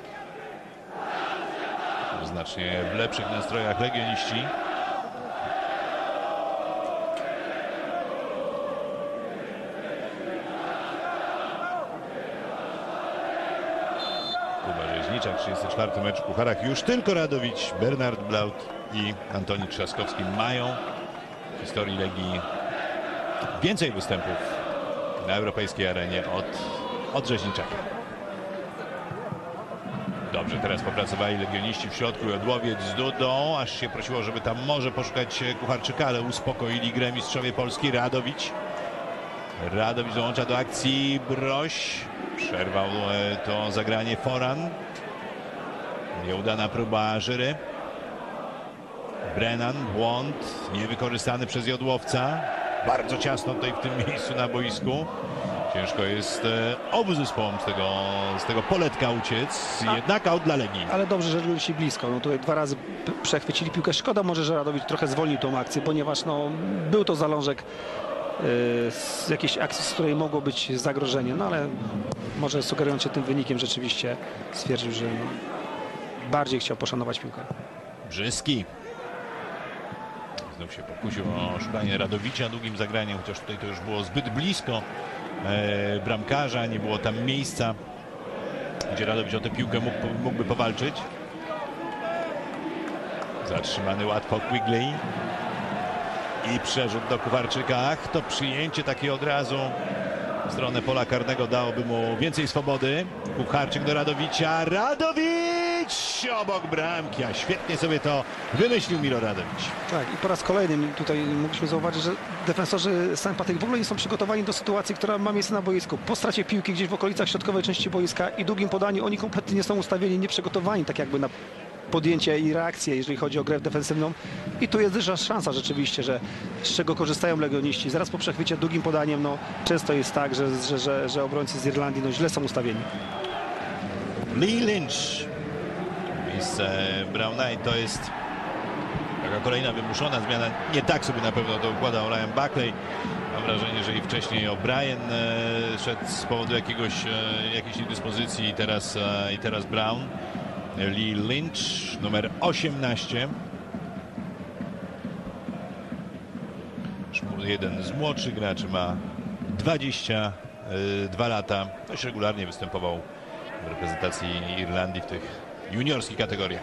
Speaker 4: Znacznie w lepszych nastrojach legioniści. Kuba Rzeźniczak, 34. mecz w pucharach. Już tylko Radowicz, Bernard Blaut i Antoni Trzaskowski mają w historii Legii więcej występów na europejskiej arenie od Rzeźniczaka. Dobrze, teraz popracowali legioniści w środku i Odłowiec z Dudą, aż się prosiło, żeby tam może poszukać Kucharczyka, ale uspokoili grę mistrzowie Polski. Radowicz dołącza do akcji. Broś przerwał to zagranie Foran. Nieudana próba Żyry. Brennan, błąd niewykorzystany przez Jodłowca. Bardzo ciasno tutaj w tym miejscu na boisku. Ciężko jest obu zespołom z tego poletka uciec. Jednak aut dla Legii.
Speaker 5: Ale dobrze, że byli się blisko. Tutaj 2 razy przechwycili piłkę. Szkoda może, że Radowicz trochę zwolnił tą akcję, ponieważ był to zalążek z jakiejś akcji, z której mogło być zagrożenie. Ale może sugerując się tym wynikiem rzeczywiście stwierdził, że bardziej chciał poszanować piłkę.
Speaker 4: Brzyski. Znów się pokusił o szukanie Radowicza długim zagraniem, chociaż tutaj to już było zbyt blisko bramkarza, nie było tam miejsca, gdzie Radowicz o tę piłkę mógłby powalczyć. Zatrzymany łatwo Quigley i przerzut do Kucharczyka. Ach, to przyjęcie takie od razu w stronę pola karnego dałoby mu więcej swobody. Kucharczyk do Radowicza. Radowicz obok bramki, a świetnie sobie to wymyślił Miro Radowicz.
Speaker 5: Tak, i po raz kolejny tutaj mogliśmy zauważyć, że defensorzy St. Patryk w ogóle nie są przygotowani do sytuacji, która ma miejsce na boisku. Po stracie piłki gdzieś w okolicach środkowej części boiska i długim podaniu oni kompletnie nie są ustawieni, nieprzygotowani tak jakby na podjęcie i reakcję, jeżeli chodzi o grę defensywną. I tu jest duża szansa rzeczywiście, że z czego korzystają legioniści. Zaraz po przechwycie długim podaniem, często jest tak, że obrońcy z Irlandii źle są ustawieni.
Speaker 4: Lee Lynch. Miejsce Brauna i to jest Taka kolejna wymuszona zmiana. Nie tak sobie na pewno to układał Ryan Buckley. Mam wrażenie, że i wcześniej O'Brien szedł z powodu jakiejś niedyspozycji i teraz Brown. Lee Lynch, numer 18. Jeden z młodszych graczy, ma 22 lata. Dość regularnie występował w reprezentacji Irlandii w tych juniorskich kategoriach.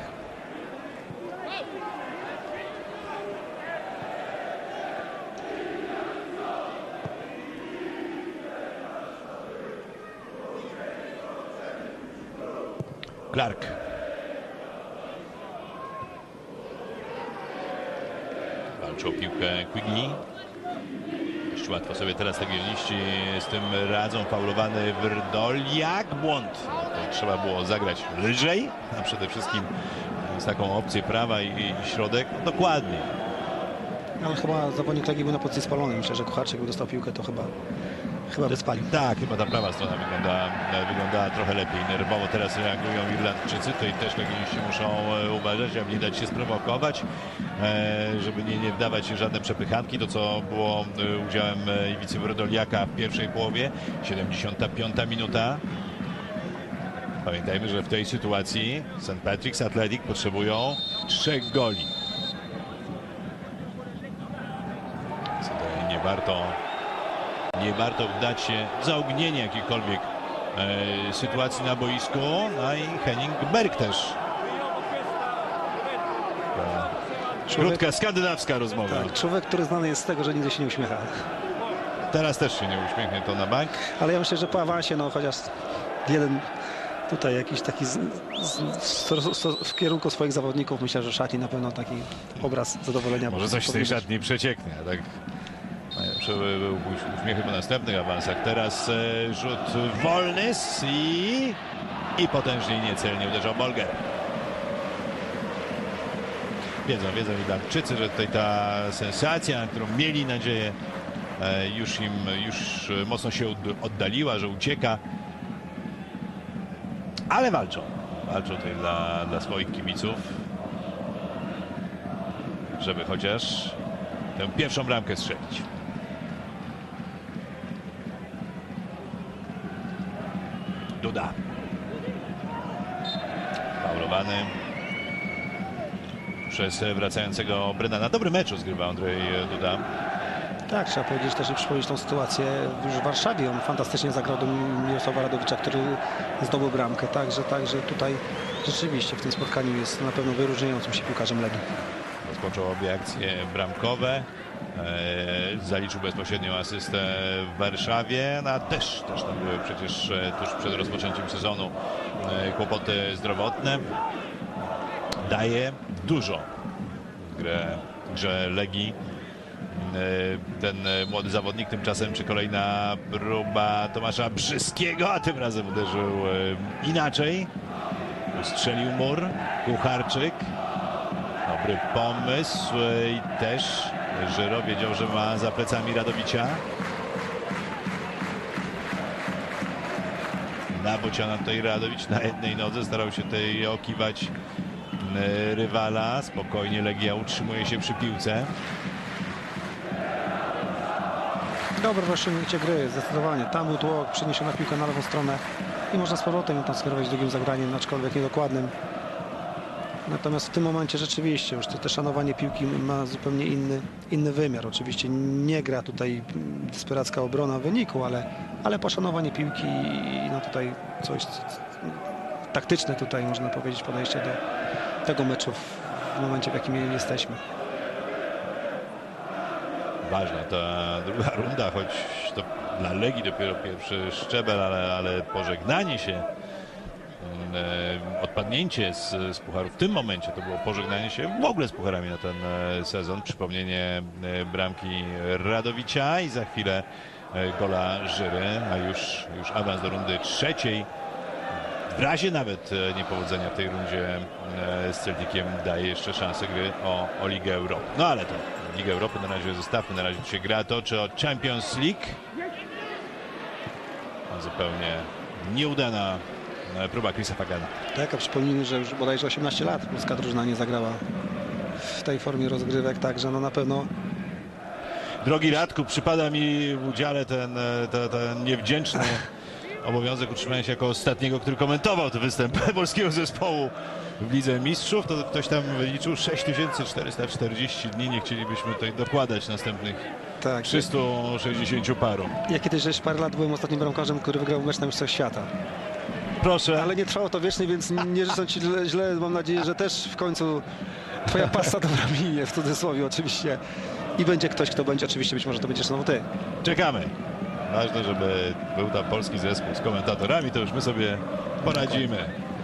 Speaker 4: Clark. Walczy o piłkę Quigley. Dość łatwo sobie teraz legioniści z tym radzą. Faulowany Wrdoliak. Błąd. To trzeba było zagrać lżej, a przede wszystkim z taką opcją prawa i środek. Dokładnie.
Speaker 5: Ale chyba zawodnik Legii był na pozycji spalonej. Myślę, że Kucharczyk by dostał piłkę, to chyba by spalił.
Speaker 4: Tak, chyba ta prawa strona wygląda trochę lepiej. Nerwowo teraz reagują Irlandczycy. Tutaj też legioniści muszą uważać, aby nie dać się sprowokować, żeby nie wdawać się żadne przepychanki. To, co było udziałem Iwicy Wrodoliaka w pierwszej połowie. 75 minuta. Pamiętajmy, że w tej sytuacji St. Patrick's Athletic potrzebują 3 goli. Nie warto wdać się w zaognienie jakiejkolwiek sytuacji na boisku. No i Henning Berg też. Krótka skandynawska rozmowa.
Speaker 5: Tak, człowiek, który znany jest z tego, że nigdy się nie uśmiecha.
Speaker 4: Teraz też się nie uśmiechnie, to na bank.
Speaker 5: Ale ja myślę, że po awansie, no chociaż jeden tutaj jakiś taki w kierunku swoich zawodników, myślę, że szatni na pewno taki obraz zadowolenia.
Speaker 4: Może coś z tej szatni przecieknie. Tak. Był uśmiechy po następnych awansach. Teraz rzut wolny i potężnie niecelnie uderzał Bolger. Wiedzą Irlandczycy, że tutaj ta sensacja, na którą mieli nadzieję, już mocno się oddaliła, że ucieka. Ale walczą tutaj dla swoich kibiców, żeby chociaż tę pierwszą bramkę strzelić. Duda. Faulowany przez wracającego Brennana. Dobry mecz rozgrywa Andrzej Duda.
Speaker 5: Tak, trzeba powiedzieć też i przypomnieć tą sytuację już w Warszawie. On fantastycznie zagrał do Mirosława Radowicza, który zdobył bramkę. Także tutaj rzeczywiście w tym spotkaniu jest na pewno wyróżniającym się piłkarzem Legii.
Speaker 4: Rozpoczął obie akcje bramkowe. Zaliczył bezpośrednią asystę w Warszawie. No, też tam były przecież tuż przed rozpoczęciem sezonu kłopoty zdrowotne. Daje dużo w grze Legii. Ten młody zawodnik, tymczasem czy kolejna próba Tomasza Brzyskiego, a tym razem uderzył inaczej. Strzelił mur. Kucharczyk. Dobry pomysł i też Żyro wiedział, że ma za plecami Radowicza. Nabociana tutaj Radowicz na jednej nodze, starał się tutaj okiwać rywala. Spokojnie Legia utrzymuje się przy piłce.
Speaker 5: Dobre rozciągnięcie gry, zdecydowanie. Tam utłok, przeniesiona piłka na lewą stronę i można z powrotem ją tam skierować drugim zagraniem, aczkolwiek niedokładnym. Natomiast w tym momencie rzeczywiście już to szanowanie piłki ma zupełnie inny wymiar. Oczywiście nie gra tutaj desperacka obrona wyniku, ale poszanowanie piłki i no tutaj coś taktyczne tutaj można powiedzieć podejście do tego meczu w momencie, w jakim jesteśmy. Ważna
Speaker 4: ta druga runda, choć to dla Legii dopiero pierwszy szczebel, ale pożegnanie się, odpadnięcie z pucharu w tym momencie to było pożegnanie się w ogóle z pucharami na ten sezon. Przypomnienie bramki Radowicza i za chwilę gola Żyry, a już awans do rundy trzeciej. W razie nawet niepowodzenia w tej rundzie z Celticiem daje jeszcze szansę gry o Ligę Europy. No ale to Ligę Europy na razie zostawmy, na razie tu się gra toczy o Champions League. Zupełnie nieudana próba Chrisa Fagana.
Speaker 5: Tak, a przypomnijmy, że już bodajże 18 lat polska drużyna nie zagrała w tej formie rozgrywek, także no na pewno
Speaker 4: Drogi Radku, przypada mi w udziale ten niewdzięczny obowiązek utrzymania się jako ostatniego, który komentował ten występ polskiego zespołu w Lidze Mistrzów. To ktoś tam wyliczył 6440 dni. Nie chcielibyśmy tutaj dokładać następnych
Speaker 5: tak.
Speaker 4: 360 paru.
Speaker 5: Ja kiedyś żeś parę lat byłem ostatnim bramkarzem, który wygrał mecz na Mistrzostwach Świata.
Speaker 4: Proszę.
Speaker 5: Ale nie trwało to wiecznie, więc nie życzę ci źle. Mam nadzieję, że też w końcu twoja pasa dobra minie, w cudzysłowie oczywiście. I będzie ktoś, kto będzie, oczywiście być może to będziesz znowu ty.
Speaker 4: Czekamy. Ważne, żeby był tam polski zespół z komentatorami, to już my sobie poradzimy.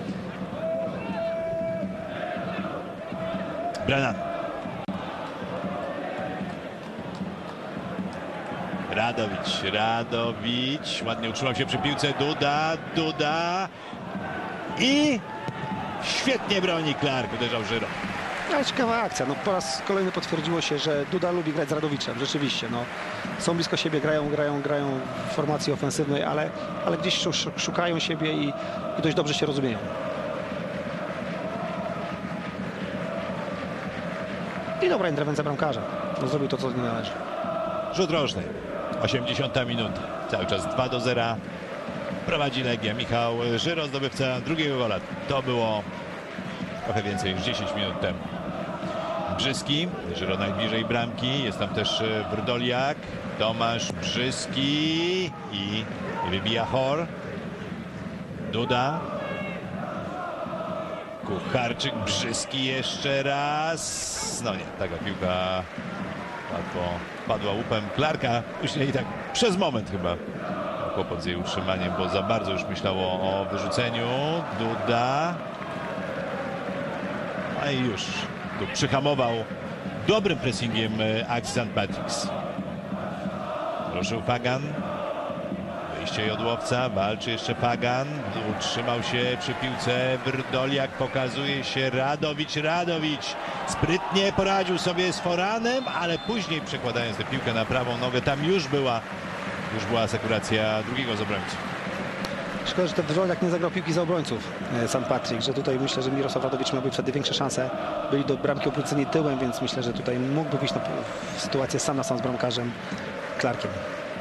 Speaker 4: Brennan. Radowicz. Ładnie utrzymał się przy piłce. Duda. I świetnie broni Clark. Uderzał Żyro.
Speaker 5: Ale ciekawa akcja. No, po raz kolejny potwierdziło się, że Duda lubi grać z Radowiczem. Rzeczywiście. No, są blisko siebie, grają w formacji ofensywnej, ale gdzieś szukają siebie i dość dobrze się rozumieją. I dobra interwencja bramkarza. No, zrobił to, co nie należy.
Speaker 4: Rzut rożny. 80 minuta. Cały czas 2-0. Prowadzi Legia. Michał Żyro, zdobywca drugiego gola. To było trochę więcej niż 10 minut temu. Brzyski. Żyro najbliżej bramki. Jest tam też Wrdoliak. Tomasz Brzyski. I wybija Chor. Duda. Kucharczyk. Brzyski jeszcze raz. No nie, taka piłka padła łupem Clarka. Później tak przez moment chyba kłopot z jej utrzymaniem, bo za bardzo już myślało o wyrzuceniu. Duda. A i już tu przyhamował dobrym pressingiem akcji St. Patrick's. Ruszył Pagan. Wyjście Jodłowca. Walczy jeszcze Pagan. Utrzymał się przy piłce. Wrdoliak. Pokazuje się Radowicz. Sprytnie poradził sobie z Foranem, ale później przekładając tę piłkę na prawą nogę, tam już była asekuracja drugiego z obrońców.
Speaker 5: Szkoda, że ten Wrdoliak nie zagrał piłki za obrońców St. Patrick, że tutaj myślę, że Mirosław Radowicz miałby wtedy większe szanse. Byli do bramki obróceni tyłem, więc myślę, że tutaj mógłby wyjść w sytuację sam na sam z bramkarzem Clarkiem.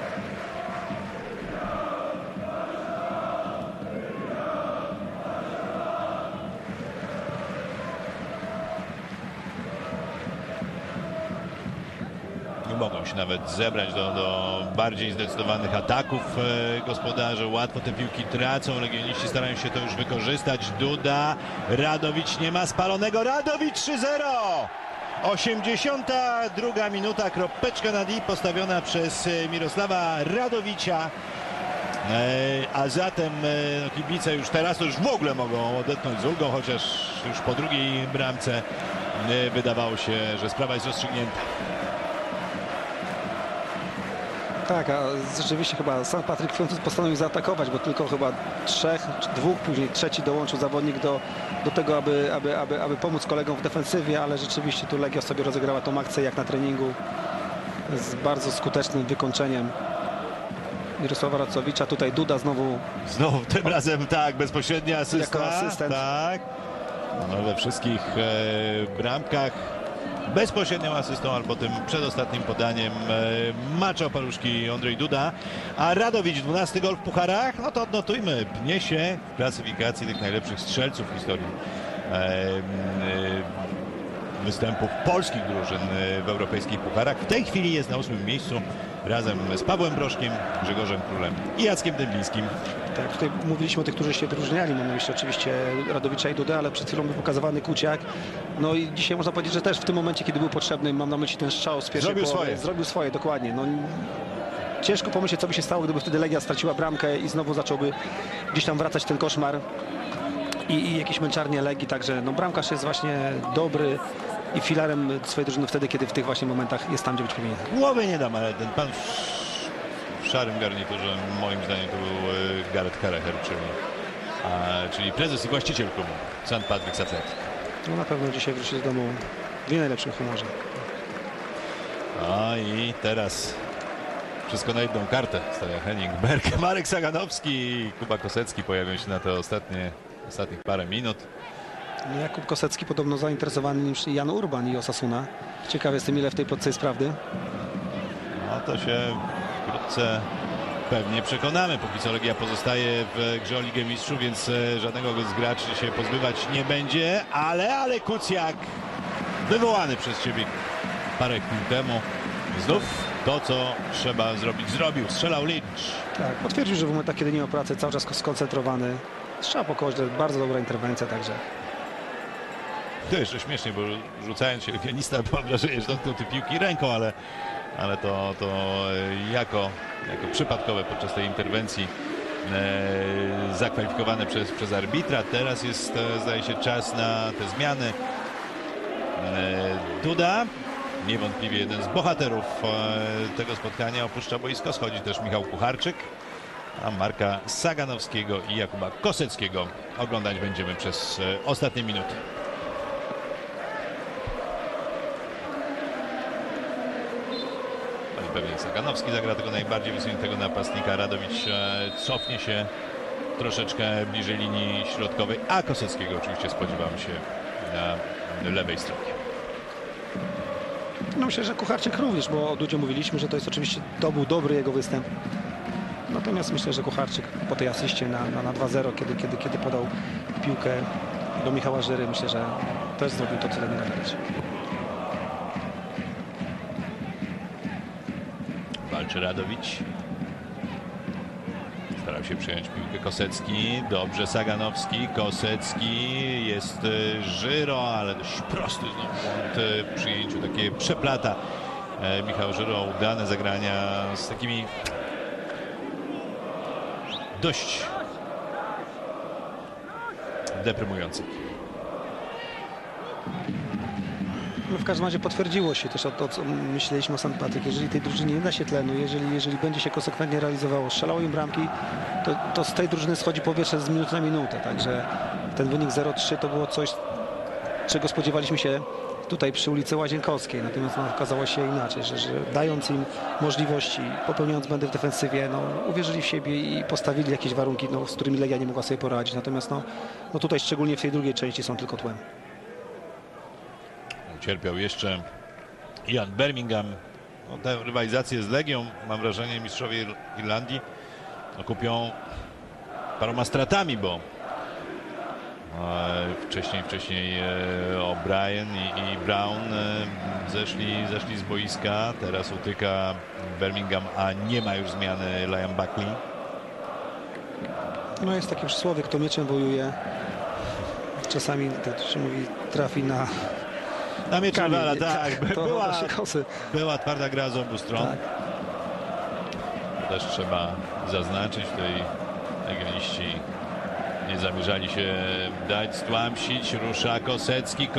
Speaker 4: Mogą się nawet zebrać do bardziej zdecydowanych ataków gospodarze. Łatwo te piłki tracą. Legioniści starają się to już wykorzystać. Duda. Radowicz nie ma spalonego. Radowicz 3-0. 82 minuta. Kropeczka nad i postawiona przez Mirosława Radowicza. A zatem kibice już teraz to już w ogóle mogą odetchnąć z ulgą, chociaż już po drugiej bramce wydawało się, że sprawa jest rozstrzygnięta.
Speaker 5: Tak, a rzeczywiście chyba St. Patrick w końcu postanowił zaatakować, bo tylko chyba dwóch, później trzeci dołączył zawodnik do tego, aby pomóc kolegom w defensywie, ale rzeczywiście tu Legia sobie rozegrała tą akcję jak na treningu z bardzo skutecznym wykończeniem Mirosława Racowicza. Tutaj Duda znowu
Speaker 4: Tym razem tak, bezpośrednia asysta.
Speaker 5: Jako asystent.
Speaker 4: Tak. No, we wszystkich bramkach bezpośrednią asystą, albo tym przedostatnim podaniem maczał paluszki Andrzej Duda, a Radowicz 12 gol w pucharach, no to odnotujmy, pnie się w klasyfikacji tych najlepszych strzelców w historii występów polskich drużyn w europejskich pucharach. W tej chwili jest na 8. miejscu razem z Pawłem Broszkiem, Grzegorzem Królem i Jackiem Dęblińskim.
Speaker 5: Tak, tutaj mówiliśmy o tych, którzy się wyróżniali. Mam na myśli oczywiście Radowicza i Dudę, ale przed chwilą był pokazywany Kuciak. No i dzisiaj można powiedzieć, że też w tym momencie, kiedy był potrzebny, mam na myśli ten strzał z pierwszej połowy. Zrobił swoje, dokładnie. No, ciężko pomyśleć, co by się stało, gdyby wtedy Legia straciła bramkę i znowu zacząłby gdzieś tam wracać ten koszmar i jakieś męczarnie Legii. Także no, bramkarz jest właśnie dobry i filarem swojej drużyny wtedy, kiedy w tych właśnie momentach jest tam, gdzie być powinien.
Speaker 4: Głowy nie dam, ale ten pan w szarym garniturze, moim zdaniem, to był Gareth Carragher, czyli prezes i właściciel klubu St. Patrick's Athletic.
Speaker 5: No na pewno dzisiaj wróci do domu w nie najlepszym humorze.
Speaker 4: No i teraz wszystko na jedną kartę stawia Henning Berg. Marek Saganowski i Kuba Kosecki pojawią się na te ostatnich parę minut.
Speaker 5: No, Jakub Kosecki podobno zainteresowany niż Jan Urban i Osasuna. Ciekawy jestem, ile w tej plotce jest prawdy.
Speaker 4: No to się wkrótce pewnie przekonamy. Póki co Legia pozostaje w grze o Ligę Mistrzów, więc żadnego z graczy się pozbywać nie będzie. Ale Kucjak wywołany przez ciebie parę chwil temu. Znów to, co trzeba zrobić, zrobił. Strzelał Lynch.
Speaker 5: Tak, potwierdził, że w momentach, kiedy nie ma pracy, cały czas skoncentrowany. Strzał po koźle, bardzo dobra interwencja także.
Speaker 4: To jeszcze śmiesznie, bo rzucając się pianista, mam wrażenie, że dotknął te piłki ręką, ale to jako przypadkowe podczas tej interwencji zakwalifikowane przez arbitra. Teraz jest, zdaje się, czas na te zmiany. Duda, niewątpliwie jeden z bohaterów tego spotkania, opuszcza boisko. Schodzi też Michał Kucharczyk, a Marka Saganowskiego i Jakuba Koseckiego oglądać będziemy przez ostatnie minuty. Pewnie Saganowski zagra tego najbardziej wysuniętego napastnika. Radowicz cofnie się troszeczkę bliżej linii środkowej, a Koseckiego oczywiście spodziewamy się na lewej stronie.
Speaker 5: No myślę, że Kucharczyk również, bo o Dudzie mówiliśmy, że to jest oczywiście, to był dobry jego występ. Natomiast myślę, że Kucharczyk po tej asyście na 2-0, kiedy podał piłkę do Michała Żyry, myślę, że też zrobił to, co powinien robić.
Speaker 4: Walczy Radowicz. Starał się przejąć piłkę Kosecki. Dobrze Saganowski. Kosecki. Jest Żyro, ale dość prosty znowu błąd w przyjęciu. Takie przeplata Michał Żyro. Udane zagrania z takimi dość deprymującymi.
Speaker 5: No w każdym razie potwierdziło się też to, co myśleliśmy o St. Patryk. Jeżeli tej drużynie nie da się tlenu, jeżeli będzie się konsekwentnie realizowało, strzelało im bramki, to z tej drużyny schodzi powietrze z minuty na minutę. Także ten wynik 0-3 to było coś, czego spodziewaliśmy się tutaj przy ulicy Łazienkowskiej. Natomiast okazało się inaczej, że dając im możliwości, popełniając błędy w defensywie, uwierzyli w siebie i postawili jakieś warunki, z którymi Legia nie mogła sobie poradzić. Natomiast tutaj szczególnie w tej drugiej części są tylko tłem.
Speaker 4: Cierpiał jeszcze Ian Birmingham. Tę rywalizację z Legią, mam wrażenie, mistrzowie Irlandii kupią paroma stratami, bo wcześniej O'Brien i Brown zeszli z boiska. Teraz utyka Birmingham, a nie ma już zmiany Liam Buckley.
Speaker 5: No jest takie przysłowie, kto mieczem wojuje, czasami, tak się mówi, trafi na
Speaker 4: miecz rywala, tak. Była twarda gra z obu stron.
Speaker 5: Tak.
Speaker 4: Też trzeba zaznaczyć, tutaj legioniści nie zamierzali się dać stłamsić. Rusza Kosecki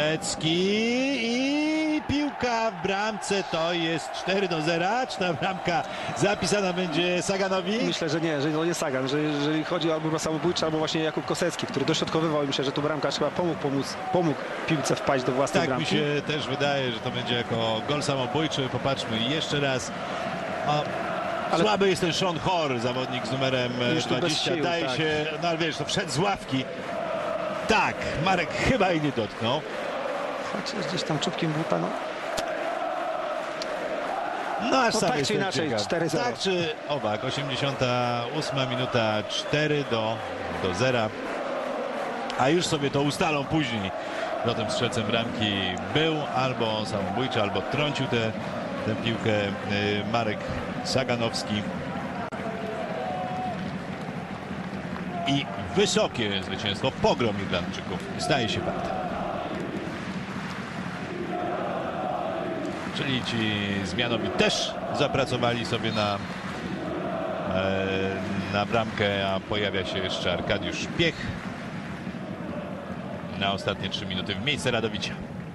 Speaker 4: i piłka w bramce. To jest 4-0. Czy ta bramka zapisana będzie Saganowi?
Speaker 5: Myślę, że nie, że to nie Sagan, że jeżeli chodzi albo o samobójczy, albo właśnie Jakub Kosecki, który dośrodkowywał i myślę, że tu bramkarz chyba pomógł piłce wpaść do własnej bramki.
Speaker 4: Tak mi się też wydaje, że to będzie jako gol samobójczy. Popatrzmy jeszcze raz. Słaby jest ten Sean Hoare, zawodnik z numerem 20.
Speaker 5: Sił,
Speaker 4: Daje
Speaker 5: tak
Speaker 4: się, ale wiesz, to wszedł z ławki. Tak, Marek chyba jej nie dotknął.
Speaker 5: Chociaż gdzieś tam czubkiem buta,
Speaker 4: aż sam
Speaker 5: tak czy
Speaker 4: jestem
Speaker 5: inaczej,
Speaker 4: ciekaw.
Speaker 5: 4-0.
Speaker 4: Tak czy owak, 88 minuta, 4-0. A już sobie to ustalą później. Potem strzelcem bramki był albo samobójczy, albo trącił tę piłkę Marek Saganowski. I wysokie zwycięstwo, pogrom Irlandczyków staje się faktem. Czyli ci zmianowi też zapracowali sobie na bramkę, a pojawia się jeszcze Arkadiusz Piech na ostatnie 3 minuty w miejsce Radowicza.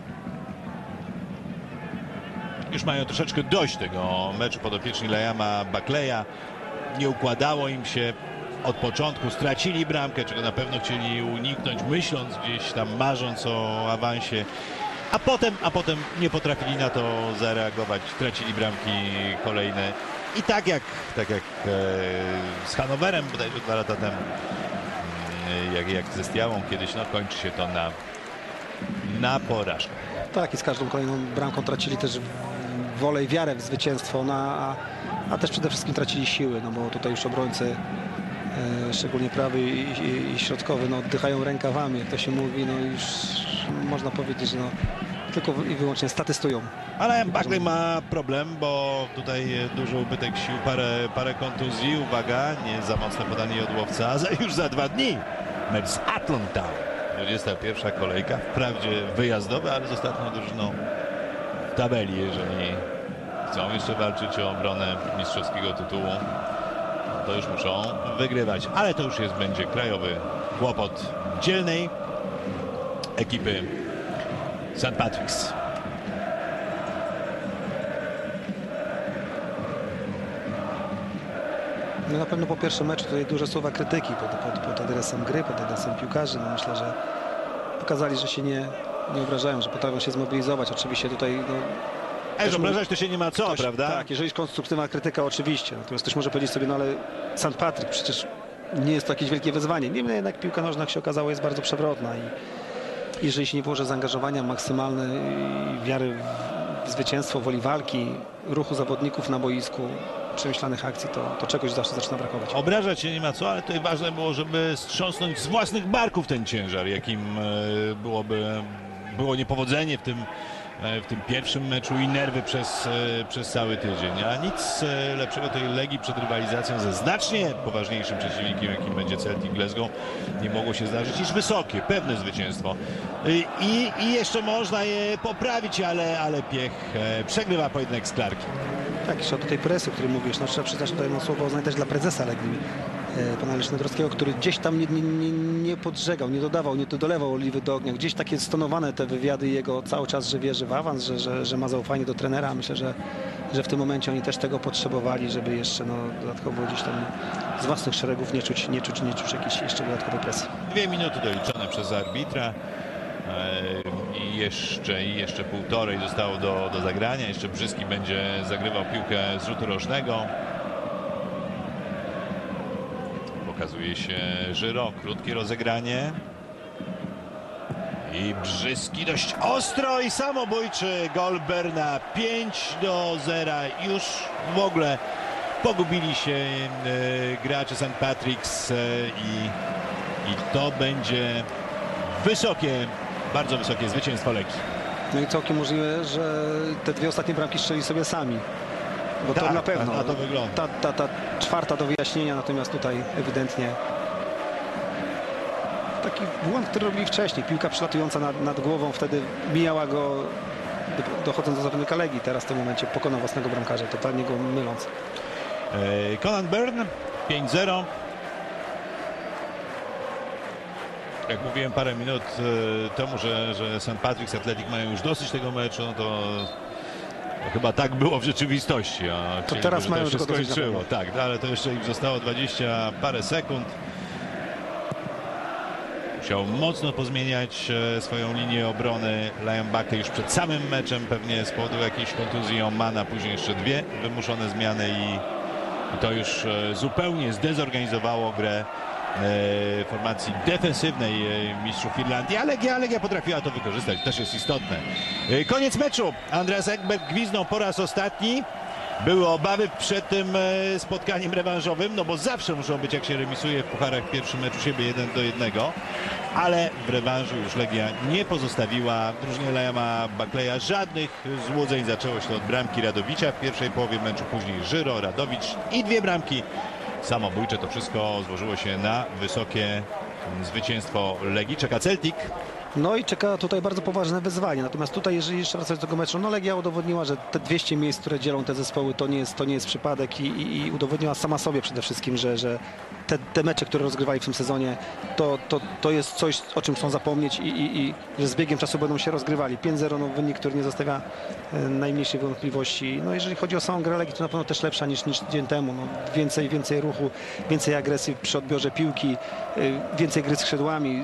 Speaker 4: Już mają troszeczkę dość tego meczu podopieczni Liama Buckleya. Nie układało im się od początku. Stracili bramkę, czego na pewno chcieli uniknąć, myśląc gdzieś tam, marząc o awansie. A potem nie potrafili na to zareagować. Tracili bramki kolejne. I tak jak z Hannoverem bodajże 2 lata temu, jak ze Stiałą kiedyś, kończy się to na na porażkę.
Speaker 5: Tak, i z każdą kolejną bramką tracili też wolę i wiarę w zwycięstwo, a też przede wszystkim tracili siły, no bo tutaj już obrońcy, szczególnie prawy i środkowy, no oddychają rękawami, jak to się mówi, no już można powiedzieć, że no tylko i wyłącznie statystują.
Speaker 4: Ale Buckley ma problem, bo tutaj duży ubytek sił, parę kontuzji. Uwaga, nie za mocne podanie Jodłowca, a już za 2 dni mecz z Atlanta. 21. kolejka, wprawdzie wyjazdowa, ale z ostatnią drużyną w tabeli, jeżeli chcą jeszcze walczyć o obronę mistrzowskiego tytułu, to już muszą wygrywać. Ale to już będzie krajowy kłopot dzielnej ekipy St. Patrick's.
Speaker 5: No na pewno po pierwszym meczu tutaj duże słowa krytyki pod adresem gry, pod adresem piłkarzy. No myślę, że pokazali, że się nie obrażają, że potrafią się zmobilizować. Oczywiście tutaj
Speaker 4: No, obrażać to się nie ma co, prawda?
Speaker 5: Tak, jeżeli jest konstruktywna krytyka, oczywiście. Natomiast ktoś może powiedzieć sobie, no ale St. Patrick, przecież nie jest to jakieś wielkie wyzwanie. Niemniej jednak piłka nożna, jak się okazało, jest bardzo przewrotna i jeżeli się nie włoży zaangażowania maksymalne i wiary w zwycięstwo, woli walki, ruchu zawodników na boisku, przemyślanych akcji, to czegoś zawsze zaczyna brakować.
Speaker 4: Obrażać się nie ma co, ale tutaj ważne było, żeby strząsnąć z własnych barków ten ciężar, jakim było niepowodzenie w tym pierwszym meczu i nerwy przez cały tydzień. A nic lepszego tej Legii przed rywalizacją ze znacznie poważniejszym przeciwnikiem, jakim będzie Celtic Glasgow, nie mogło się zdarzyć, niż wysokie, pewne zwycięstwo. I jeszcze można je poprawić, ale piech przegrywa pojedynek z Clarkiem.
Speaker 5: Tak, jeszcze o tej presji, o której mówisz, no trzeba przyznać tutaj słowo uznać też dla prezesa Legii, pana Leszka Dąbrowskiego, który gdzieś tam nie podżegał, nie dodawał, nie dolewał oliwy do ognia. Gdzieś takie stonowane te wywiady jego cały czas, że wierzy w awans, że ma zaufanie do trenera. Myślę, że w tym momencie oni też tego potrzebowali, żeby jeszcze dodatkowo gdzieś tam z własnych szeregów nie czuć jakiejś jeszcze dodatkowej presji.
Speaker 4: 2 minuty doliczone przez arbitra. I jeszcze 1,5 zostało do zagrania. Jeszcze Brzyski będzie zagrywał piłkę z rzutu rożnego. Pokazuje się Żyro, krótkie rozegranie. I Brzyski dość ostro i samobójczy gol Berna. 5-0. Już w ogóle pogubili się gracze St. Patrick's i to będzie bardzo wysokie zwycięstwo Legii.
Speaker 5: No i całkiem możliwe, że te 2 ostatnie bramki strzeli sobie sami. Bo
Speaker 4: tak,
Speaker 5: to na pewno.
Speaker 4: na to wygląda.
Speaker 5: Ta czwarta do wyjaśnienia, natomiast tutaj ewidentnie taki błąd, który robili wcześniej. Piłka przylatująca nad głową, wtedy mijała go dochodząc do zawodnika Legii. Teraz w tym momencie pokonał własnego bramkarza, totalnie go myląc.
Speaker 4: Conan Byrne 5-0. Jak mówiłem parę minut temu, że St. Patrick's Athletic mają już dosyć tego meczu, no to chyba tak było w rzeczywistości. A
Speaker 5: to teraz mają
Speaker 4: się
Speaker 5: tylko
Speaker 4: skończyło. Tak, ale to jeszcze im zostało 20 parę sekund. Musiał mocno pozmieniać swoją linię obrony Liam Buckley już przed samym meczem, pewnie z powodu jakiejś kontuzji Omana, później jeszcze 2 wymuszone zmiany i to już zupełnie zdezorganizowało grę formacji defensywnej mistrzów Irlandii, a Legia potrafiła to wykorzystać, też jest istotne. Koniec meczu. Andreas Ekberg gwizdnął po raz ostatni. Były obawy przed tym spotkaniem rewanżowym, no bo zawsze muszą być, jak się remisuje w pucharach w pierwszym meczu siebie 1-1, ale w rewanżu już Legia nie pozostawiła drużynie Liama Buckleya żadnych złudzeń. Zaczęło się to od bramki Radowicza w pierwszej połowie meczu, później Żyro, Radowicz i 2 bramki samobójcze. To wszystko złożyło się na wysokie zwycięstwo Legii. Czeka Celtic.
Speaker 5: No i czeka tutaj bardzo poważne wyzwanie. Natomiast tutaj, jeżeli jeszcze wracać do tego meczu, no Legia udowodniła, że te 200 miejsc, które dzielą te zespoły, to nie jest przypadek i udowodniła sama sobie przede wszystkim, że te mecze, które rozgrywali w tym sezonie, to jest coś, o czym chcą zapomnieć i że z biegiem czasu będą się rozgrywali. 5-0, no wynik, który nie zostawia najmniejszej wątpliwości. No jeżeli chodzi o samą grę Legii, to na pewno też lepsza niż dzień temu. No, więcej ruchu, więcej agresji przy odbiorze piłki, więcej gry skrzydłami.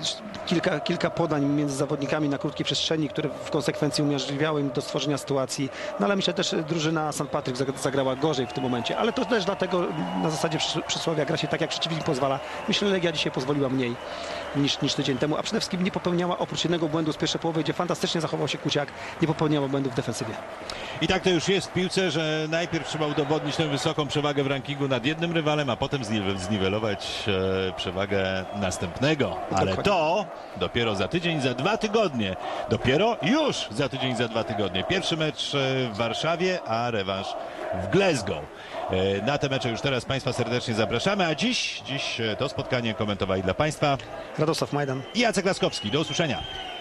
Speaker 5: kilka podań między zawodnikami na krótkiej przestrzeni, które w konsekwencji umożliwiały im do stworzenia sytuacji. No ale myślę też drużyna St. Patrick zagrała gorzej w tym momencie, ale to też dlatego na zasadzie przysłowia gra się tak, jak przeciwnik pozwala. Myślę, że Legia dzisiaj pozwoliła mniej niż tydzień temu, a przede wszystkim nie popełniała oprócz jednego błędu z pierwszej połowy, gdzie fantastycznie zachował się Kuciak, nie popełniała błędów w defensywie.
Speaker 4: I tak to już jest w piłce, że najpierw trzeba udowodnić tę wysoką przewagę w rankingu nad jednym rywalem, a potem zniwelować przewagę następnego. Ale
Speaker 5: Dokładnie.
Speaker 4: to dopiero za tydzień, za 2 tygodnie. Dopiero już za tydzień, za 2 tygodnie. Pierwszy mecz w Warszawie, a rewanż w Glasgow. Na te mecze już teraz Państwa serdecznie zapraszamy, a dziś to spotkanie komentowali dla Państwa
Speaker 5: Radosław Majdan.
Speaker 4: i Jacek Laskowski. Do usłyszenia.